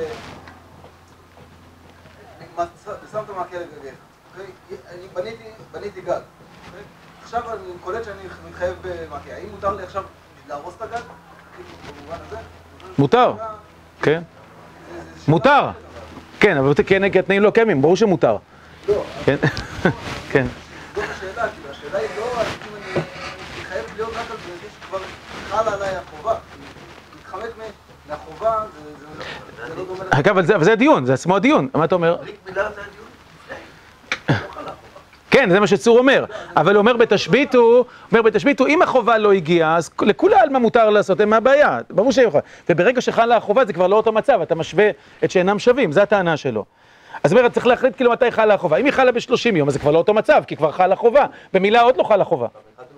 שמת מעקה לגגך, אוקיי? אני בניתי, בניתי גג, אוקיי? עכשיו אני קולט שאני מתחייב במעקה. האם מותר לי עכשיו להרוס את הגג? במובן הזה? מותר, כן. מותר. כן, אבל כי התנאים לא קיימים, ברור שמותר. לא. כן. כן. זאת השאלה, כי השאלה היא לא, אם אני מתחייב להיות רק על זה, שכבר חלה עליי החובה. להתחמק מהחובה, זה לא דומה... אגב, אבל זה הדיון, זה עצמו הדיון. מה אתה אומר? ברית מילה זה הדיון לפני. לא חלה החובה. כן, זה מה שצור אומר. אבל הוא אומר בתשבית, הוא אומר בתשבית, אם החובה לא הגיעה, אז לכולי עלמא מותר לעשות, אין מה הבעיה. ברור שיכול. וברגע שחלה החובה, זה כבר לא אותו מצב, אתה משווה את שאינם שווים, זו הטענה שלו. אז זאת אומרת, צריך להחליט כאילו מתי חלה החובה. אם היא חלה בשלושים יום, אז זה כבר לא אותו מצב, כי כבר חלה חובה. במילה עוד לא חלה חובה.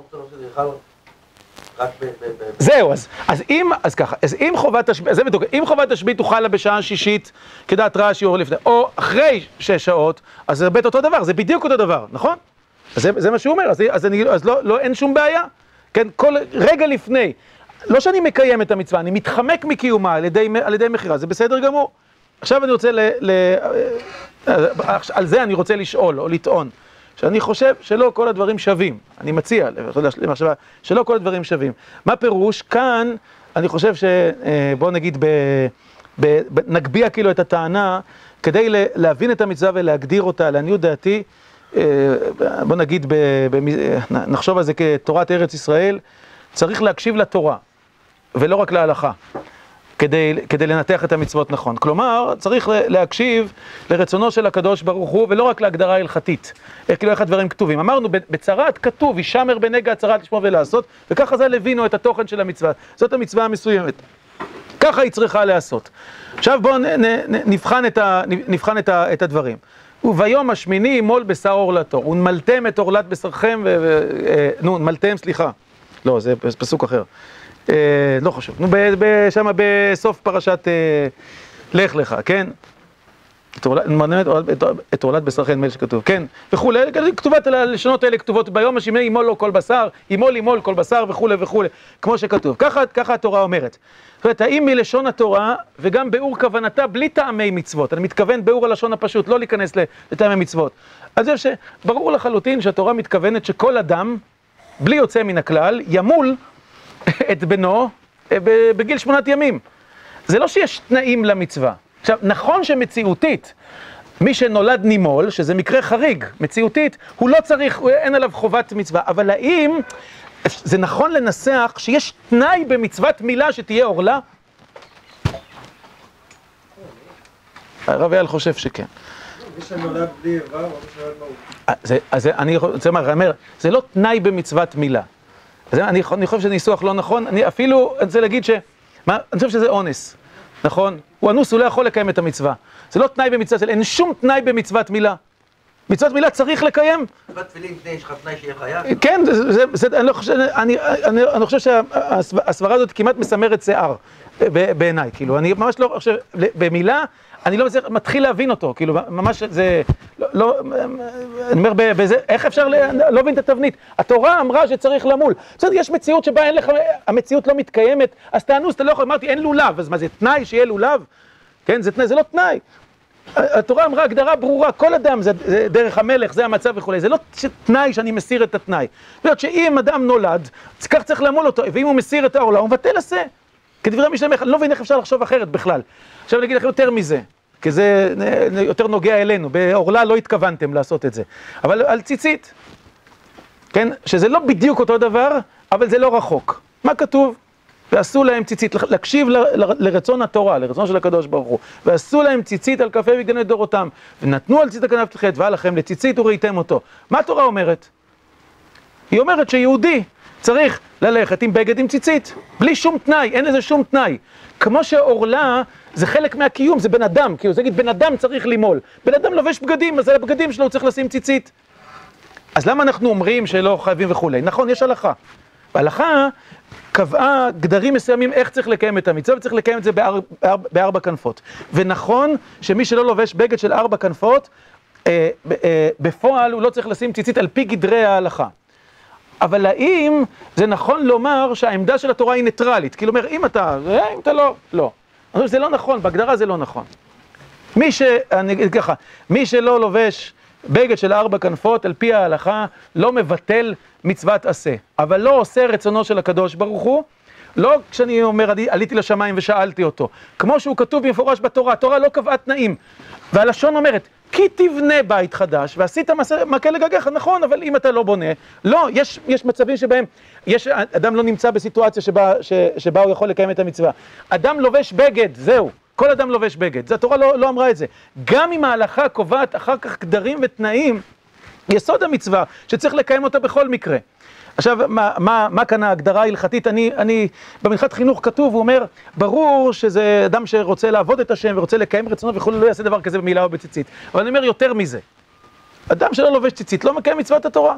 זהו, אז אם, אז ככה, אז אם חובת השבית, זה בדיוק, אם חובת השבית הוא חלה בשעה שישית, כדעת רש"י או לפני, או אחרי שש שעות, אז זה בית אותו דבר, זה בדיוק אותו דבר, נכון? אז זה, זה מה שהוא אומר, אז, אז, אני, אז לא, לא, אין שום בעיה, כן? כל רגע לפני, לא שאני מקיים את המצווה, אני מתחמק מקיומה על ידי, על ידי מחירה, זה בסדר גמור. עכשיו אני רוצה, ל, ל, על זה אני רוצה לשאול או לטעון, שאני חושב שלא כל הדברים שווים, אני מציע, למחשבה, שלא כל הדברים שווים. מה פירוש? כאן אני חושב שבוא נגיד, ב, ב, ב, נגביע כאילו את הטענה, כדי להבין את המצווה ולהגדיר אותה, לעניות דעתי, בוא נגיד, ב, ב, נחשוב על זה כתורת ארץ ישראל, צריך להקשיב לתורה, ולא רק להלכה. כדי, כדי לנתח את המצוות נכון. כלומר, צריך להקשיב לרצונו של הקדוש ברוך הוא, ולא רק להגדרה הלכתית. איך כאילו איך הדברים כתובים. אמרנו, בצרת כתוב, ישמר בנגע הצרת לשמור ולעשות, וככה זה הבינו את התוכן של המצווה. זאת המצווה המסוימת. ככה היא צריכה לעשות. עכשיו בואו נבחן, את, ה, נבחן את, ה, את הדברים. וביום השמיני ימול בשר עורלתו, ונמלתם את עורלת בשרכם, ו, ו, נו, נמלתם, סליחה. לא, זה פסוק אחר. לא חשוב, נו, שם בסוף פרשת לך לך, כן? את עורלת בשרכם, נדמה לי שכתוב, כן? וכולי, כתובת הלשונות האלה כתובות ביום השמיני, ימול לו כל בשר, ימול ימול כל בשר וכולי וכולי, כמו שכתוב. ככה התורה אומרת. זאת אומרת, האם מלשון התורה וגם באור כוונתה בלי טעמי מצוות, אני מתכוון באור הלשון הפשוט, לא להיכנס לטעמי מצוות. אז יש ברור לחלוטין שהתורה מתכוונת שכל אדם, בלי יוצא מן הכלל, ימול את בנו בגיל שמונת ימים. זה לא שיש תנאים למצווה. עכשיו, נכון שמציאותית, מי שנולד נימול, שזה מקרה חריג, מציאותית, הוא לא צריך, אין עליו חובת מצווה, אבל האם זה נכון לנסח שיש תנאי במצוות מילה שתהיה עורלה? הרב אייל חושב שכן. מי שנולד בלי ערווה, או מי שנולד מהות. אז אני רוצה לומר, זה לא תנאי במצוות מילה. אז אני, אני חושב שזה ניסוח לא נכון, אני אפילו, אני רוצה להגיד ש... מה, אני חושב שזה אונס, נכון? הוא אנוס, הוא לא יכול לקיים את המצווה. זה לא תנאי במצוות, אין שום תנאי במצוות מילה. מצוות מילה צריך לקיים. מצוות תפילין, יש לך תנאי שיהיה חייב? כן, זה, זה, זה, אני, לא חושב, אני, אני, אני חושב שהסברה הזאת כמעט מסמרת שיער בעיניי, כאילו, אני ממש לא חושב, במילה, אני לא מתחיל להבין אותו, כאילו, ממש זה, לא, לא, אני אומר, בזה, איך אפשר, לא מבין את התבנית? התורה אמרה שצריך למול. בסדר, יש מציאות שבה אין לך, המציאות לא מתקיימת, אז תענוס, אתה לא יכול, אמרתי, אין לולב, אז מה זה, תנאי שיהיה לולב? כן, זה תנאי, זה לא תנאי. התורה אמרה הגדרה ברורה, כל אדם זה, זה דרך המלך, זה המצב וכו', זה לא תנאי שאני מסיר את התנאי. זאת אומרת שאם אדם נולד, כך צריך למול אותו, ואם הוא מסיר את העולה, הוא מבטל עשה. כדברי משנה, אני לא מבין איך אפשר לחשוב אחרת בכלל. עכשיו אני אגיד לכם יותר מזה, כי זה יותר נוגע אלינו, בעורלה לא התכוונתם לעשות את זה, אבל על ציצית, כן, שזה לא בדיוק אותו דבר, אבל זה לא רחוק. מה כתוב? ועשו להם ציצית, להקשיב ל, ל, לרצון התורה, לרצון של הקדוש ברוך הוא, ועשו להם ציצית על כ"ה בגני דורותם, ונתנו על ציצית הכנף תחת, והיה לכם לציצית וראיתם אותו. מה התורה אומרת? היא אומרת שיהודי צריך ללכת עם בגד עם ציצית, בלי שום תנאי, אין לזה שום תנאי. כמו שעורלה זה חלק מהקיום, זה בן אדם, כאילו זה להגיד, בן אדם צריך לימול. בן אדם לובש בגדים, אז על הבגדים שלו הוא צריך לשים ציצית. אז למה אנחנו אומרים שלא חייבים וכולי? נכון, יש הלכה. בהלכה קבעה גדרים מסוימים איך צריך לקיים את המצווה, וצריך לקיים את זה באר, באר, בארבע כנפות. ונכון שמי שלא לובש בגד של ארבע כנפות, אה, אה, בפועל הוא לא צריך לשים ציצית על פי גדרי ההלכה. אבל האם זה נכון לומר שהעמדה של התורה היא ניטרלית? כאילו אומר, אם אתה, אם אתה לא, לא. אני חושב שזה לא נכון, בהגדרה זה לא נכון. מי ש... אני אגיד ככה, מי שלא לובש בגד של ארבע כנפות, על פי ההלכה, לא מבטל מצוות עשה. אבל לא עושה רצונו של הקדוש ברוך הוא, לא כשאני אומר, עליתי לשמיים ושאלתי אותו. כמו שהוא כתוב במפורש בתורה, התורה לא קבעה תנאים. והלשון אומרת, כי תבנה בית חדש, ועשית מכה לגגיך, נכון, אבל אם אתה לא בונה, לא, יש, יש מצבים שבהם, יש, אדם לא נמצא בסיטואציה שבה, ש, שבה הוא יכול לקיים את המצווה. אדם לובש בגד, זהו, כל אדם לובש בגד, זה התורה לא, לא אמרה את זה. גם אם ההלכה קובעת אחר כך גדרים ותנאים, יסוד המצווה, שצריך לקיים אותה בכל מקרה. עכשיו, מה, מה, מה כאן ההגדרה ההלכתית? אני, אני, במנחת חינוך כתוב, הוא אומר, ברור שזה אדם שרוצה לעבוד את השם ורוצה לקיים רצונו וכו' לא יעשה דבר כזה במילה או בציצית. אבל אני אומר יותר מזה. אדם שלא לובש ציצית לא מקיים מצוות התורה.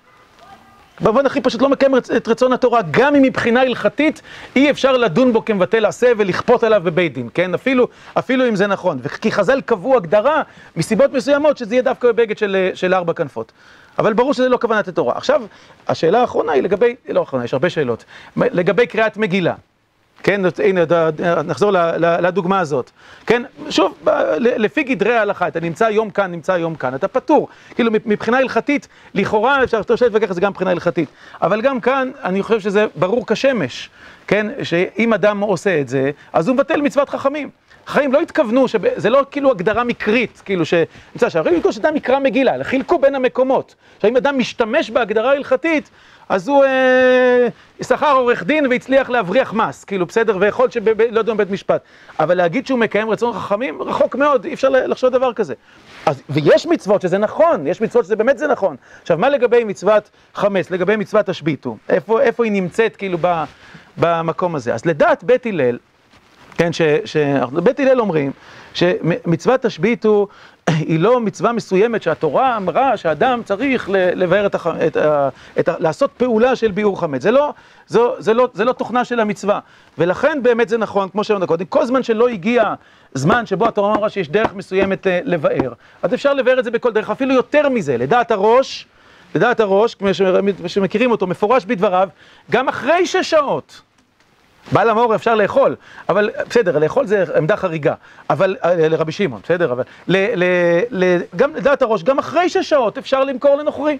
במובן הכי פשוט לא מקיים את רצון התורה, גם אם מבחינה הלכתית אי אפשר לדון בו כמבטל עשה ולכפות עליו בבית דין, כן? אפילו, אפילו אם זה נכון. וכי חז"ל קבעו הגדרה מסיבות מסוימות שזה יהיה דווקא בבגד של, של ארבע כנפות. אבל ברור שזה לא כוונת התורה. עכשיו, השאלה האחרונה היא לגבי, לא האחרונה, יש הרבה שאלות, לגבי קריאת מגילה. כן, הנה, נחזור לדוגמה הזאת. כן, שוב, לפי גדרי ההלכה, אתה נמצא יום כאן, נמצא יום כאן, אתה פטור. כאילו, מבחינה הלכתית, לכאורה, אפשר להתווכח את זה גם מבחינה הלכתית. אבל גם כאן, אני חושב שזה ברור כשמש, כן, שאם אדם עושה את זה, אז הוא מבטל מצוות חכמים. חכמים לא התכוונו, זה לא כאילו הגדרה מקרית, כאילו ש... נמצא שהרי לקרוא שאדם יקרא מגילה, חילקו בין המקומות. שאם אדם משתמש בהגדרה הלכתית, אז הוא אה, שכר עורך דין והצליח להבריח מס, כאילו בסדר, ויכול שלא יודעים בית משפט. אבל להגיד שהוא מקיים רצון חכמים, רחוק מאוד, אי אפשר לחשוב דבר כזה. אז, ויש מצוות שזה נכון, יש מצוות שזה באמת זה נכון. עכשיו, מה לגבי מצוות חמץ, לגבי מצוות השביתו? איפה, איפה היא נמצאת כאילו ב, במקום הזה? אז לדעת בית הלל, כן, ש, ש, בית הלל אומרים שמצוות השביתו היא לא מצווה מסוימת שהתורה אמרה שהאדם צריך לבאר את, את, את, לעשות פעולה של ביאור חמץ. זה לא, זה, זה לא, זה לא תוכנה של המצווה. ולכן באמת זה נכון, כמו שאמרנו קודם, כל זמן שלא הגיע זמן שבו התורה אמרה שיש דרך מסוימת לבאר, אז אפשר לבאר את זה בכל דרך, אפילו יותר מזה, לדעת הראש, לדעת הראש, כמו שמכירים אותו, מפורש בדבריו, גם אחרי שש שעות. בעל המאור אפשר לאכול, אבל בסדר, לאכול זה עמדה חריגה, אבל לרבי שמעון, בסדר, אבל ל, ל, ל, גם לדעת הראש, גם אחרי שש שעות אפשר למכור לנוכרי,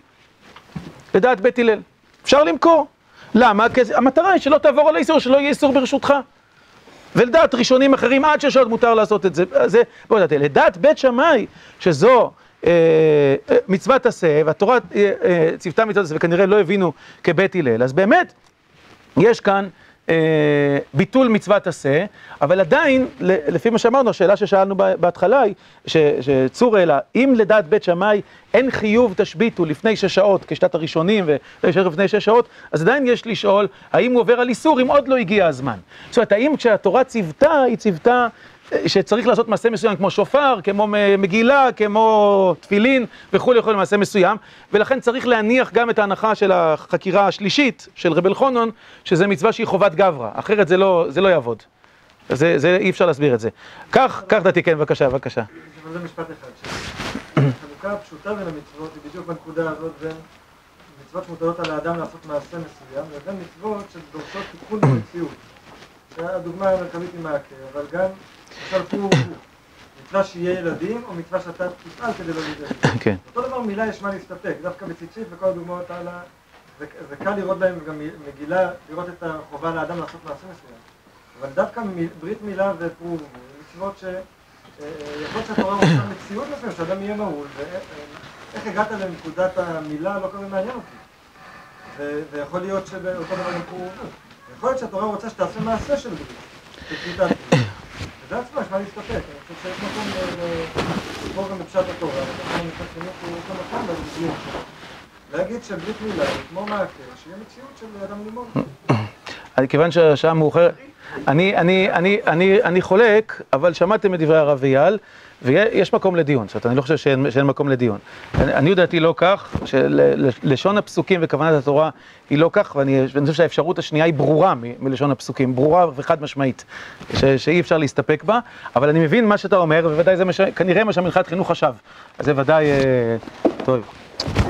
לדעת בית הלל, אפשר למכור. למה? כי המטרה היא שלא תעבור על האיסור, שלא יהיה איסור ברשותך. ולדעת ראשונים אחרים עד שש שעות מותר לעשות את זה. זה בוא לדעת, לדעת בית שמאי, שזו אה, מצוות עשה, והתורה אה, אה, ציוותה מצוות עשה, וכנראה לא הבינו כבית הלל, אז באמת יש כאן ביטול מצוות עשה, אבל עדיין, לפי מה שאמרנו, השאלה ששאלנו בהתחלה היא, שצור אלא, אם לדעת בית שמאי אין חיוב תשביתו לפני שש שעות, כשתת הראשונים ולפני שש שעות, אז עדיין יש לשאול, האם הוא עובר על איסור אם עוד לא הגיע הזמן. זאת אומרת, האם כשהתורה ציוותה, היא ציוותה שצריך לעשות מעשה מסוים כמו שופר, כמו מגילה, כמו תפילין וכו' לכל מעשה מסוים, ולכן צריך להניח גם את ההנחה של החקירה השלישית של רבי אלחנן, שזה מצווה שהיא חובת גברא, אחרת זה לא, זה לא יעבוד. זה, זה, אי אפשר להסביר את זה. כך, כך דעתי, כן, בבקשה, בבקשה. זה משפט אחד. החלוקה הפשוטה בין המצוות היא בדיוק בנקודה הזאת בין מצוות שמוטלות על האדם לעשות מעשה מסוים, לבין מצוות שדורשות תיקון במציאות. הדוגמה המרכזית היא מעקר, אבל גם עכשיו הוא מצווה שיהיה ילדים, או מצווה שאתה תפעל כדי לא ילדים. כן. אותו דבר מילה יש מה להסתפק, דווקא בציצית וכל הדוגמאות האלה, זה קל לראות בהם גם מגילה, לראות את החובה לאדם לעשות מעשה מסוים. אבל דווקא ברית מילה ופרו, מצוות שיכול שהתורה רוצה מציאות מסוים, שאדם יהיה מהול, ואיך הגעת לנקודת המילה לא כזה מעניין אותי. ויכול להיות שאותו דבר גם פרו, יכול להיות שהתורה רוצה שתעשה מעשה של ברית. זה עצמה, יש מה להסתפק, אני חושב שיש מקום לסבור גם בפשט התורה, וככה אני חושב חינוך הוא אותו מקום להסביר שלו. להגיד שברית מילה היא כמו מעקר, שיהיה מציאות של אדם לימוד. כיוון שהשעה מאוחרת, אני, אני, אני, אני, אני חולק, אבל שמעתם את דברי הרב אייל, ויש מקום לדיון, זאת אומרת, אני לא חושב שאין, שאין מקום לדיון. אני, אני יודעתי לא כך, שלשון הפסוקים וכוונת התורה היא לא כך, ואני, ואני חושב שהאפשרות השנייה היא ברורה מ, מלשון הפסוקים, ברורה וחד משמעית, ש, שאי אפשר להסתפק בה, אבל אני מבין מה שאתה אומר, ובוודאי זה מש, כנראה מה שהמנחת חינוך חשב, אז זה ודאי, אה, טוב.